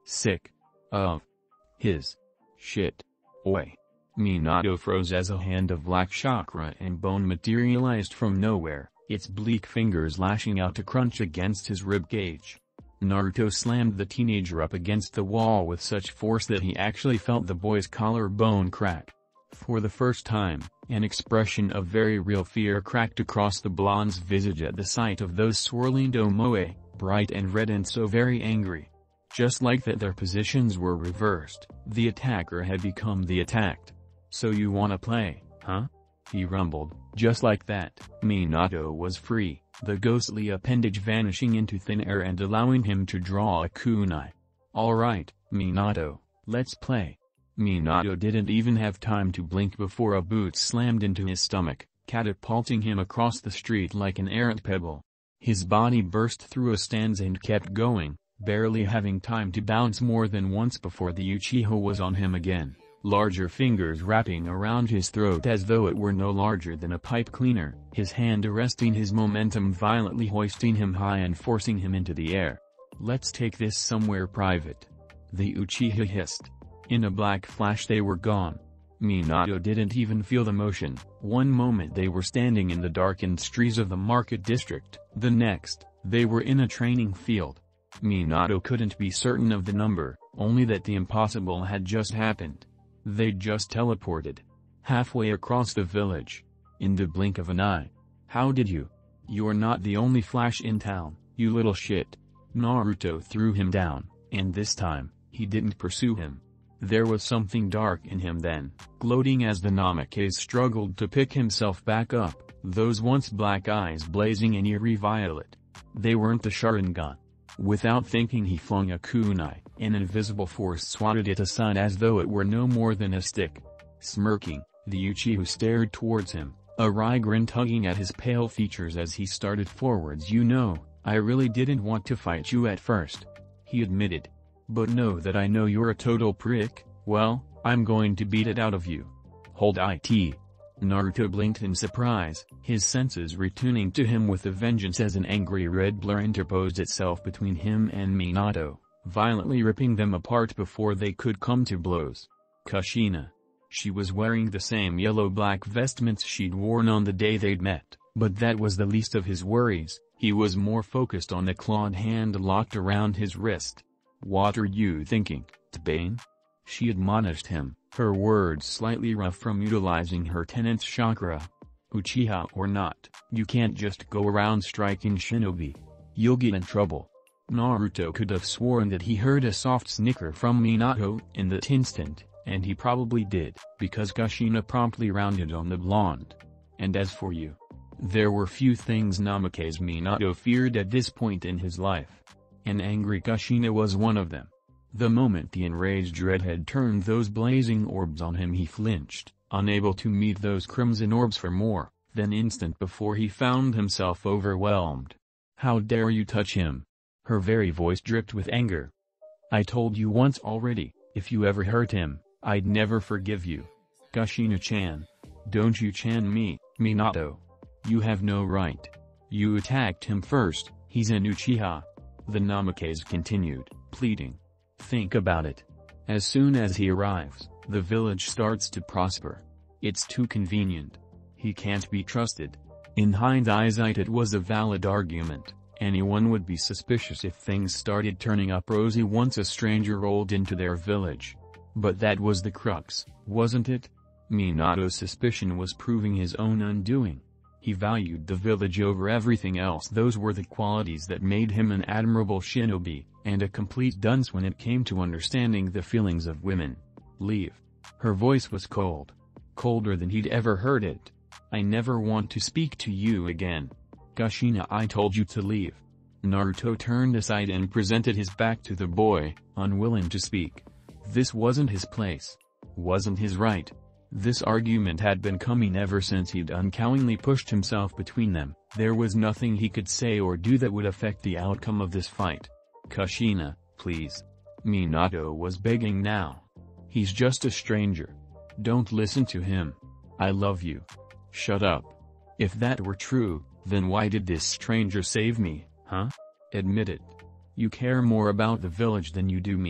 Sick of his shit. Oi. Minato froze as a hand of black chakra and bone materialized from nowhere, its bleak fingers lashing out to crunch against his ribcage. Naruto slammed the teenager up against the wall with such force that he actually felt the boy's collarbone crack. For the first time, an expression of very real fear cracked across the blonde's visage at the sight of those swirling domoe, bright and red and so very angry. Just like that, their positions were reversed, the attacker had become the attacked. "So you wanna play, huh?" he rumbled. Just like that, Minato was free, the ghostly appendage vanishing into thin air and allowing him to draw a kunai. "Alright, Minato, let's play." Minato didn't even have time to blink before a boot slammed into his stomach, catapulting him across the street like an errant pebble. His body burst through a stance and kept going, barely having time to bounce more than once before the Uchiha was on him again, larger fingers wrapping around his throat as though it were no larger than a pipe cleaner, his hand arresting his momentum, violently hoisting him high and forcing him into the air. "Let's take this somewhere private," the Uchiha hissed. In a black flash they were gone. Minato didn't even feel the motion. One moment they were standing in the darkened streets of the market district, the next, they were in a training field. Minato couldn't be certain of the number, only that the impossible had just happened. They'd just teleported. Halfway across the village. In the blink of an eye. "How did you? You're not the only Flash in town, you little shit." Naruto threw him down, and this time, he didn't pursue him. There was something dark in him then, gloating as the Namikaze struggled to pick himself back up, those once black eyes blazing an eerie violet. They weren't the Sharingan. Without thinking he flung a kunai, an invisible force swatted it aside as though it were no more than a stick. Smirking, the Uchiha stared towards him, a wry grin tugging at his pale features as he started forwards. "You know, I really didn't want to fight you at first," he admitted. "But know that I know you're a total prick, well, I'm going to beat it out of you." "Hold it." Naruto blinked in surprise, his senses returning to him with a vengeance as an angry red blur interposed itself between him and Minato, violently ripping them apart before they could come to blows. Kushina. She was wearing the same yellow-black vestments she'd worn on the day they'd met, but that was the least of his worries. He was more focused on the clawed hand locked around his wrist. "What are you thinking, Tbane?" she admonished him, her words slightly rough from utilizing her tenant's chakra. "Uchiha or not, you can't just go around striking shinobi. You'll get in trouble." Naruto could have sworn that he heard a soft snicker from Minato in that instant, and he probably did, because Kushina promptly rounded on the blonde. "And as for you..." There were few things Namikaze Minato feared at this point in his life. An angry Kushina was one of them. The moment the enraged redhead turned those blazing orbs on him, he flinched, unable to meet those crimson orbs for more than an instant before he found himself overwhelmed. "How dare you touch him?" Her very voice dripped with anger. "I told you once already, if you ever hurt him, I'd never forgive you." "Kushina-chan. Don't you chan me, Minato. You have no right. You attacked him first, he's an Uchiha." The Namikaze continued, pleading. "Think about it. As soon as he arrives, the village starts to prosper. It's too convenient. He can't be trusted." In hindsight it was a valid argument. Anyone would be suspicious if things started turning up rosy once a stranger rolled into their village. But that was the crux, wasn't it? Minato's suspicion was proving his own undoing. He valued the village over everything else. Those were the qualities that made him an admirable shinobi, and a complete dunce when it came to understanding the feelings of women. "Leave." Her voice was cold. Colder than he'd ever heard it. "I never want to speak to you again. Kushina, I told you to leave." Naruto turned aside and presented his back to the boy, unwilling to speak. This wasn't his place. Wasn't his right. This argument had been coming ever since he'd unknowingly pushed himself between them. There was nothing he could say or do that would affect the outcome of this fight. "Kushina, please." Minato was begging now. "He's just a stranger. Don't listen to him. I love you." "Shut up." "If that were true, then why did this stranger save me, huh? Admit it. You care more about the village than you do me."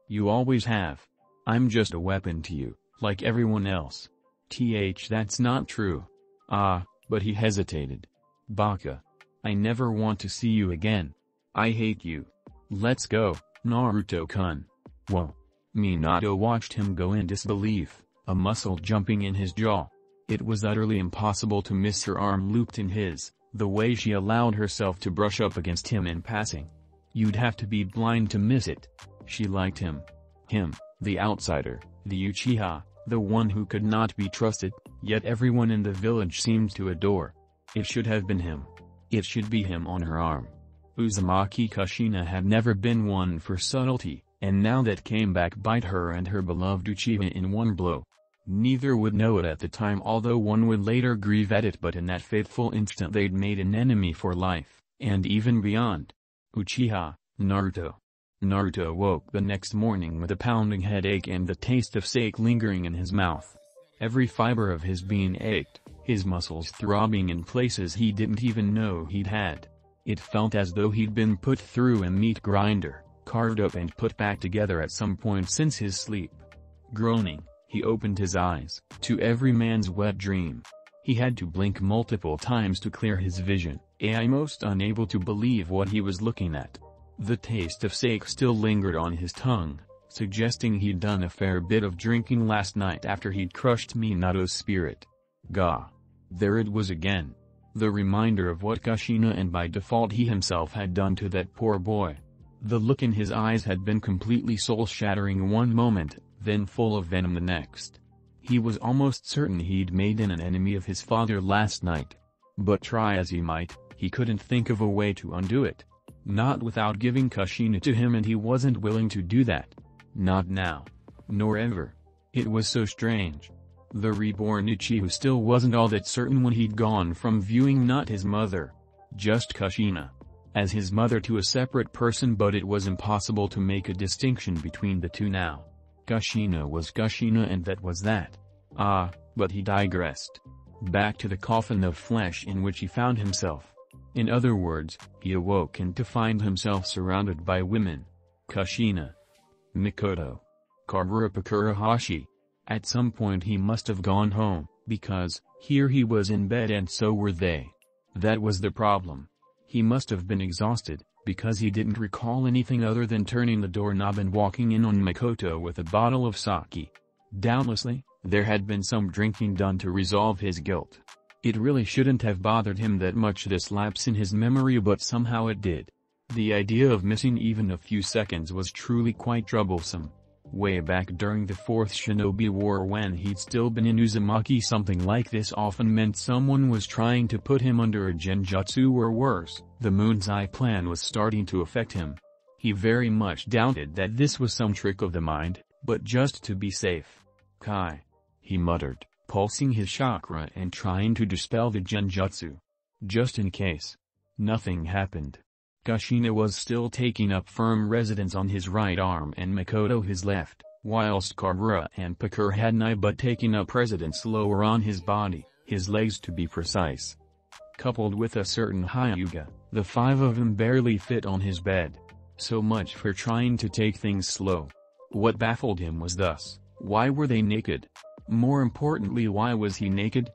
You always have. I'm just a weapon to you, like everyone else. Th that's not true. Ah, but he hesitated. Baka. I never want to see you again. I hate you. Let's go, Naruto-kun. Whoa. Minato watched him go in disbelief, a muscle jumping in his jaw. It was utterly impossible to miss her arm looped in his, the way she allowed herself to brush up against him in passing. You'd have to be blind to miss it. She liked him. Him, the outsider, the Uchiha, the one who could not be trusted, yet everyone in the village seemed to adore. It should have been him. It should be him on her arm. Uzumaki Kushina had never been one for subtlety, and now that came back bite her and her beloved Uchiha in one blow. Neither would know it at the time, although one would later grieve at it, but in that fateful instant they'd made an enemy for life, and even beyond. Uchiha, Naruto. Naruto woke the next morning with a pounding headache and the taste of sake lingering in his mouth. Every fiber of his being ached, his muscles throbbing in places he didn't even know he'd had. It felt as though he'd been put through a meat grinder, carved up and put back together at some point since his sleep. Groaning, he opened his eyes, to every man's wet dream. He had to blink multiple times to clear his vision, almost unable to believe what he was looking at. The taste of sake still lingered on his tongue, suggesting he'd done a fair bit of drinking last night after he'd crushed Minato's spirit. Gah! There it was again. The reminder of what Kushina and by default he himself had done to that poor boy. The look in his eyes had been completely soul-shattering one moment, then full of venom the next. He was almost certain he'd made an enemy of his father last night. But try as he might, he couldn't think of a way to undo it. Not without giving Kushina to him, and he wasn't willing to do that. Not now. Nor ever. It was so strange. The reborn Uchiha still wasn't all that certain when he'd gone from viewing not his mother, just Kushina, as his mother to a separate person, but it was impossible to make a distinction between the two now. Kushina was Kushina, and that was that. Ah, but he digressed. Back to the coffin of flesh in which he found himself. In other words, he awoke and to find himself surrounded by women. Kushina, Mikoto, Kagura Pakurahashi. At some point he must have gone home, because, here he was in bed and so were they. That was the problem. He must have been exhausted, because he didn't recall anything other than turning the doorknob and walking in on Mikoto with a bottle of sake. Doubtlessly, there had been some drinking done to resolve his guilt. It really shouldn't have bothered him that much, this lapse in his memory, but somehow it did. The idea of missing even a few seconds was truly quite troublesome. Way back during the Fourth Shinobi War, when he'd still been in Uzumaki, something like this often meant someone was trying to put him under a genjutsu, or worse, the Moon's Eye plan was starting to affect him. He very much doubted that this was some trick of the mind, but just to be safe. Kai, he muttered, pulsing his chakra and trying to dispel the genjutsu. Just in case. Nothing happened. Kushina was still taking up firm residence on his right arm and Mikoto his left, whilst Kagura and Pakura had nigh but taken up residence lower on his body, his legs to be precise. Coupled with a certain Hyuga, the five of them barely fit on his bed. So much for trying to take things slow. What baffled him was thus, why were they naked? More importantly, why was he naked?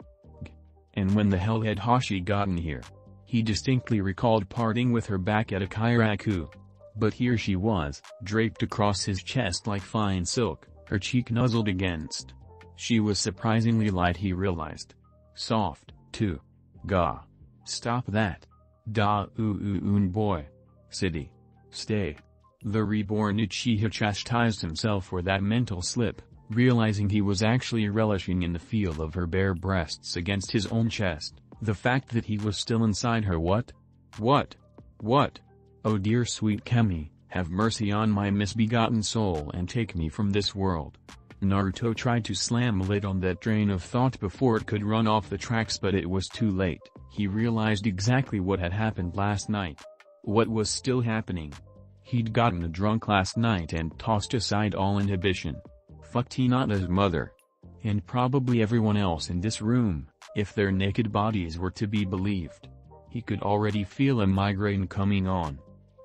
And when the hell had Hashi gotten here? He distinctly recalled parting with her back at a kairaku. But here she was, draped across his chest like fine silk, her cheek nuzzled against. She was surprisingly light, he realized. Soft, too. Gah. Stop that. Da-oo-oo-oon boy. City. Stay. The reborn Uchiha chastised himself for that mental slip, realizing he was actually relishing in the feel of her bare breasts against his own chest. The fact that he was still inside her. What? What? What? Oh dear sweet Kemi, have mercy on my misbegotten soul and take me from this world. Naruto tried to slam a lid on that train of thought before it could run off the tracks, but it was too late. He realized exactly what had happened last night. What was still happening. He'd gotten drunk last night and tossed aside all inhibition. Fucked Hinata's mother. And probably everyone else in this room, if their naked bodies were to be believed. He could already feel a migraine coming on.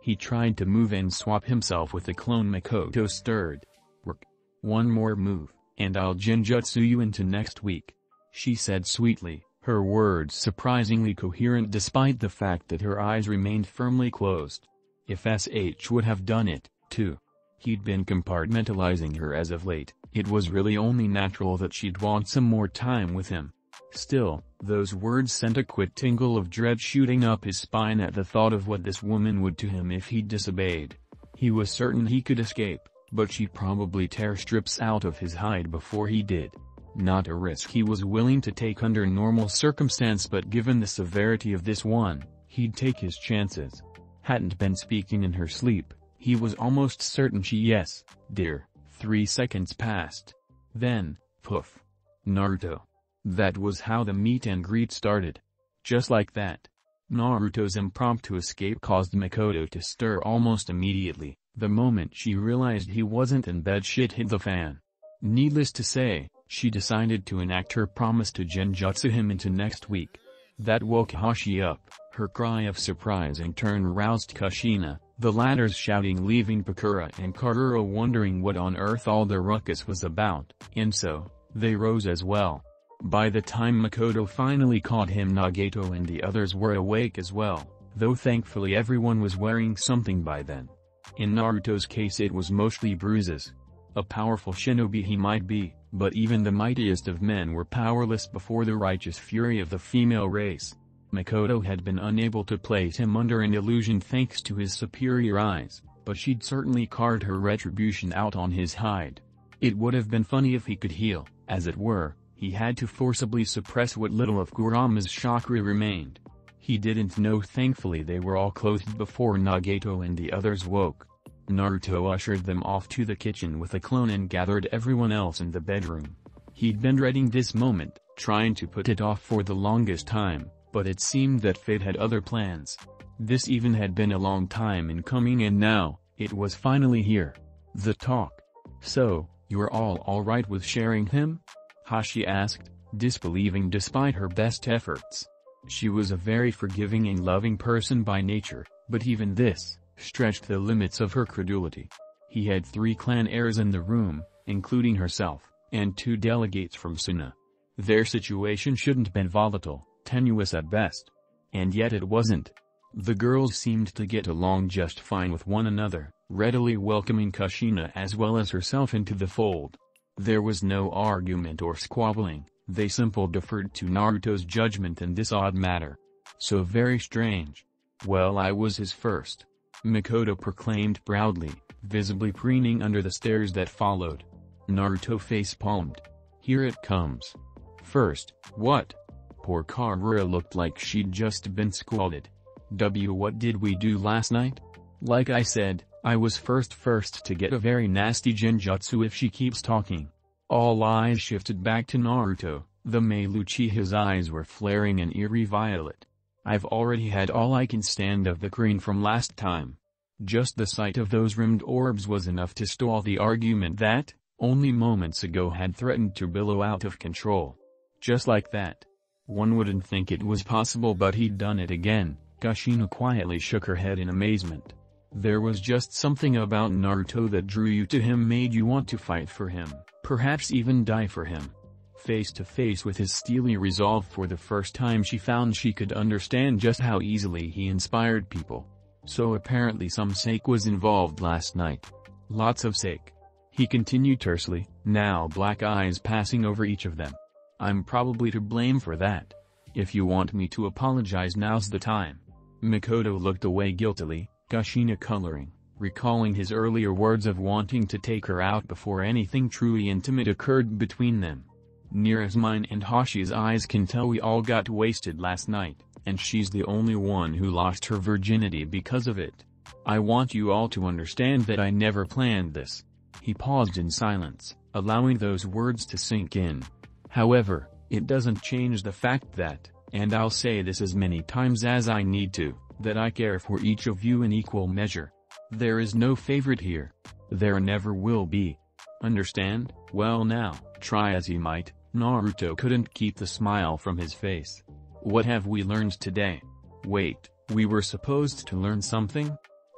He tried to move and swap himself with the clone Makoto stirred. "Work. One more move, and I'll genjutsu you into next week," she said sweetly, her words surprisingly coherent despite the fact that her eyes remained firmly closed. If S H would have done it, too. He'd been compartmentalizing her as of late, it was really only natural that she'd want some more time with him. Still, those words sent a quick tingle of dread shooting up his spine at the thought of what this woman would to him if he disobeyed. He was certain he could escape, but she'd probably tear strips out of his hide before he did. Not a risk he was willing to take under normal circumstance, but given the severity of this one, he'd take his chances. Hadn't been speaking in her sleep, he was almost certain she yes, dear. Three seconds passed. Then, poof. Naruto. That was how the meet and greet started. Just like that. Naruto's impromptu escape caused Makoto to stir almost immediately. The moment she realized he wasn't in bed, shit hit the fan. Needless to say, she decided to enact her promise to genjutsu him into next week. That woke Hashi up. Her cry of surprise in turn roused Kushina, the latter's shouting leaving Pakura and Karura wondering what on earth all the ruckus was about, and so, they rose as well. By the time Makoto finally caught him, Nagato and the others were awake as well, though thankfully everyone was wearing something by then. In Naruto's case it was mostly bruises. A powerful shinobi he might be, but even the mightiest of men were powerless before the righteous fury of the female race. Makoto had been unable to place him under an illusion thanks to his superior eyes, but she'd certainly carved her retribution out on his hide. It would have been funny if he could heal, as it were, he had to forcibly suppress what little of Kurama's chakra remained. He didn't know. Thankfully they were all clothed before Nagato and the others woke. Naruto ushered them off to the kitchen with a clone and gathered everyone else in the bedroom. He'd been dreading this moment, trying to put it off for the longest time, but it seemed that fate had other plans. This even had been a long time in coming, and now, it was finally here. The talk. "So, you're all alright with sharing him?" Hashi asked, disbelieving despite her best efforts. She was a very forgiving and loving person by nature, but even this stretched the limits of her credulity. He had three clan heirs in the room, including herself, and two delegates from Suna. Their situation shouldn't been volatile, tenuous at best. And yet it wasn't. The girls seemed to get along just fine with one another, readily welcoming Kushina as well as herself into the fold. There was no argument or squabbling, they simply deferred to Naruto's judgment in this odd matter. So very strange. "Well, I was his first," Makoto proclaimed proudly, visibly preening under the stares that followed. Naruto face-palmed. "Here it comes." "First, what?" Poor Karura looked like she'd just been scolded. "W what did we do last night? Like I said, I was first first to get a very nasty genjutsu if she keeps talking." All eyes shifted back to Naruto, the male Uchiha's eyes were flaring an eerie violet. "I've already had all I can stand of the cream from last time." Just the sight of those rimmed orbs was enough to stall the argument that, only moments ago, had threatened to billow out of control. Just like that. One wouldn't think it was possible, but he'd done it again. Kushina quietly shook her head in amazement. There was just something about Naruto that drew you to him, made you want to fight for him, perhaps even die for him. Face to face with his steely resolve, for the first time she found she could understand just how easily he inspired people. So apparently some sake was involved last night. Lots of sake. He continued tersely, now black eyes passing over each of them. "I'm probably to blame for that. If you want me to apologize, now's the time." Makoto looked away guiltily, Kushina coloring, recalling his earlier words of wanting to take her out before anything truly intimate occurred between them. "Near as mine and Hashi's eyes can tell, we all got wasted last night, and she's the only one who lost her virginity because of it. I want you all to understand that I never planned this." He paused in silence, allowing those words to sink in. "However, it doesn't change the fact that, and I'll say this as many times as I need to, that I care for each of you in equal measure. There is no favorite here. There never will be. Understand?" Well now, try as he might, Naruto couldn't keep the smile from his face. "What have we learned today?" "Wait, we were supposed to learn something?"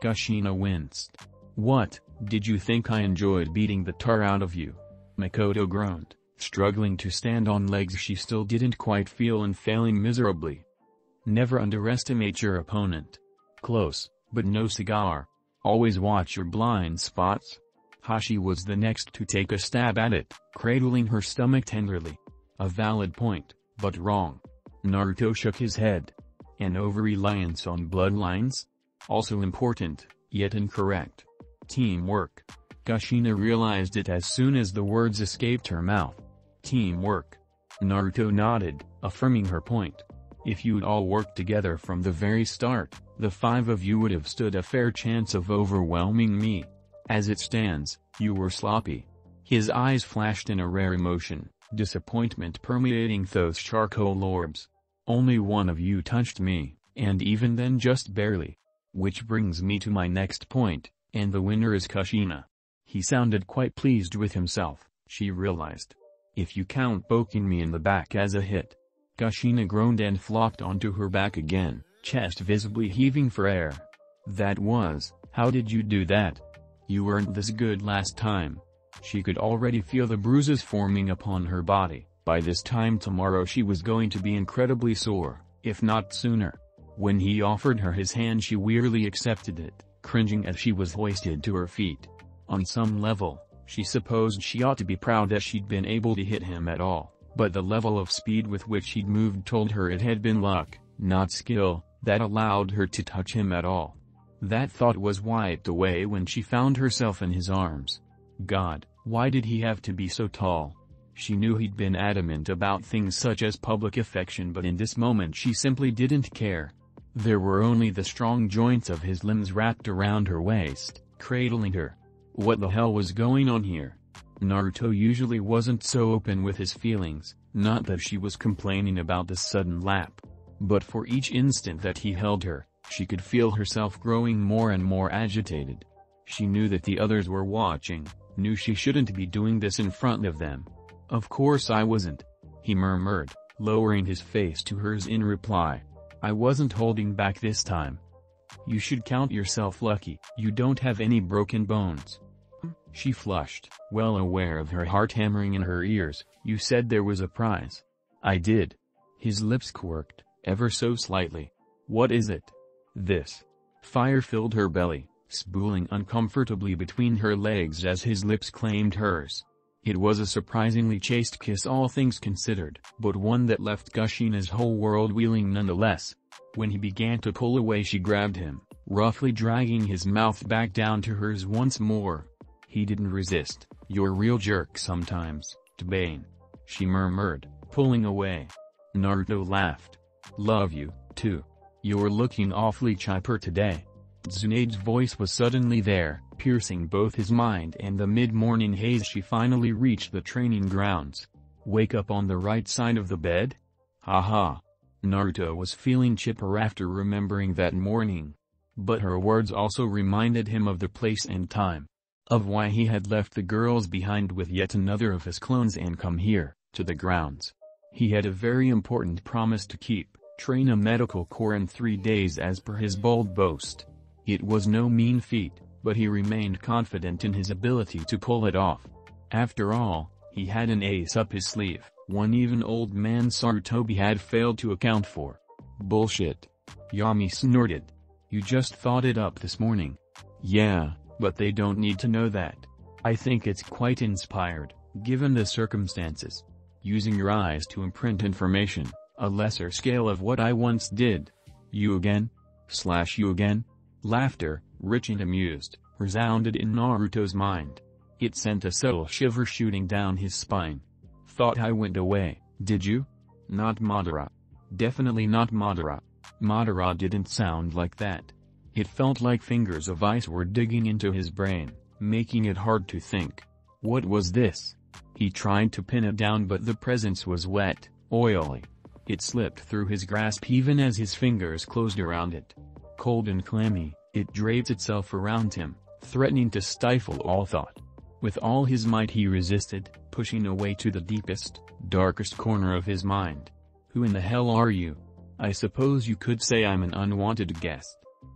Kushina winced. What, did you think I enjoyed beating the tar out of you? Makoto groaned, struggling to stand on legs she still didn't quite feel and failing miserably. Never underestimate your opponent. Close, but no cigar. Always watch your blind spots. Hashi was the next to take a stab at it, cradling her stomach tenderly. A valid point, but wrong. Naruto shook his head. An over-reliance on bloodlines? Also important, yet incorrect. Teamwork. Kushina realized it as soon as the words escaped her mouth. Teamwork. Naruto nodded, affirming her point. If you'd all worked together from the very start, the five of you would have stood a fair chance of overwhelming me. As it stands, you were sloppy. His eyes flashed in a rare emotion, disappointment permeating those charcoal orbs. Only one of you touched me, and even then just barely. Which brings me to my next point, and the winner is Kushina. He sounded quite pleased with himself, she realized. If you count poking me in the back as a hit. Kushina groaned and flopped onto her back again, chest visibly heaving for air. That was, how did you do that? You weren't this good last time. She could already feel the bruises forming upon her body. By this time tomorrow she was going to be incredibly sore, if not sooner. When he offered her his hand she wearily accepted it, cringing as she was hoisted to her feet. On some level, she supposed she ought to be proud that she'd been able to hit him at all, but the level of speed with which he'd moved told her it had been luck, not skill, that allowed her to touch him at all. That thought was wiped away when she found herself in his arms. God, why did he have to be so tall? She knew he'd been adamant about things such as public affection, but in this moment she simply didn't care. There were only the strong joints of his limbs wrapped around her waist, cradling her. What the hell was going on here? Naruto usually wasn't so open with his feelings, not that she was complaining about the sudden lap. But for each instant that he held her, she could feel herself growing more and more agitated. She knew that the others were watching, knew she shouldn't be doing this in front of them. Of course I wasn't, he murmured, lowering his face to hers in reply. I wasn't holding back this time. You should count yourself lucky, you don't have any broken bones. She flushed, well aware of her heart hammering in her ears. You said there was a prize. I did. His lips quirked, ever so slightly. What is it? This. Fire filled her belly, spooling uncomfortably between her legs as his lips claimed hers. It was a surprisingly chaste kiss all things considered, but one that left Kushina's whole world reeling nonetheless. When he began to pull away she grabbed him, roughly dragging his mouth back down to hers once more. He didn't resist. You're a real jerk sometimes, Tobane. She murmured, pulling away. Naruto laughed. Love you, too. You're looking awfully chipper today. Tsunade's voice was suddenly there, piercing both his mind and the mid-morning haze. She finally reached the training grounds. Wake up on the right side of the bed? Haha. Naruto was feeling chipper after remembering that morning. But her words also reminded him of the place and time. Of why he had left the girls behind with yet another of his clones and come here, to the grounds. He had a very important promise to keep, train a medical corps in three days as per his bold boast. It was no mean feat, but he remained confident in his ability to pull it off. After all, he had an ace up his sleeve, one even old man Sarutobi had failed to account for. Bullshit. Yami snorted. You just thought it up this morning. Yeah. But they don't need to know that. I think it's quite inspired, given the circumstances. Using your eyes to imprint information, a lesser scale of what I once did. You again? Slash you again? Laughter, rich and amused, resounded in Naruto's mind. It sent a subtle shiver shooting down his spine. Thought I went away, did you? Not Madara. Definitely not Madara. Madara didn't sound like that. It felt like fingers of ice were digging into his brain, making it hard to think. What was this? He tried to pin it down, but the presence was wet, oily. It slipped through his grasp even as his fingers closed around it. Cold and clammy, it draped itself around him, threatening to stifle all thought. With all his might he resisted, pushing away to the deepest, darkest corner of his mind. Who in the hell are you? I suppose you could say I'm an unwanted guest.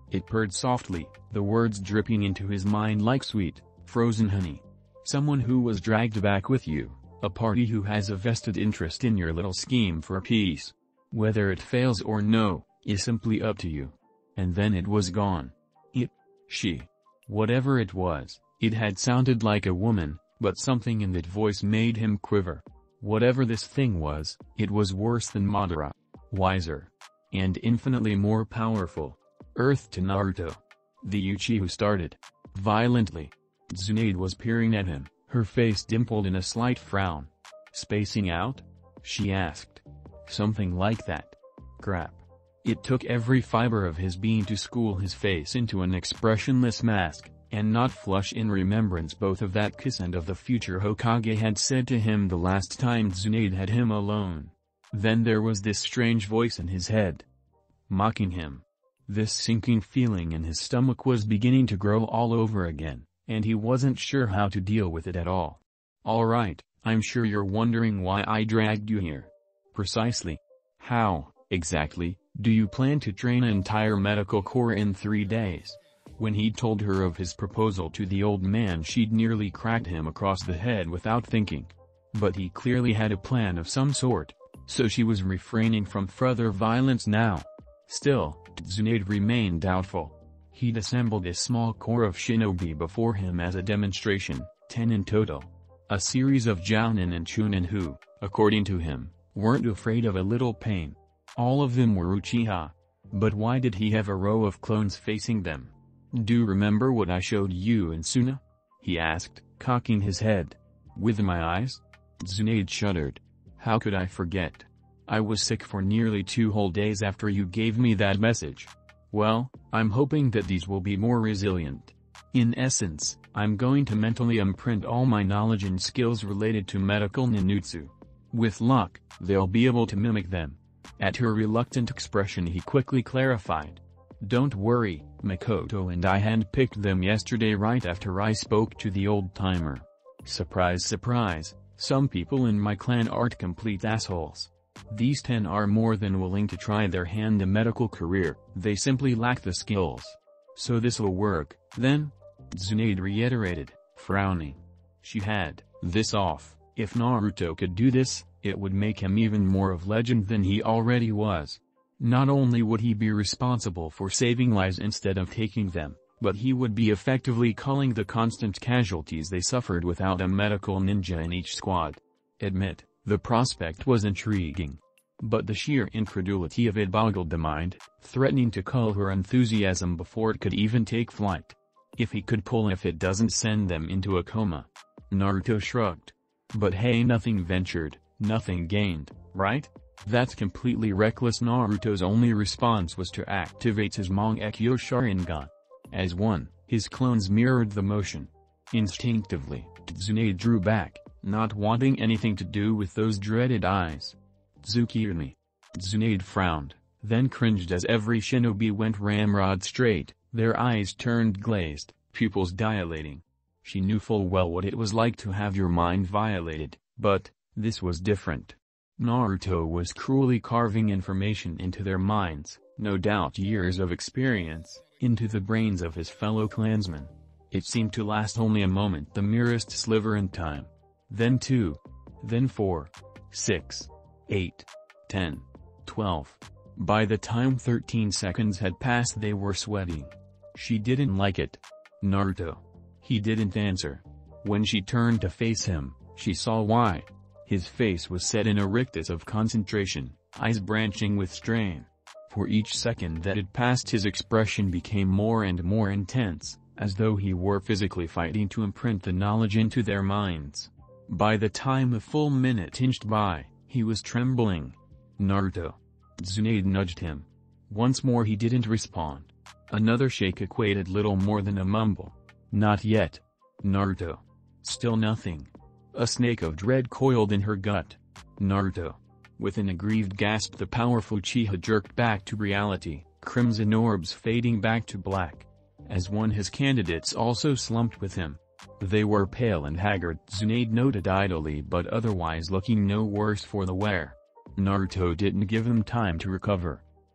It purred softly, the words dripping into his mind like sweet, frozen honey. Someone who was dragged back with you, a party who has a vested interest in your little scheme for peace. Whether it fails or no, is simply up to you. And then it was gone. It, she, whatever it was, it had sounded like a woman, but something in that voice made him quiver. Whatever this thing was, it was worse than Madara. Wiser. And infinitely more powerful. Earth to Naruto. The Uchiha started. Violently. Tsunade was peering at him, her face dimpled in a slight frown. Spacing out? She asked. Something like that. Crap. It took every fiber of his being to school his face into an expressionless mask, and not flush in remembrance both of that kiss and of the future Hokage had said to him the last time Tsunade had him alone. Then there was this strange voice in his head. Mocking him. This sinking feeling in his stomach was beginning to grow all over again, and he wasn't sure how to deal with it at all. Alright, I'm sure you're wondering why I dragged you here. Precisely. How, exactly, do you plan to train an entire medical corps in three days? When he'd told her of his proposal to the old man, she'd nearly cracked him across the head without thinking. But he clearly had a plan of some sort, so she was refraining from further violence now. Still, Tsunade remained doubtful. He'd assembled a small corps of shinobi before him as a demonstration, ten in total. A series of jounin and chunin who, according to him, weren't afraid of a little pain. All of them were Uchiha. But why did he have a row of clones facing them? Do remember what I showed you in Suna? He asked, cocking his head. With my eyes? Tsunade shuddered. How could I forget? I was sick for nearly two whole days after you gave me that message. Well, I'm hoping that these will be more resilient. In essence, I'm going to mentally imprint all my knowledge and skills related to medical ninjutsu. With luck, they'll be able to mimic them. At her reluctant expression he quickly clarified. Don't worry, Makoto and I handpicked them yesterday right after I spoke to the old-timer. Surprise surprise, some people in my clan aren't complete assholes. These ten are more than willing to try their hand a medical career, they simply lack the skills. So this'll work, then? Tsunade reiterated, frowning. She had this off. If Naruto could do this, it would make him even more of legend than he already was. Not only would he be responsible for saving lives instead of taking them, but he would be effectively culling the constant casualties they suffered without a medical ninja in each squad. Admit, the prospect was intriguing. But the sheer incredulity of it boggled the mind, threatening to cull her enthusiasm before it could even take flight. If he could pull if it doesn't send them into a coma. Naruto shrugged. But hey, nothing ventured, nothing gained, right? That's completely reckless. Naruto's only response was to activate his Mangekyo Sharingan. As one, his clones mirrored the motion. Instinctively, Tsunade drew back, not wanting anything to do with those dreaded eyes. Tsukirimi. Tsunade frowned, then cringed as every shinobi went ramrod straight, their eyes turned glazed, pupils dilating. She knew full well what it was like to have your mind violated, but, this was different. Naruto was cruelly carving information into their minds, no doubt years of experience, into the brains of his fellow clansmen. It seemed to last only a moment, the merest sliver in time. Then two. Then four. Six. Eight. Ten. Twelve. By the time thirteen seconds had passed they were sweating. She didn't like it. Naruto. He didn't answer. When she turned to face him, she saw why. His face was set in a rictus of concentration, eyes branching with strain. For each second that had passed his expression became more and more intense, as though he were physically fighting to imprint the knowledge into their minds. By the time a full minute inched by, he was trembling. Naruto. Tsunade nudged him. Once more he didn't respond. Another shake equated little more than a mumble. Not yet. Naruto. Still nothing. A snake of dread coiled in her gut. Naruto. With an aggrieved gasp the powerful Uchiha jerked back to reality, crimson orbs fading back to black. As one his candidates also slumped with him. They were pale and haggard, Tsunade noted idly, but otherwise looking no worse for the wear. Naruto didn't give him time to recover.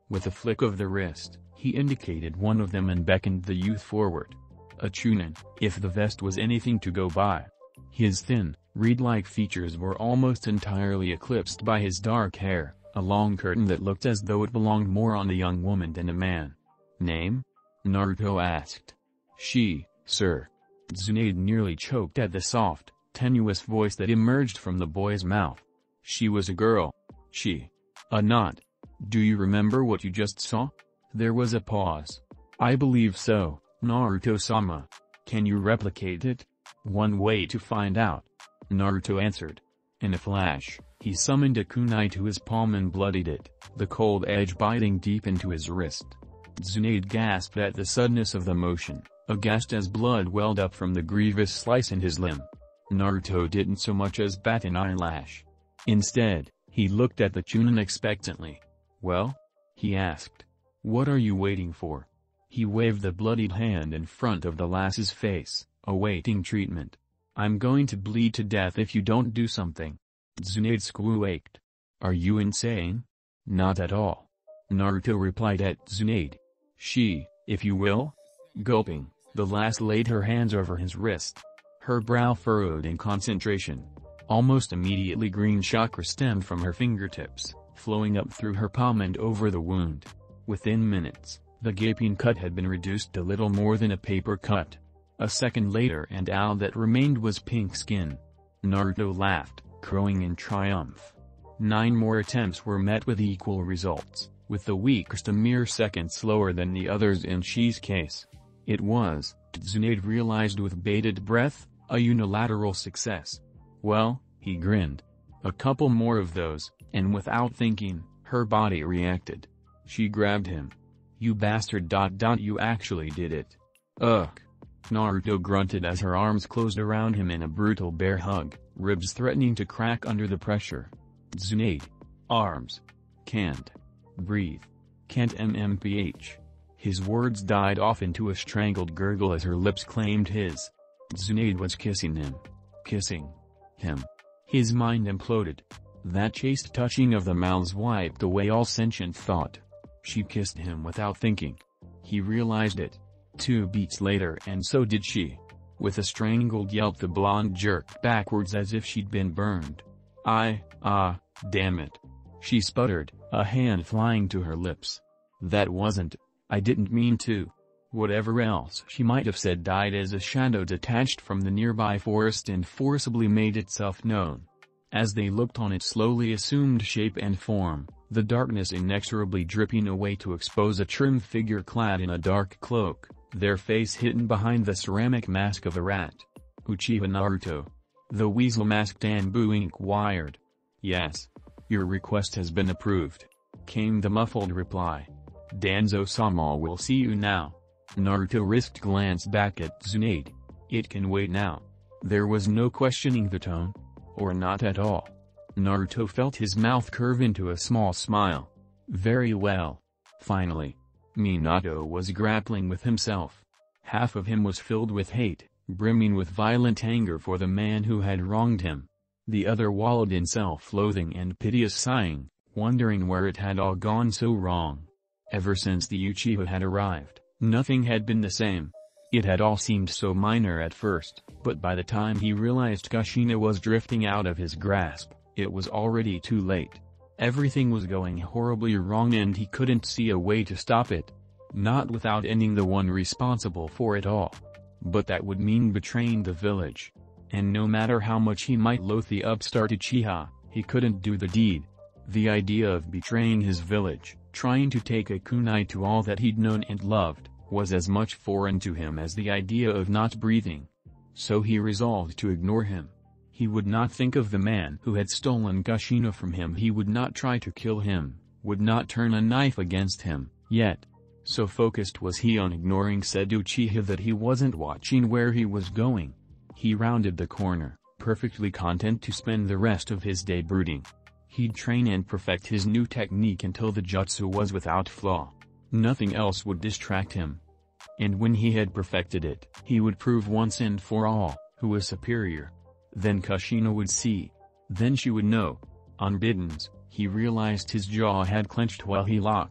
With a flick of the wrist, he indicated one of them and beckoned the youth forward. A Chunin, if the vest was anything to go by. His thin, reed-like features were almost entirely eclipsed by his dark hair, a long curtain that looked as though it belonged more on a young woman than a man. "Name?" Naruto asked. "She, sir." Tsunade nearly choked at the soft, tenuous voice that emerged from the boy's mouth. "She was a girl. She. A nod. Do you remember what you just saw?" There was a pause. "I believe so, Naruto-sama. Can you replicate it?" "One way to find out," Naruto answered. In a flash, he summoned a kunai to his palm and bloodied it, the cold edge biting deep into his wrist. Tsunade gasped at the suddenness of the motion, aghast as blood welled up from the grievous slice in his limb. Naruto didn't so much as bat an eyelash. Instead, he looked at the Chunin expectantly. "Well?" he asked. "What are you waiting for?" He waved the bloodied hand in front of the lass's face, awaiting treatment. "I'm going to bleed to death if you don't do something." Tsunade squeaked. "Are you insane?" "Not at all," Naruto replied at Tsunade. "She, if you will?" Gulping, the lass laid her hands over his wrist. Her brow furrowed in concentration. Almost immediately green chakra stemmed from her fingertips, flowing up through her palm and over the wound. Within minutes, the gaping cut had been reduced to little more than a paper cut. A second later and all that remained was pink skin. Naruto laughed, crowing in triumph. Nine more attempts were met with equal results, with the weakest a mere second slower than the others in Shi's case. It was, Tsunade realized with bated breath, a unilateral success. "Well," he grinned. "A couple more of those," and without thinking, her body reacted. She grabbed him. "You bastard dot dot you actually did it." "Ugh." Naruto grunted as her arms closed around him in a brutal bear hug, ribs threatening to crack under the pressure. Tsunade. Arms. Can't. Breathe. Can't mmph. His words died off into a strangled gurgle as her lips claimed his. Tsunade was kissing him. Kissing him. His mind imploded. That chaste touching of the mouths wiped away all sentient thought. She kissed him without thinking. He realized it. Two beats later and so did she. With a strangled yelp the blonde jerked backwards as if she'd been burned. I, ah, damn it. She sputtered, a hand flying to her lips. That wasn't, I didn't mean to. Whatever else she might have said died as a shadow detached from the nearby forest and forcibly made itself known. As they looked on it slowly assumed shape and form, the darkness inexorably dripping away to expose a trim figure clad in a dark cloak, their face hidden behind the ceramic mask of a rat. Uchiha Naruto. The weasel-masked Anbu inquired. "Yes. Your request has been approved," came the muffled reply. "Danzo-sama will see you now." Naruto risked glance back at Tsunade. "It can wait now." There was no questioning the tone. Or not at all. Naruto felt his mouth curve into a small smile. Very well. Finally. Minato was grappling with himself. Half of him was filled with hate, brimming with violent anger for the man who had wronged him. The other wallowed in self-loathing and piteous sighing, wondering where it had all gone so wrong. Ever since the Uchiha had arrived, nothing had been the same. It had all seemed so minor at first, but by the time he realized Kushina was drifting out of his grasp, it was already too late. Everything was going horribly wrong and he couldn't see a way to stop it. Not without ending the one responsible for it all. But that would mean betraying the village. And no matter how much he might loathe the upstart Uchiha, he couldn't do the deed. The idea of betraying his village, trying to take a kunai to all that he'd known and loved, was as much foreign to him as the idea of not breathing. So he resolved to ignore him. He would not think of the man who had stolen Kushina from him. He would not try to kill him, would not turn a knife against him, yet. So focused was he on ignoring said Uchiha that he wasn't watching where he was going. He rounded the corner, perfectly content to spend the rest of his day brooding. He'd train and perfect his new technique until the jutsu was without flaw. Nothing else would distract him. And when he had perfected it, he would prove once and for all, who was superior. Then Kushina would see. Then she would know. Unbiddens, he realized his jaw had clenched while he locked,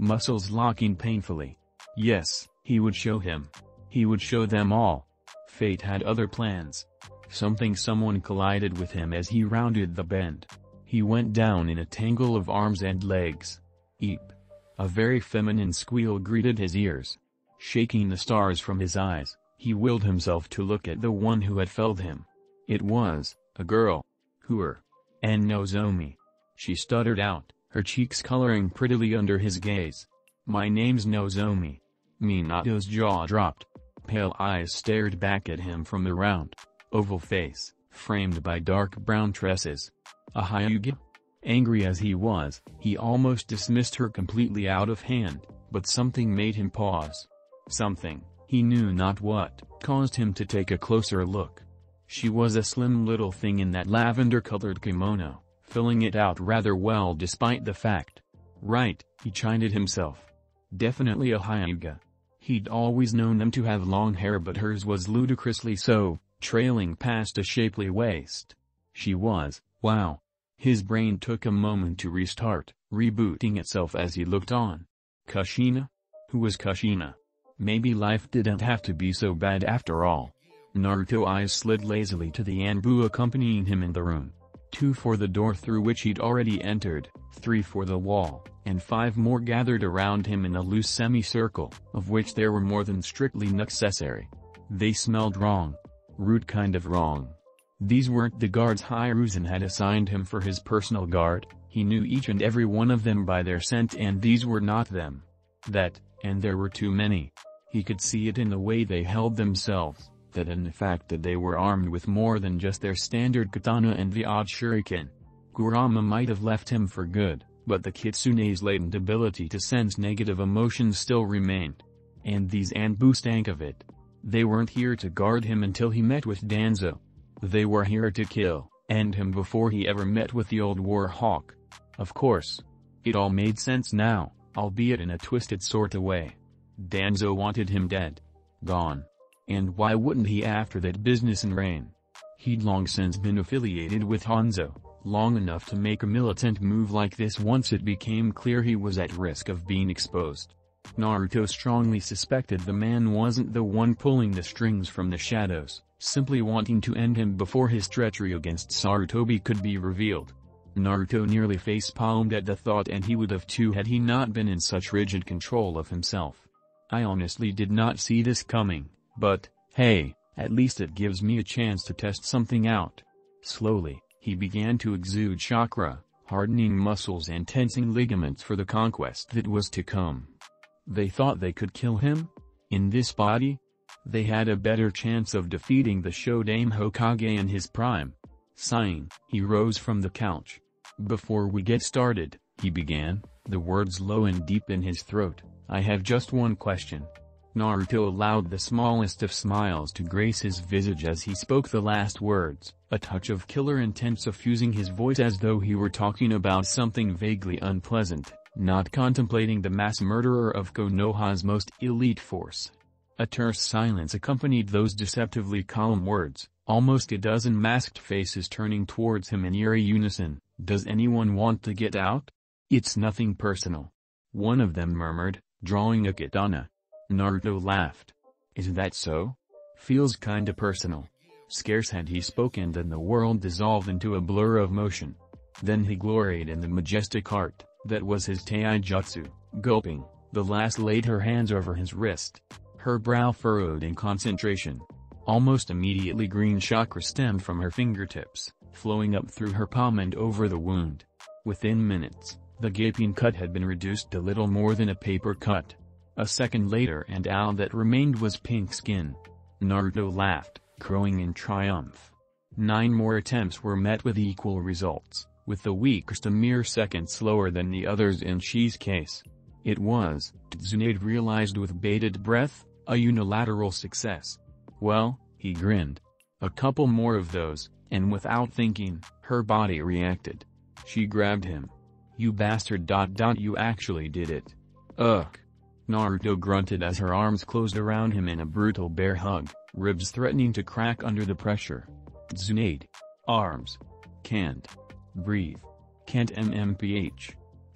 muscles locking painfully. Yes, he would show him. He would show them all. Fate had other plans. Something someone collided with him as he rounded the bend. He went down in a tangle of arms and legs. Eep! A very feminine squeal greeted his ears. Shaking the stars from his eyes, he willed himself to look at the one who had felled him. It was a girl. Hooer. And Nozomi. She stuttered out, her cheeks coloring prettily under his gaze. My name's Nozomi. Minato's jaw dropped. Pale eyes stared back at him from the round, oval face, framed by dark brown tresses. A Hyuga? Angry as he was, he almost dismissed her completely out of hand, but something made him pause. Something, he knew not what, caused him to take a closer look. She was a slim little thing in that lavender-colored kimono, filling it out rather well despite the fact. Right, he chided himself. Definitely a Hyuga. He'd always known them to have long hair, but hers was ludicrously so, trailing past a shapely waist. She was, wow. His brain took a moment to restart, rebooting itself as he looked on. Kushina? Who was Kushina? Maybe life didn't have to be so bad after all. Naruto's eyes slid lazily to the Anbu accompanying him in the room. Two for the door through which he'd already entered, three for the wall, and five more gathered around him in a loose semicircle, of which there were more than strictly necessary. They smelled wrong. Rude kind of wrong. These weren't the guards Hiruzen had assigned him for his personal guard. He knew each and every one of them by their scent, and these were not them. That, and there were too many. He could see it in the way they held themselves, that in the fact that they were armed with more than just their standard katana and the odd shuriken. Kurama might have left him for good, but the kitsune's latent ability to sense negative emotions still remained. And these Anbu stank of it. They weren't here to guard him until he met with Danzo. They were here to kill, end him before he ever met with the old war hawk. Of course. It all made sense now, albeit in a twisted sort of way. Danzo wanted him dead. Gone. And why wouldn't he after that business in Rain? He'd long since been affiliated with Hanzo, long enough to make a militant move like this once it became clear he was at risk of being exposed. Naruto strongly suspected the man wasn't the one pulling the strings from the shadows, simply wanting to end him before his treachery against Sarutobi could be revealed. Naruto nearly face-palmed at the thought, and he would have too had he not been in such rigid control of himself. I honestly did not see this coming, but, hey, at least it gives me a chance to test something out. Slowly, he began to exude chakra, hardening muscles and tensing ligaments for the conquest that was to come. They thought they could kill him? In this body? They had a better chance of defeating the Shodan Hokage in his prime. Sighing, he rose from the couch. Before we get started, he began, the words low and deep in his throat, I have just one question. Naruto allowed the smallest of smiles to grace his visage as he spoke the last words, a touch of killer intent suffusing his voice as though he were talking about something vaguely unpleasant, not contemplating the mass murderer of Konoha's most elite force. A terse silence accompanied those deceptively calm words, almost a dozen masked faces turning towards him in eerie unison. Does anyone want to get out? It's nothing personal. One of them murmured, drawing a katana. Naruto laughed. Is that so? Feels kinda personal. Scarce had he spoken than the world dissolved into a blur of motion. Then he gloried in the majestic art, that was his taijutsu. Gulping, the lass laid her hands over his wrist. Her brow furrowed in concentration. Almost immediately green chakra stemmed from her fingertips, flowing up through her palm and over the wound. Within minutes, the gaping cut had been reduced to little more than a paper cut. A second later and all that remained was pink skin. Naruto laughed, crowing in triumph. Nine more attempts were met with equal results, with the weakest a mere second slower than the others in Shi's case. It was, Tsunade realized with bated breath, a unilateral success. Well, he grinned. A couple more of those, and without thinking, her body reacted. She grabbed him. You bastard dot dot you actually did it. Ugh. Naruto grunted as her arms closed around him in a brutal bear hug, ribs threatening to crack under the pressure. Tsunade. Arms. Can't. Breathe. Can't mmph.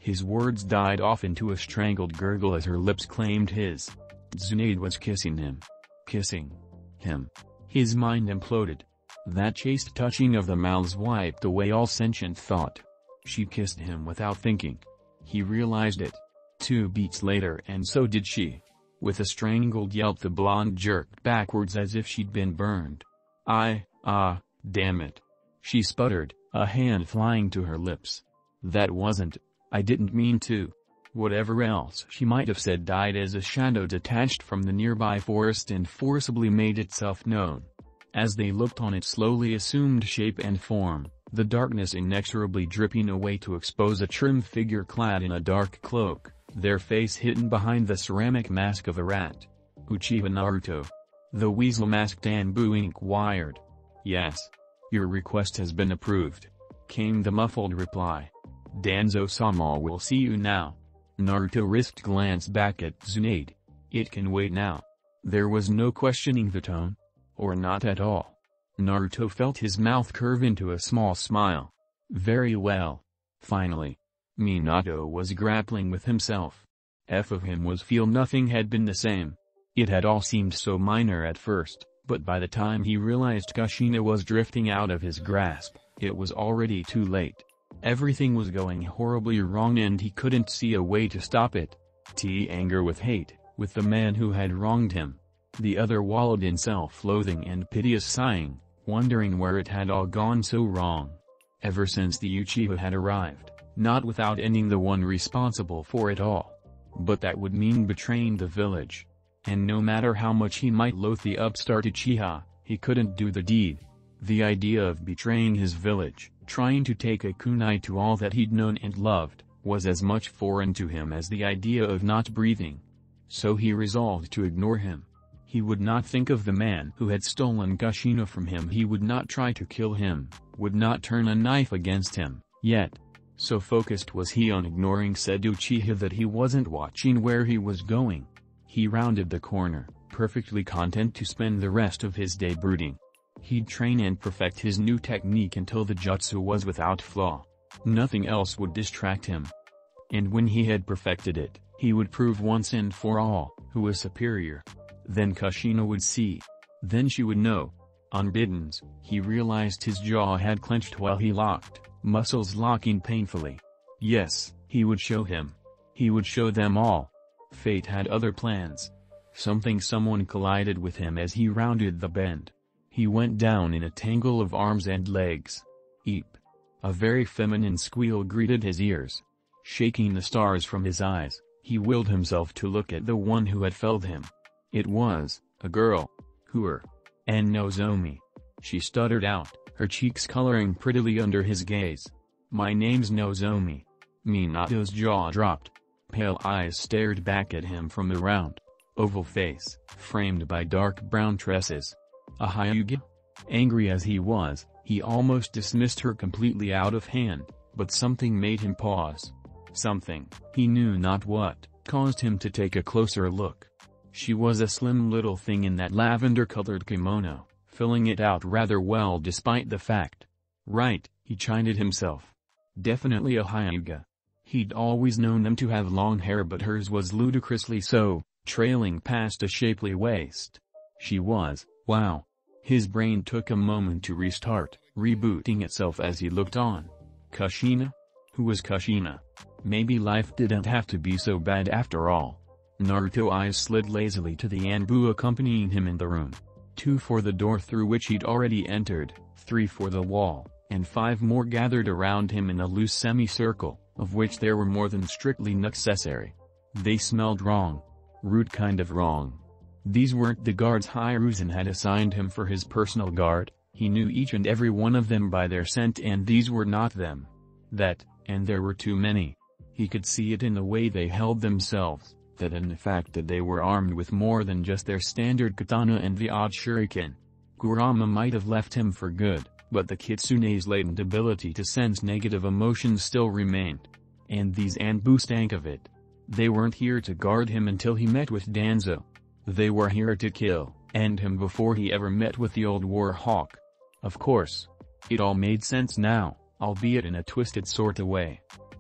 His words died off into a strangled gurgle as her lips claimed his. Tsunade was kissing him. Kissing him. His mind imploded. That chaste touching of the mouths wiped away all sentient thought. She kissed him without thinking. He realized it. Two beats later, and so did she. With a strangled yelp, the blonde jerked backwards as if she'd been burned. I, ah, damn it. She sputtered, a hand flying to her lips. That wasn't, I didn't mean to. Whatever else she might have said died as a shadow detached from the nearby forest and forcibly made itself known. As they looked on, it slowly assumed shape and form, the darkness inexorably dripping away to expose a trim figure clad in a dark cloak, their face hidden behind the ceramic mask of a rat. Uchiha Naruto. The weasel-masked Anbu inquired. Yes. Your request has been approved, came the muffled reply. Danzo-sama will see you now. Naruto risked glance back at Tsunade. It can wait now. There was no questioning the tone. Or not at all. Naruto felt his mouth curve into a small smile. Very well. Finally. Minato was grappling with himself. F of him was feel nothing had been the same. It had all seemed so minor at first, but by the time he realized Kushina was drifting out of his grasp, it was already too late. Everything was going horribly wrong and he couldn't see a way to stop it. T anger with hate, with the man who had wronged him. The other wallowed in self-loathing and piteous sighing, wondering where it had all gone so wrong. Ever since the Uchiha had arrived, not without ending the one responsible for it all. But that would mean betraying the village. And no matter how much he might loathe the upstart Uchiha, he couldn't do the deed. The idea of betraying his village, trying to take a kunai to all that he'd known and loved, was as much foreign to him as the idea of not breathing. So he resolved to ignore him. He would not think of the man who had stolen Kushina from him. He would not try to kill him, would not turn a knife against him, yet. So focused was he on ignoring said Uchiha that he wasn't watching where he was going. He rounded the corner, perfectly content to spend the rest of his day brooding. He'd train and perfect his new technique until the jutsu was without flaw. Nothing else would distract him. And when he had perfected it, he would prove once and for all who was superior. Then Kushina would see. Then she would know. Unbiddens, he realized his jaw had clenched while he locked, muscles locking painfully. Yes, he would show him. He would show them all. Fate had other plans. Something someone collided with him as he rounded the bend. He went down in a tangle of arms and legs. Eep. A very feminine squeal greeted his ears. Shaking the stars from his eyes, he willed himself to look at the one who had felled him. It was, a girl. Hooer. And Nozomi. She stuttered out, her cheeks coloring prettily under his gaze. My name's Nozomi. Minato's jaw dropped. Pale eyes stared back at him from the round, oval face, framed by dark brown tresses. A Hyuga? Angry as he was, he almost dismissed her completely out of hand, but something made him pause. Something, he knew not what, caused him to take a closer look. She was a slim little thing in that lavender-colored kimono, filling it out rather well despite the fact. Right, he chided himself. Definitely a Hyuga. He'd always known them to have long hair, but hers was ludicrously so, trailing past a shapely waist. She was, wow. His brain took a moment to restart, rebooting itself as he looked on. Kushina? Who was Kushina? Maybe life didn't have to be so bad after all. Naruto's eyes slid lazily to the Anbu accompanying him in the room. Two for the door through which he'd already entered, three for the wall, and five more gathered around him in a loose semicircle, of which there were more than strictly necessary. They smelled wrong. Rude kind of wrong. These weren't the guards Hiruzen had assigned him for his personal guard. He knew each and every one of them by their scent, and these were not them. That, and there were too many. He could see it in the way they held themselves, that in the fact that they were armed with more than just their standard katana and the odd shuriken. Kurama might have left him for good, but the kitsune's latent ability to sense negative emotions still remained. And these Anbu stank of it. They weren't here to guard him until he met with Danzo. They were here to kill, end him before he ever met with the old war hawk. Of course. It all made sense now, albeit in a twisted sort of way.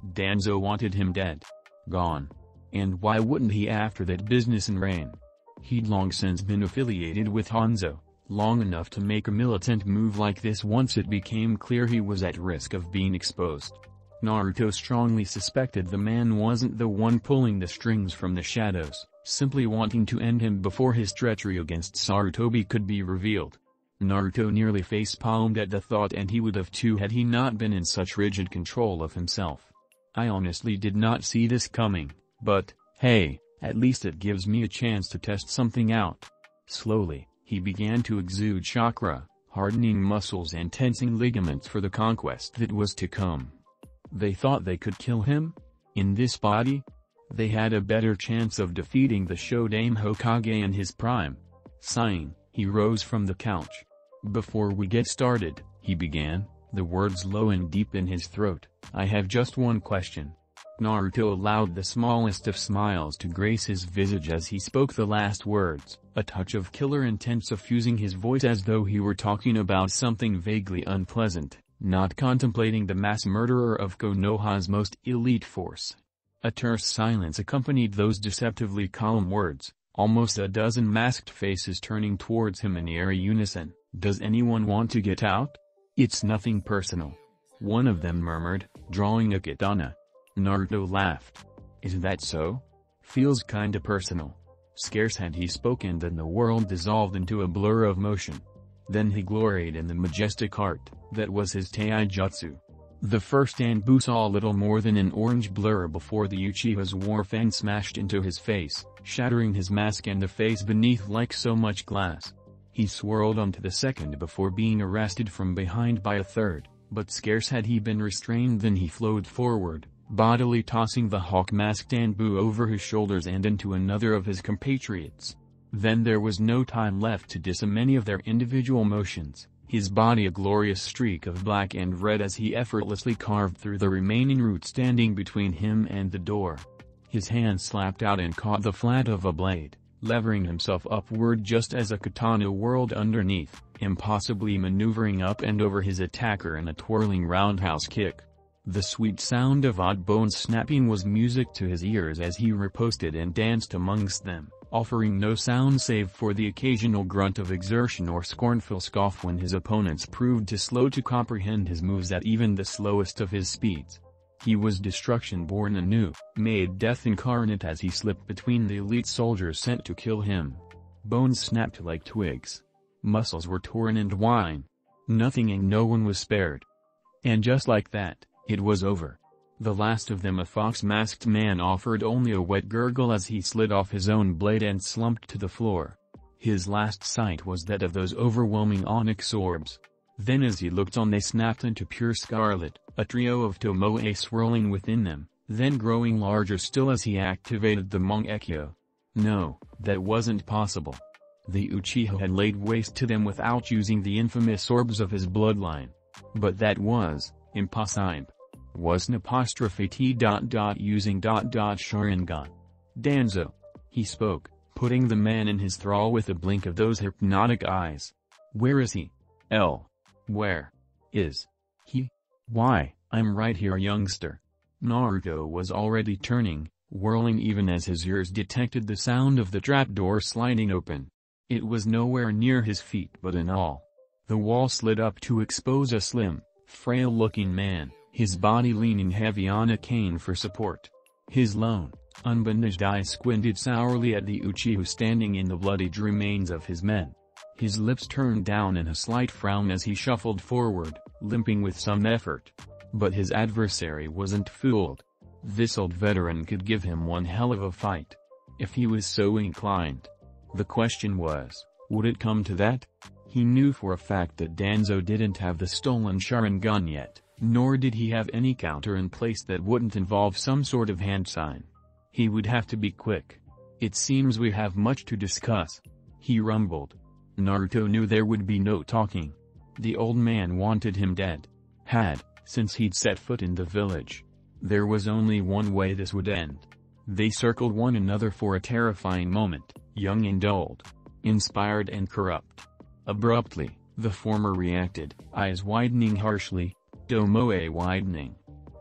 Danzo wanted him dead. Gone. And why wouldn't he after that business in Rain? He'd long since been affiliated with Hanzo, long enough to make a militant move like this once it became clear he was at risk of being exposed. Naruto strongly suspected the man wasn't the one pulling the strings from the shadows, simply wanting to end him before his treachery against Sarutobi could be revealed. Naruto nearly face-palmed at the thought, and he would have too had he not been in such rigid control of himself. I honestly did not see this coming, but, hey, at least it gives me a chance to test something out. Slowly, he began to exude chakra, hardening muscles and tensing ligaments for the conquest that was to come. They thought they could kill him? In this body? They had a better chance of defeating the Shodan Hokage in his prime. Sighing, he rose from the couch. "Before we get started," he began, the words low and deep in his throat, "I have just one question." Naruto allowed the smallest of smiles to grace his visage as he spoke the last words, a touch of killer intent suffusing his voice as though he were talking about something vaguely unpleasant, not contemplating the mass murderer of Konoha's most elite force. A terse silence accompanied those deceptively calm words, almost a dozen masked faces turning towards him in eerie unison. "Does anyone want to get out? It's nothing personal," one of them murmured, drawing a katana. Naruto laughed. "Is that so? Feels kinda personal." Scarce had he spoken than the world dissolved into a blur of motion. Then he gloried in the majestic art that was his taijutsu. The first Anbu saw little more than an orange blur before the Uchiha's war fan smashed into his face, shattering his mask and the face beneath like so much glass. He swirled onto the second before being arrested from behind by a third, but scarce had he been restrained than he flowed forward, bodily tossing the hawk-masked Anbu over his shoulders and into another of his compatriots. Then there was no time left to discern any of their individual motions, his body a glorious streak of black and red as he effortlessly carved through the remaining root standing between him and the door. His hand slapped out and caught the flat of a blade, levering himself upward just as a katana whirled underneath, impossibly maneuvering up and over his attacker in a twirling roundhouse kick. The sweet sound of odd bones snapping was music to his ears as he riposted and danced amongst them, offering no sound save for the occasional grunt of exertion or scornful scoff when his opponents proved too slow to comprehend his moves at even the slowest of his speeds. He was destruction born anew, made death incarnate as he slipped between the elite soldiers sent to kill him. Bones snapped like twigs. Muscles were torn and whined. Nothing and no one was spared. And just like that, it was over. The last of them, a fox-masked man, offered only a wet gurgle as he slid off his own blade and slumped to the floor. His last sight was that of those overwhelming onyx orbs. Then as he looked on they snapped into pure scarlet, a trio of Tomoe swirling within them, then growing larger still as he activated the Mangekyo. No, that wasn't possible. The Uchiha had laid waste to them without using the infamous orbs of his bloodline. But that was impossible. Wasn't apostrophe t dot dot using dot dot Sharingan. "Danzo," he spoke, putting the man in his thrall with a blink of those hypnotic eyes. "Where is he? L. Where is he? Why, I'm right here, youngster." Naruto was already turning, whirling even as his ears detected the sound of the trapdoor sliding open. It was nowhere near his feet but in all. The wall slid up to expose a slim, frail-looking man, his body leaning heavy on a cane for support. His lone, unbandaged eyes squinted sourly at the Uchiha standing in the bloodied remains of his men. His lips turned down in a slight frown as he shuffled forward, limping with some effort. But his adversary wasn't fooled. This old veteran could give him one hell of a fight, if he was so inclined. The question was, would it come to that? He knew for a fact that Danzo didn't have the stolen Sharingan yet, nor did he have any counter in place that wouldn't involve some sort of hand sign. He would have to be quick. "It seems we have much to discuss," he rumbled. Naruto knew there would be no talking. The old man wanted him dead. Had, since he'd set foot in the village. There was only one way this would end. They circled one another for a terrifying moment, young and old, inspired and corrupt. Abruptly, the former reacted, eyes widening harshly, Tomoe widening.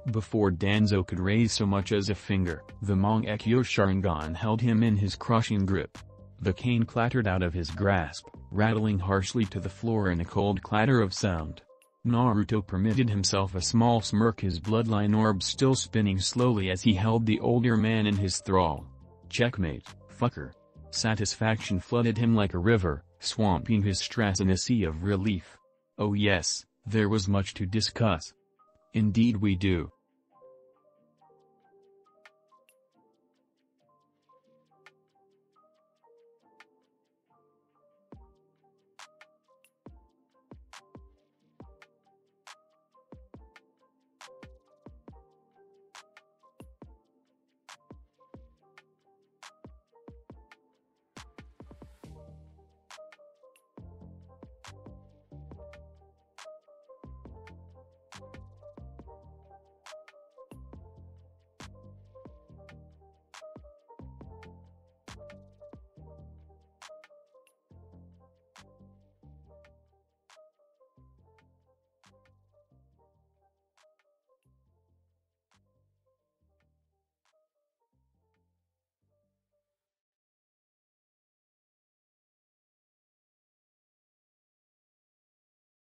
Before Danzo could raise so much as a finger, the Mangekyo Sharingan held him in his crushing grip. The cane clattered out of his grasp, rattling harshly to the floor in a cold clatter of sound. Naruto permitted himself a small smirk, his bloodline orb still spinning slowly as he held the older man in his thrall. Checkmate, fucker. Satisfaction flooded him like a river, swamping his stress in a sea of relief. Oh yes, there was much to discuss. Indeed we do.